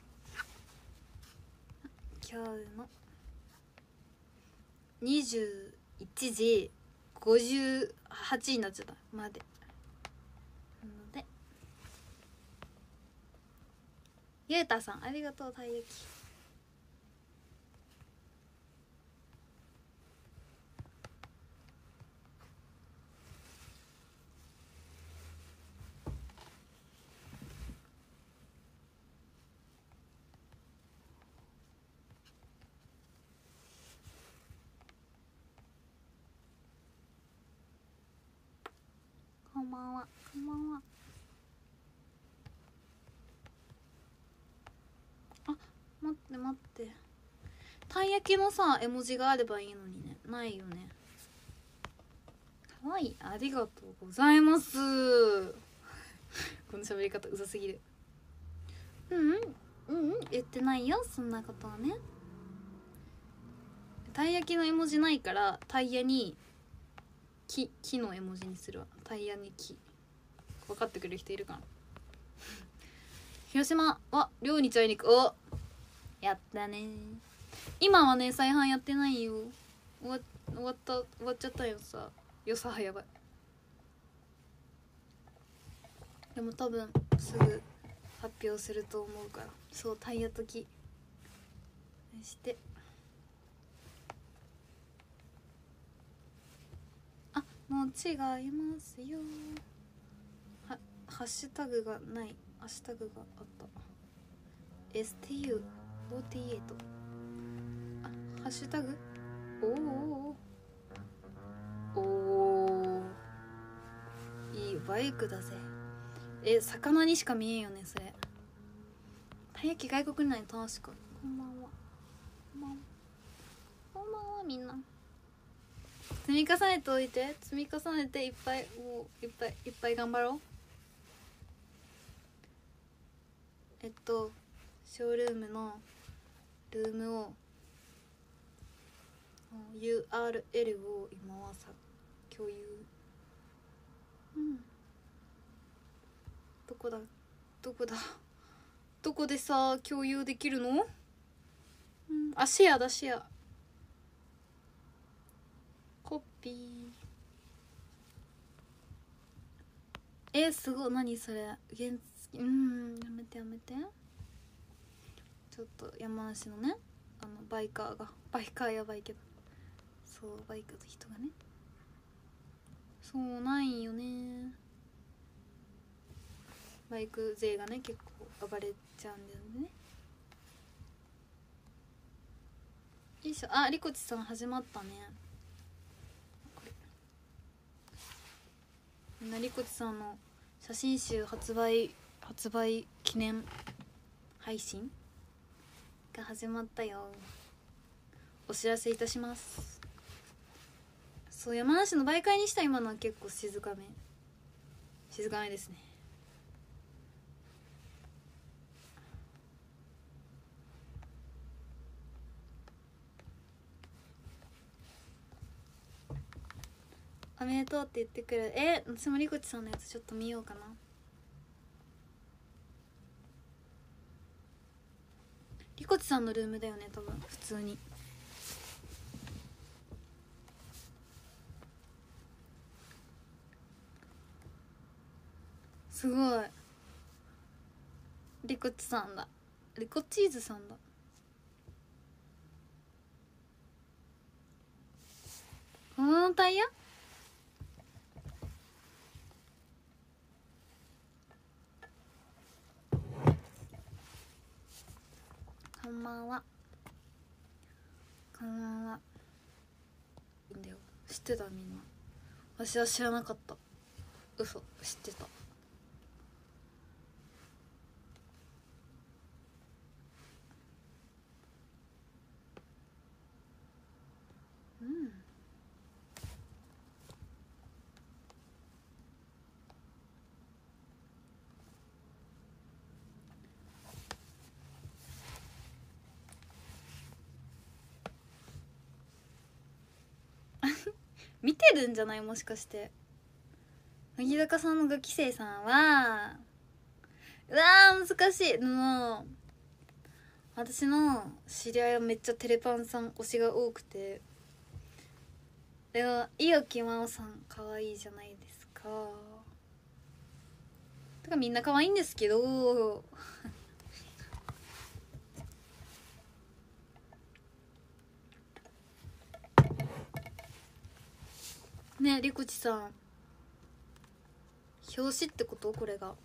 今日の21時58になっちゃったまでなので、ゆうたさんありがとう。たい焼き、こんばんは。こんばんは。あ、待って待って、たい焼きのさ絵文字があればいいのにね、ないよね。かわいい、ありがとうございます。この喋り方うざすぎる。言ってないよそんなことはね。たい焼きの絵文字ないからタイヤに木の絵文字にするわ。タイヤに木、分かってくれる人いるかな。広島は寮にちゃいに行く。お、やったね。今はね再販やってないよ。終わっちゃったよさ。よさはやばい。でも多分すぐ発表すると思うから。そう、タイヤと木して、あ、もう違いますよ。ハッシュタグがない。ハッシュタグがあった。 STU48。 あ、ハッシュタグ、おいいバイクだぜ。魚にしか見えんよねそれ。たい焼き外国内の確か。こんばんは。こんばんは。こんばんはみんな。積み重ねておいて、積み重ねていっぱい、もういっぱい頑張ろう。ショールームのルームを URL を今はさ共有、どこでさ共有できるの？あ、シェアだ、シェア。コピー。すごい、何それ。やめてちょっと山梨のね、バイカーやばいけど、そうバイクの人がね、そうないよね。バイク勢がね結構暴れちゃうんだよね。よいしょ。あ、リコチさん始まったね。これみんなリコチさんの写真集発売記念配信が始まったよ。お知らせいたします。そう、山梨の媒介にした今のは結構静かめですね。 おめでとうって言ってくる。私もりこちさんのやつちょっと見ようかな。りこちさんのルームだよね多分普通に。すごいりこちさんだ。りこチーズさんだ。このタイヤこんばんは。こんばんは。いいんだよ。知ってたみんな。私は知らなかった。嘘、知ってた。うん。見てるんじゃないもしかして。乃木坂さんの5期生さんはうわー難しい。もう私の知り合いはめっちゃテレパンさん推しが多くて、でも伊予木真央さん可愛いじゃないですか。てかみんな可愛いんですけどねえりこちさん、表紙ってこと？これが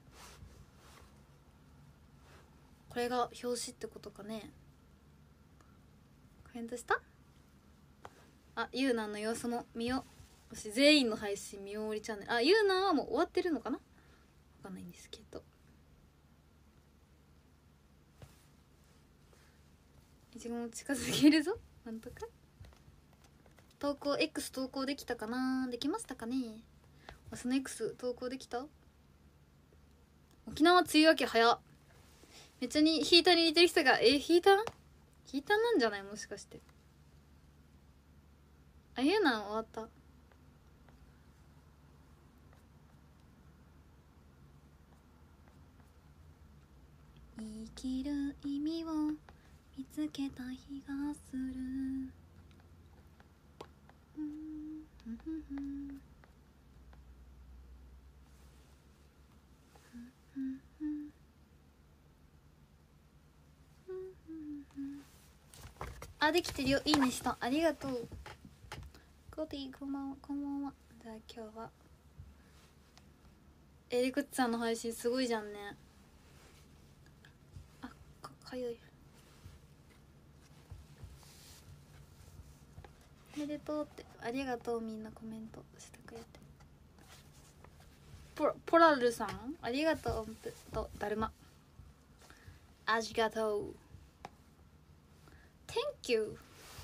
表紙ってことかね。コメントした？あ、ゆうなの様子も見よ。私全員の配信見おりチャンネル。あ、ゆうなはもう終わってるのかな、わかんないんですけど。いちごも近づけるぞ。なんとか投稿 X 投稿できたかな。できましたかね。その X 投稿できた。沖縄梅雨明け早っ。めっちゃにヒーターに似てる人がヒーターなんじゃないもしかして。あ、ゆうな終わった。生きる意味を見つけた気がする。あ、できてるよ。いいねした。ありがとう。ゴディこんばんは。こんばんは。じゃあ今日はりこっちさんの配信すごいじゃんね。あ、かゆい。おめでとうって。ありがとう。みんなコメントしてくれて。ポラルさんありがとう。とだるまありがとう。 Thank you。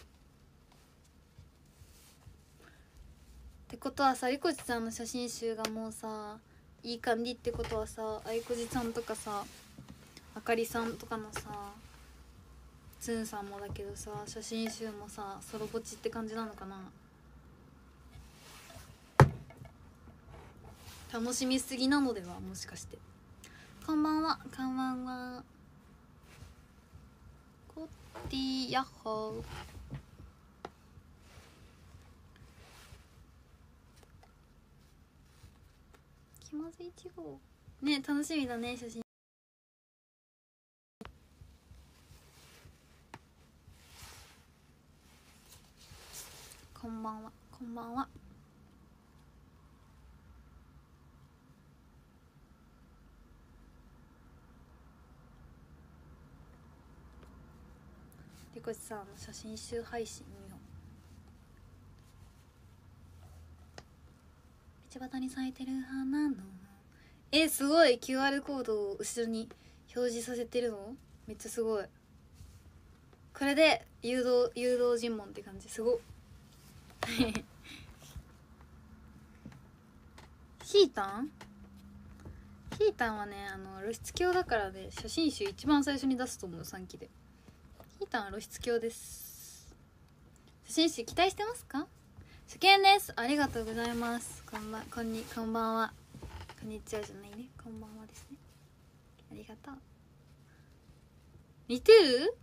ってことはさ、りこちさんの写真集がもうさいい感じってことはさ、あいこじさんとかさ、あかりさんとかのさ、つんさんもだけどさ、写真集もさソロポチって感じなのかな。楽しみすぎなのでは、もしかして。こんばんは。こんばんは。コッティヤッホー。気まずい1号ね。楽しみだね写真。こんばんは。こんばんは。りこちさんの写真集配信見よう。道端に咲いてる花のすごい QR コードを後ろに表示させてるのめっちゃすごい。これで誘導尋問って感じ。すごっヒータンはね露出狂だからね、写真集一番最初に出すと思う3期で。ヒータンは露出狂です。写真集期待してますか？ 見です。ありがとうございます。こんばんは。こんにちはじゃないね、こんばんはですね。ありがとう。似てる？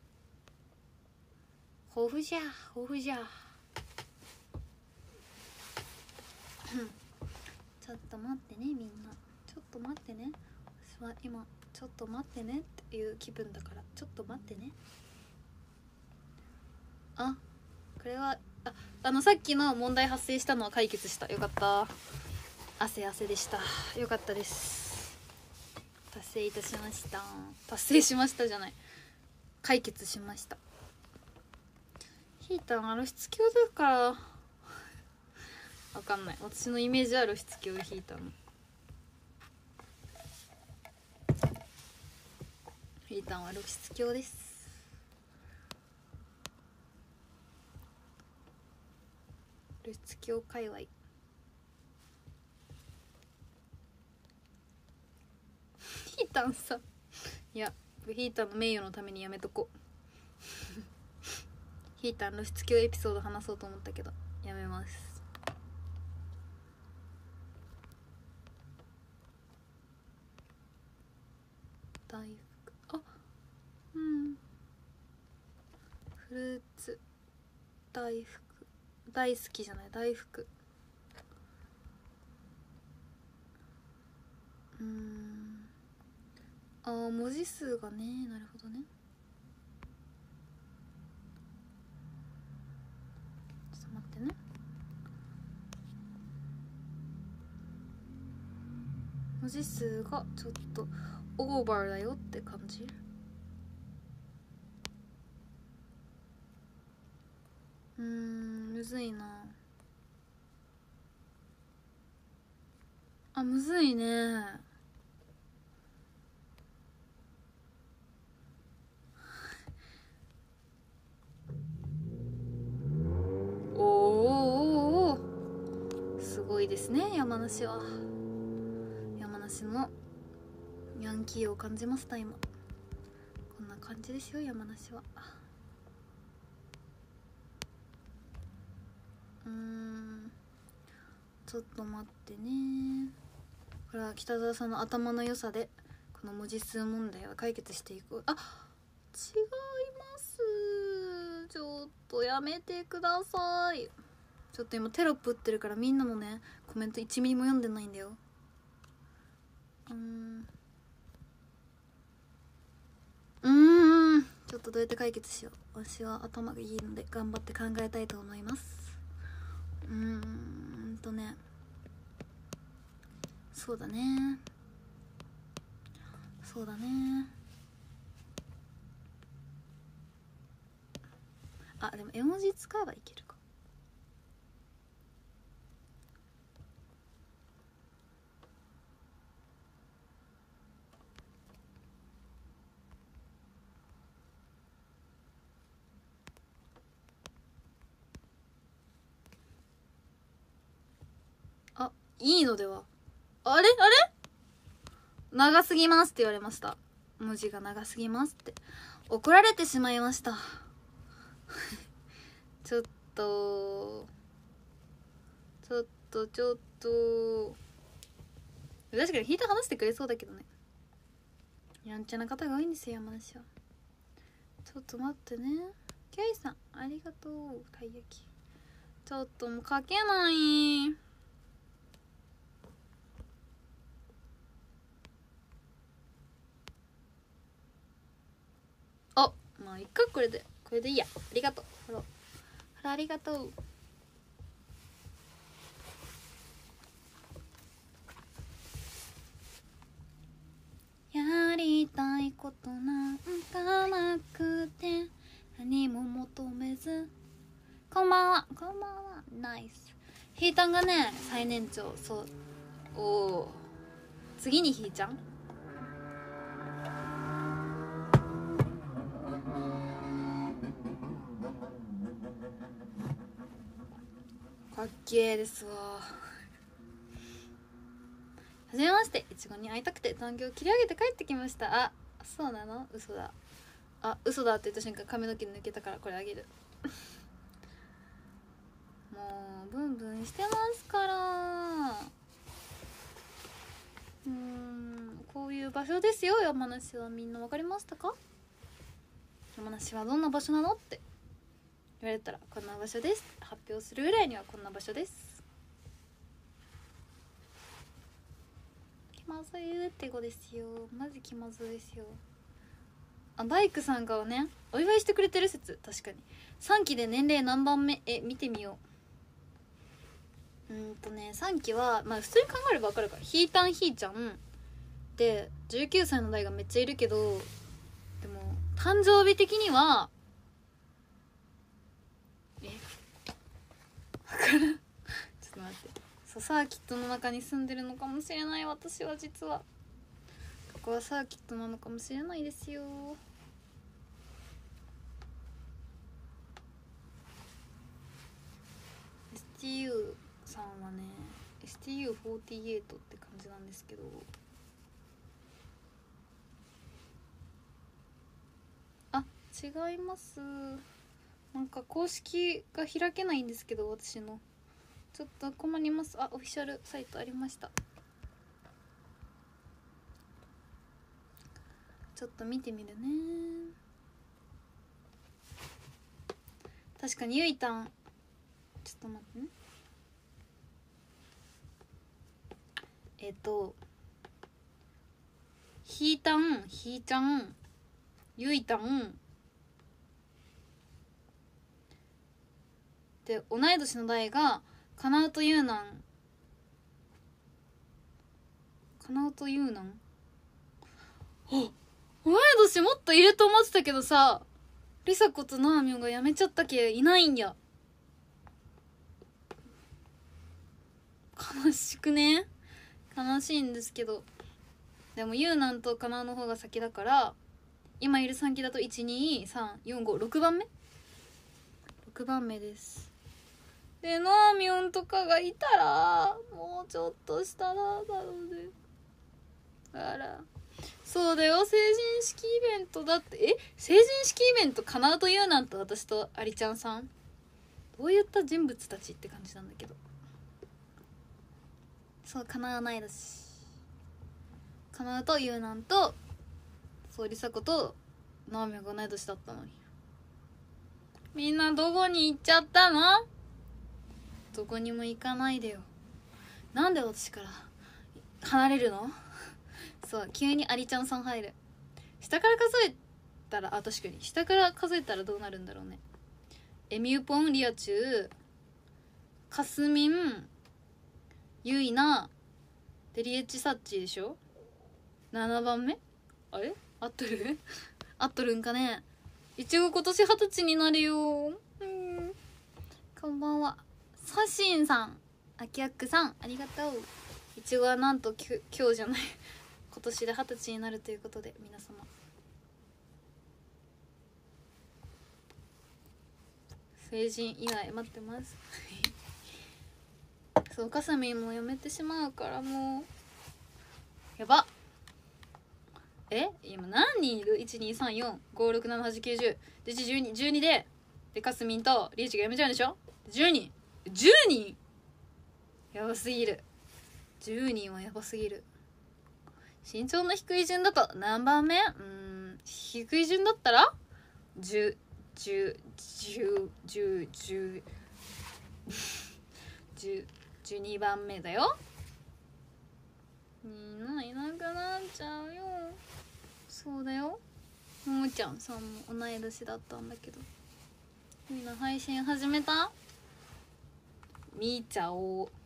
豊富じゃちょっと待ってね、みんなちょっと待ってね。私は今ちょっと待ってねっていう気分だから、ちょっと待ってね。これはさっきの問題発生したのは解決した。よかった。汗でした。よかったです。達成いたしました。達成しましたじゃない、解決しました。ヒーターの露出狂だからわかんない。私のイメージある露出狂ヒーターのヒーターは露出狂です。露出狂界隈。ヒーターさ、いやヒーターの名誉のためにやめとこヒーターの露出狂エピソード話そうと思ったけどやめます。大福、フルーツ大福大好きじゃない、大福。文字数がね、なるほどね。ちょっと待ってね。文字数がちょっとオーバーだよって感じ。むずいな。むずいね。おすごいですね、山梨は。山梨のヤンキーを感じました。今こんな感じですよ、山梨は。ちょっと待ってね。これは北澤さんの頭の良さでこの文字数問題は解決していく。違います、ちょっとやめてください。ちょっと今テロップ打ってるからみんなのねコメント1ミリも読んでないんだよ。ちょっとどうやって解決しよう。私は頭がいいので頑張って考えたいと思います。そうだねでも絵文字使えばいけるか。いいのでは。あれ長すぎますって言われました。文字が長すぎますって怒られてしまいましたちょっと確かにヒーター話してくれそうだけどね。やんちゃな方が多いんですよ、山梨は。ちょっと待ってね。ケイさんありがとう。たい焼きちょっともう書けない。まあいっか、これでいいや。ありがとう。ほらありがとう。やりたいことなんかなくて何も求めず。こんばんはナイス。ひーたんがね最年長。そう次にひーちゃんかっけーですわ。はじめまして、いちごに会いたくて残業切り上げて帰ってきました。そうなの？嘘だ。嘘だって言った瞬間髪の毛抜けたからこれあげるもうンしてますから。こういう場所ですよ山梨は。みんな分かりましたか？山梨はどんな場所なのって言われたら、こんな場所です。発表するぐらいにはこんな場所です。気まずいって子ですよ。マジ気まずいですよ。あ、バイクさんがねお祝いしてくれてる説。確かに3期で年齢何番目？見てみよう。3期はまあ普通に考えれば分かるから、ひーたんひーちゃんで19歳の代がめっちゃいるけど、でも誕生日的には分からんちょっと待って。そう、サーキットの中に住んでるのかもしれない。私は実はここはサーキットなのかもしれないですよ。STU さんはね STU48 って感じなんですけど、あ、違います。なんか公式が開けないんですけど、私のちょっと困ります。あ、オフィシャルサイトありました。ちょっと見てみるね。確かにゆいたん、ちょっと待ってね。ひーたん、ひーちゃん、ゆいたんで、同い年の代がかなうとゆうなん、かなうとゆうなん、あ、同い年もっといると思ってたけどさ、りさことなあみょんが辞めちゃったけいないんや。悲しくね？悲しいんですけど、でもゆうなんとかなの方が先だから、今いる3期だと12345 6番目6番目です。でなあみょんとかがいたらもうちょっとしたらだろうね。あら、そうだよ、成人式イベントだって。成人式イベントかなうとゆうなんと私とありちゃんさん、どういった人物たちって感じなんだけど。そう、かなわないだし、かなうとゆうなんと、そうりさことなあみょんが同い年だったのに、みんなどこに行っちゃったの？どこにも行かないでよ。なんで私から離れるの？そう急にありちゃんさん入る。下から数えたら、あ、確かに下から数えたらどうなるんだろうね。ミューポン、リアチュウ、かすみん、ゆいな、デリエッチサッチーでしょ。7番目？あれ合っとる合っとるんかね。いちご今年20歳になるよ。こんばんは。サシンさん、アキアックさん、ありがとう。いちごはなんと今日じゃない今年で20歳になるということで、皆様成人祝い待ってますそう、かさみんもやめてしまうからもうやば。今何人いる？ 1,2,3,4,5,6,7,8,9,10 で12でかすみんとリーチがやめちゃうんでしょ。10人やばすぎる。10人はやばすぎる。身長の低い順だと何番目？低い順だったら10 10 10 10 10 10 12番目だよ。みんないなくなっちゃうよ。そうだよ。ももちゃんさんも同い年だったんだけど、みんな配信始めた？見ちゃおう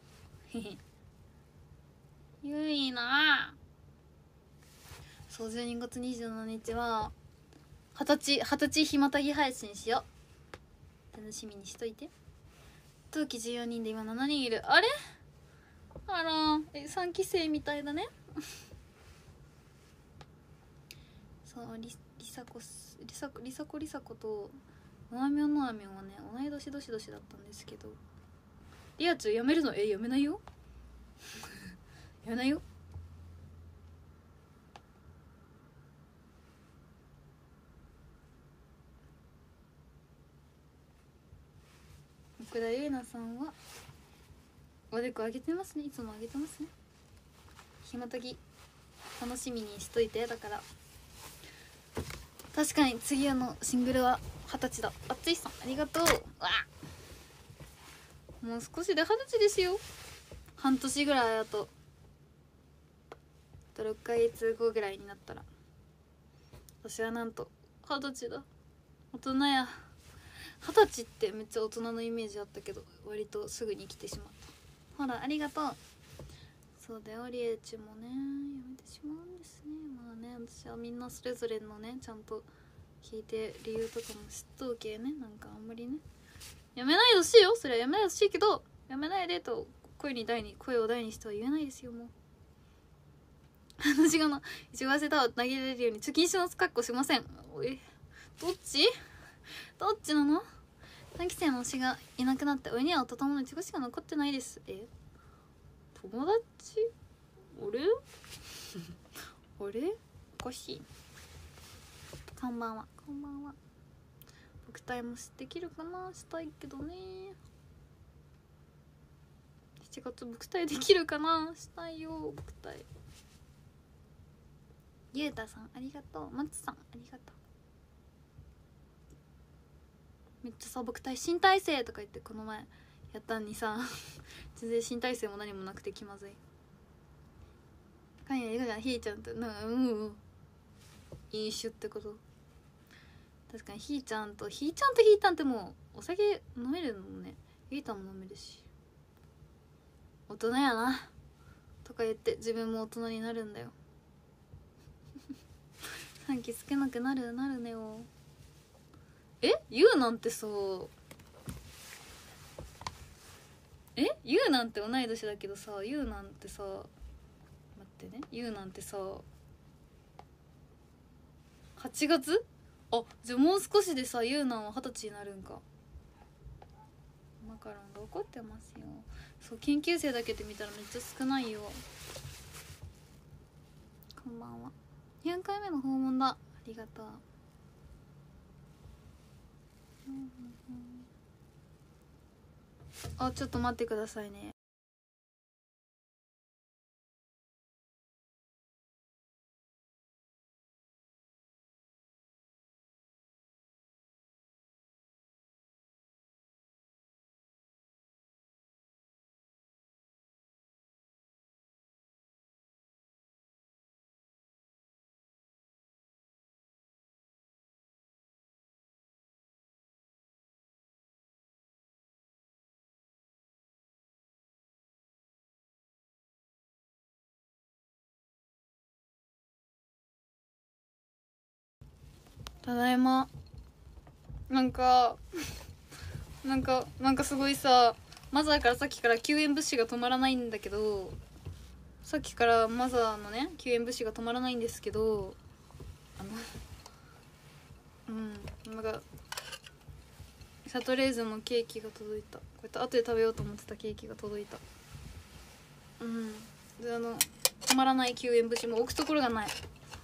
ゆいな。そう、12月27日は20歳ひまたぎ配信しよう。楽しみにしといて。同期14人で今7人いる。あれ、あら3期生みたいだねそう、りさことのあみょんはね同い年どしどしだったんですけど、リアチュウやめるの？やめないよやめないよ。奥田優奈さんはおでこ上げてますね、いつも上げてますね。ひまとぎ楽しみにしといて。だから確かに次のシングルは20歳だ。あついさんありがとう。わもう少しで20歳ですよ。半年ぐらいあと6ヶ月後ぐらいになったら私はなんと20歳だ。大人や。20歳ってめっちゃ大人のイメージあったけど割とすぐに来てしまった。ほらありがとう。そうだよ、リエチもねやめてしまうんですね。まあね、私はみんなそれぞれのねちゃんと聞いて理由とかも知っとうけね。なんかあんまりねやめないでほしいよ。それはやめないでほしいけどやめないでと声を大にしては言えないですよ。もう私がいちご汗タワー投げれるように貯金しの格好しません。おいどっちなの。3期生の推しがいなくなって俺には弟のいちごしか残ってないです。友達俺おかしい。こんばんは。僕体もできるかな。したいけどね。7月僕体できるかな。したいよ僕体。ゆうたさんありがとう。まつさんありがとう。めっちゃさ僕体新体制とか言ってこの前やったんにさ全然新体制も何もなくて気まずい。かんやいかがひーちゃんと飲酒ってこと。確かにひーちゃんとひーたんってもうお酒飲めるのもね。ひーたんも飲めるし大人やなとか言って自分も大人になるんだよ3期少なくなるねよ。ゆうなんてさゆうなんて同い年だけどさ、ゆうなんてさ待ってね、ゆうなんてさ8月じゃあもう少しでさゆうなんは20歳になるんか。マカロンが怒ってますよ。そう研究生だけで見たらめっちゃ少ないよ。こんばんは。4回目の訪問だ。ありがとう。ちょっと待ってくださいね。ただいま。なんかすごいさ、マザーからさっきから救援物資が止まらないんだけど、さっきからマザーのね救援物資が止まらないんですけど、なんかシャトレーゼのケーキが届いた。こうやって後で食べようと思ってたケーキが届いた。で止まらない救援物資も置くところがない。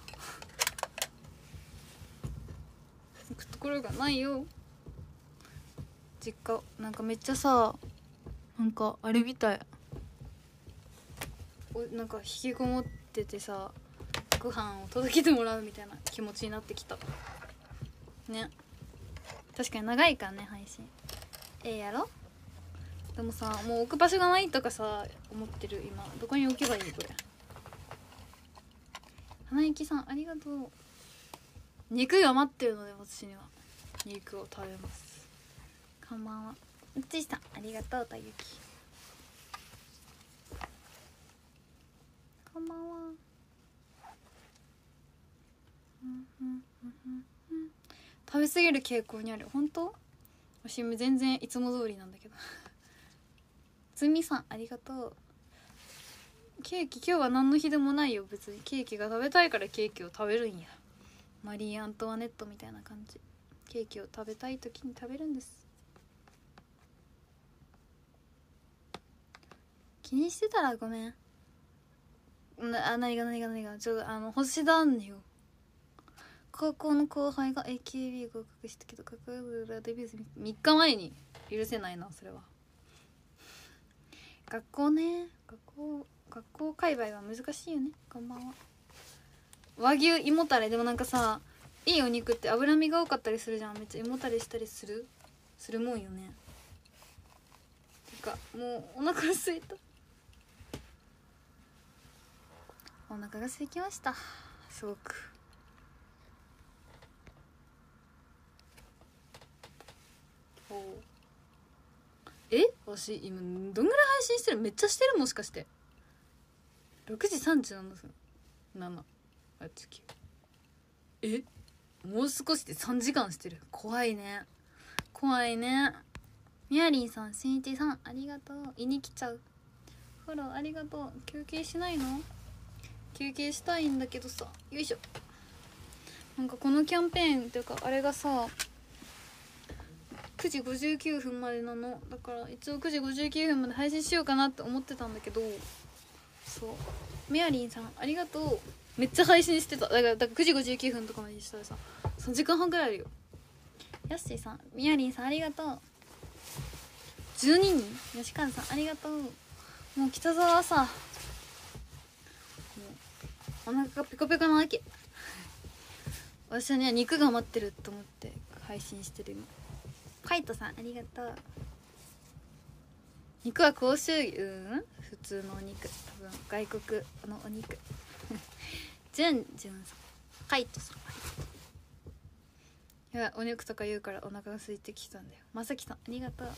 置くところがないよ実家。なんかめっちゃさ、なんかあれみたい、なんか引きこもっててさご飯を届けてもらうみたいな気持ちになってきたね。確かに長いからね配信。やろ。でもさもう置く場所がないとかさ思ってる今。どこに置けばいいこれ。花雪さんありがとう。肉が待ってるので私には肉を食べます。こんばんは。うついさんありがとう。たゆきこんばんは。食べ過ぎる傾向にある。本当？私全然いつも通りなんだけどつみさんありがとう。ケーキ今日は何の日でもないよ。別にケーキが食べたいからケーキを食べるんや。マリー・アントワネットみたいな感じ。ケーキを食べたい時に食べるんです。気にしてたらごめん。何がちょっと星田あんねよ。高校の後輩が AKB 合格したけど、デビュー3日前に許せないなそれは。 学校ね、学校界隈は難しいよね。こんばんは。和牛胃もたれ、でもなんかさ、いいお肉って脂身が多かったりするじゃん。めっちゃ胃もたれしたりするもんよね。てかもうお腹が空いた。お腹が空きました、すごく。私今どんぐらい配信してる？めっちゃしてる。もしかして6時37分7、8、9、もう少しで3時間してる。怖いね。みやりんさん、しんいちさんありがとう。胃に来ちゃう。フォローありがとう。休憩しないの？休憩したいんだけどさ。よいしょ。なんかこのキャンペーンっていうかあれがさ9時59分までなの。だから一応9時59分まで配信しようかなって思ってたんだけど、そうメアリンさんありがとう。めっちゃ配信してた。だから9時59分とかまでにしたらさ3時間半くらいあるよ。ヤッシーさん、ミヤリンさんありがとう。12人、吉川さんありがとう。もう北沢はさ、もうお腹がペコペコなわけ。私はね肉が待ってると思って配信してる今。カイトさんありがとう。肉は甲州牛？普通のお肉、多分外国のお肉。ジュンさん、カイトさんありがとう。いやお肉とか言うからお腹が空いてきたんだよ。まさきさんありがとう。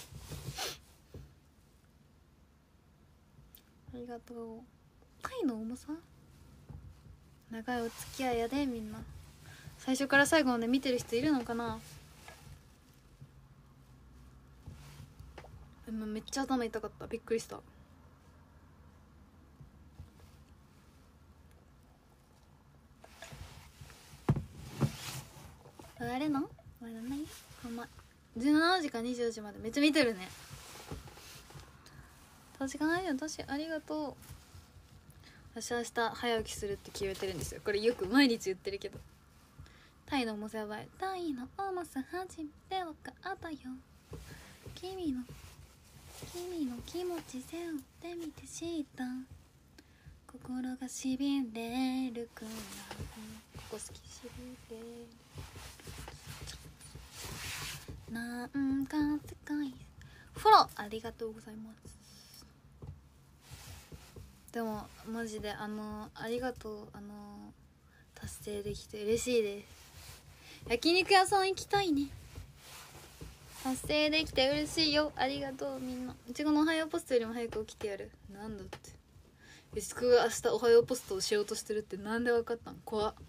ありがとう。貝の重さ長いお付き合いやで。みんな最初から最後まで見てる人いるのかな。今めっちゃ頭痛かった。びっくりした。あれのまだない。ほんま17時か24時までめっちゃ見てるね。確かないよ。私ありがとう。私明日早起きするって決めてるんですよ。これよく毎日言ってるけど。タイの重さやばい。タイの重さ初めて分かったよ。君の気持ち背負ってみて知った。心がしびれるくらい。ここ好き。しびれるなんか世界。フォローありがとうございます。でもマジでありがとう。達成できて嬉しいです。焼肉屋さん行きたいね。達成できて嬉しいよ。ありがとうみんな。いちごのおはようポストよりも早く起きてやる。なんだって。いちごが明日おはようポストをしようとしてるってなんで分かったん？怖っ。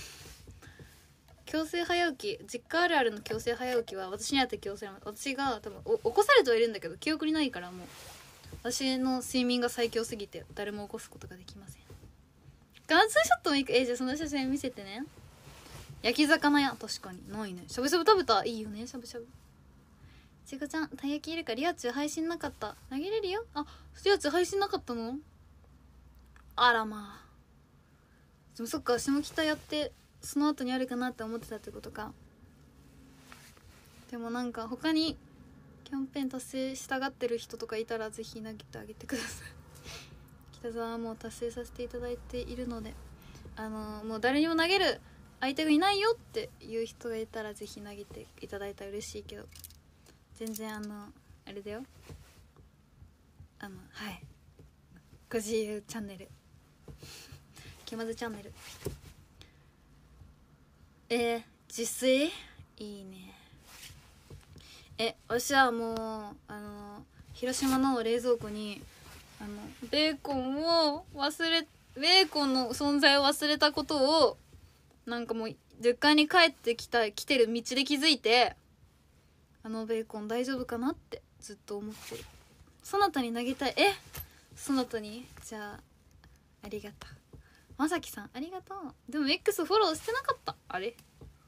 強制早起き、実家あるあるの強制早起きは私にあって強制なの。私が多分起こされてはいるんだけど記憶にないから、もう私の睡眠が最強すぎて誰も起こすことができません。ガンツーショットもいいか。じゃあその写真見せてね。焼き魚屋確かにないね。しゃぶしゃぶ食べた。いいよねしゃぶしゃぶ。ちごちゃんたい焼きいるか。リアチュウ配信なかった。投げれるよ。あ、リアチュウ配信なかったの？あらまあ。でもそっか、下北やってその後にあるかなって思ってたってことか。でもなんか他にキャンペーン達成したがってる人とかいたらぜひ投げてあげてください。北沢はもう達成させていただいているので、もう誰にも投げる相手がいないよっていう人がいたらぜひ投げていただいたら嬉しいけど、全然あれだよ。はいご自由チャンネル気まずチャンネル。自炊いいね。私はもう広島の冷蔵庫にベーコンの存在を忘れたことをなんかもう実家に帰って来てる道で気づいて、ベーコン大丈夫かなってずっと思ってる。そなたに投げたい。そなたにじゃありがとう。まさきさんありがとう。でも X フォローしてなかった。あれ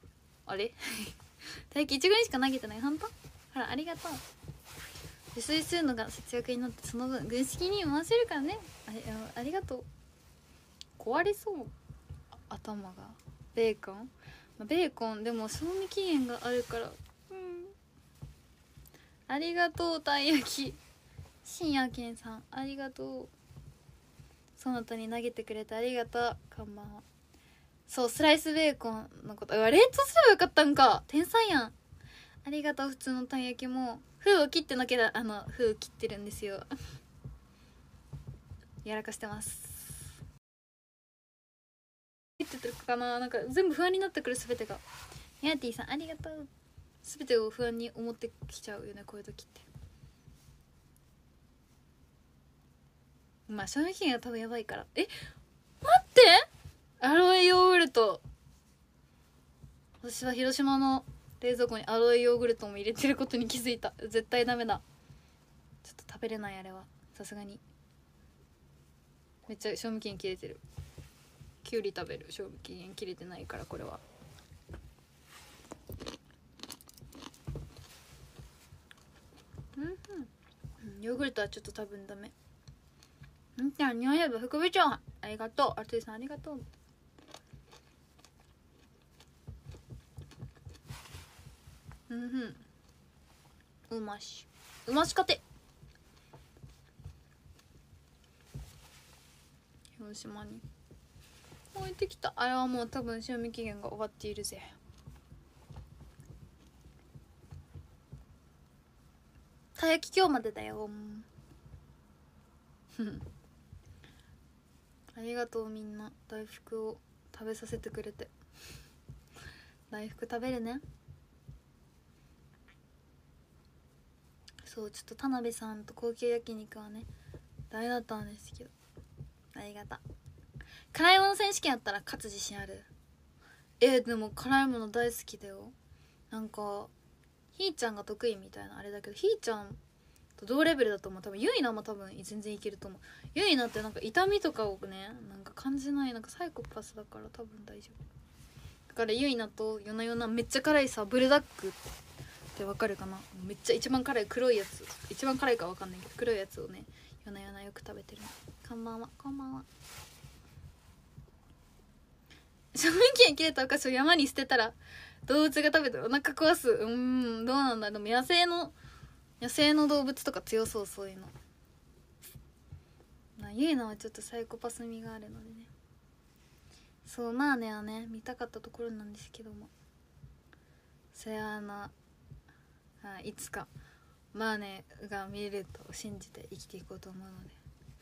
大輝1ぐらいしか投げてない。本当？ほらありがとう。自炊するのが節約になってその分軍資に回せるからね。ありがとう。壊れそう頭が。ベーコンでも賞味期限があるから。ありがとうたい焼き。 深夜健さんありがとう。そなたに投げてくれてありがとう。こんばんは。そうスライスベーコンのこと冷凍すればよかったんか。天才やん。ありがとう。普通のたい焼きも封を切ってなきゃ封切ってるんですよやらかしてます。切ってるかな。なんか全部不安になってくる。全てが。ヤーティさんありがとう。全てを不安に思ってきちゃうよねこういう時って。まあ賞味期限が多分やばいから。待ってアロエヨーグルト。私は広島の冷蔵庫にアロエヨーグルトも入れてることに気づいた。絶対ダメだ。ちょっと食べれない。あれはさすがにめっちゃ賞味期限切れてる。きゅうり食べる。賞味期限切れてないからこれは。ヨーグルトはちょっと多分ダメ。んじゃあ日本ヘブ副部長ありがとう。アルトゥイさんありがとう。うましかて。広島に置いてきた。あれはもう多分賞味期限が終わっているぜ。た焼き今日までだよありがとうみんな。大福を食べさせてくれて。大福食べるね。そうちょっと田辺さんと高級焼肉はねダメだったんですけどありがた。辛いもの選手権やったら勝つ自信ある。でも辛いもの大好きだよ。なんかひーちゃんが得意みたいなあれだけどひーちゃんと同レベルだと思う。多分ゆいなも多分全然いけると思う。ゆいなってなんか痛みとかをねなんか感じない。なんかサイコパスだから多分大丈夫だから。ゆいなと夜な夜なめっちゃ辛いさブルダックってわかるかな。めっちゃ一番辛い黒いやつ。一番辛いかわかんないけど黒いやつをね夜な夜なよく食べてる。こんばんは。こんばんは。賞味期限切れたお菓子を山に捨てたら動物が食べてお腹壊す。どうなんだ。でも野生の動物とか強そう。そういうのゆいなはちょっとサイコパス味があるのでね。そうマーネはね見たかったところなんですけども、それはいつかマーネが見れると信じて生きていこうと思うので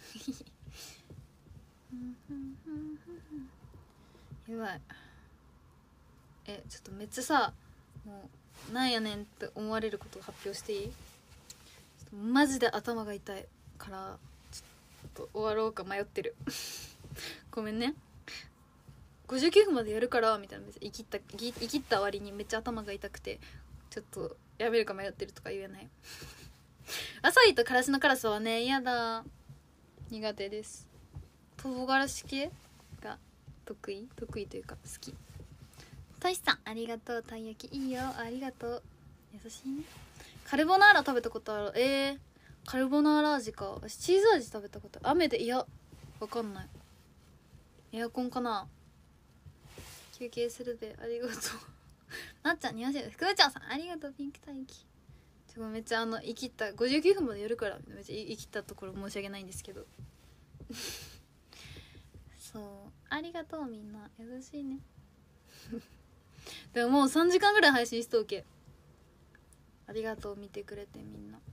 やばい。ちょっとめっちゃさもうなんやねんって思われることを発表していい？マジで頭が痛いからちょっと終わろうか迷ってるごめんね。59分までやるからみたいな。生きった割にめっちゃ頭が痛くてちょっとやめるか迷ってるとか言えないアサリとからしの辛さはね嫌だ。苦手です。唐辛子系が得意というか好き。としさんありがとう。たい焼きいいよ。ありがとう。優しいね。カルボナーラ食べたことある。カルボナーラ味か。私チーズ味食べたことある。雨でいやわかんない。エアコンかな。休憩するべ。ありがとうなっちゃんにわせる福部長さんありがとう。ピンク待機めっちゃ生きった59分までやるからめっちゃ生きったところ申し訳ないんですけどそうありがとうみんな優しいねでももう3時間ぐらい配信しとうけ。ありがとう見てくれてみんな。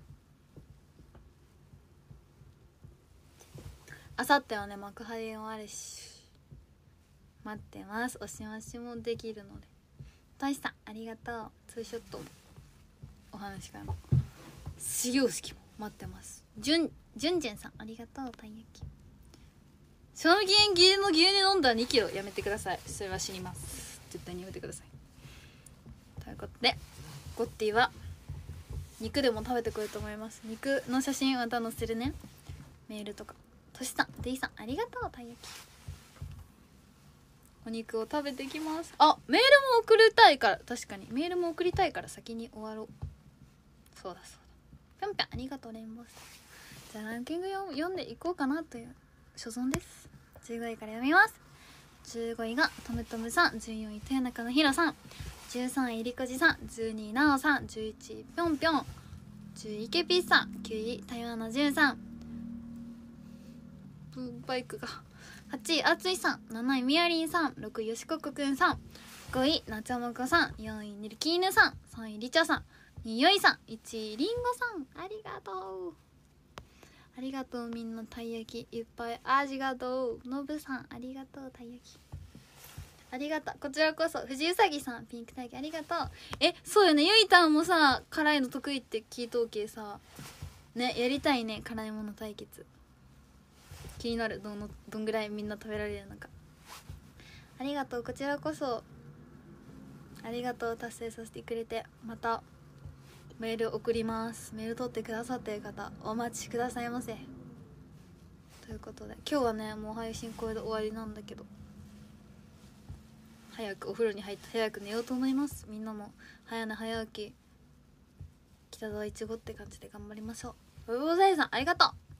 あさってはね幕張もあるし待ってます。おしましもできるので。としさんありがとう。ツーショットもお話会も始業式も待ってます。じゅんさんありがとう。たい焼き賞味期限切れの牛乳飲んだら2キロやめてください。それは死にます。絶対にやめてください。ということでゴッティは肉でも食べてくれると思います。肉の写真また載せるね。メールとか。としさん D さんありがとう。たい焼きお肉を食べてきます。メールも送りたいから。確かにメールも送りたいから先に終わろう。そうだぴょんぴょんありがとう。レインボースター。じゃあランキング読んでいこうかなという所存です。15位から読みます。15位がトムトムさん、14位豊中のひろさん、13位りこじさん、12位なおさん、11位ぴょんぴょん、 10位イケピーさん、9位台湾の13さん、バイクが8位あついさん、7位みやりんさん、6位よしここくんさん、5位なちゃもこさん、4位にるきーぬさん、3位りちゃさん、2位よいさん、1位りんごさん。ありがとう、ありがとう。みんなたい焼きいっぱいありがとう。のぶさんありがとう。たい焼きありがとう。こちらこそ。藤うさぎさん、ピンク体験ありがとう。そうよね、ゆいたんもさ辛いの得意って聞いとうけさね、やりたいね、辛いもの対決。気になる、どんぐらいみんな食べられるのか。ありがとう。こちらこそありがとう。達成させてくれて、またメール送ります。メール取ってくださっている方お待ちくださいませ。ということで今日はね、もう配信これで終わりなんだけど、早くお風呂に入って早く寝ようと思います。みんなも早寝早起き北沢いちごって感じで頑張りましょう。おぶぼさいさんありがとう。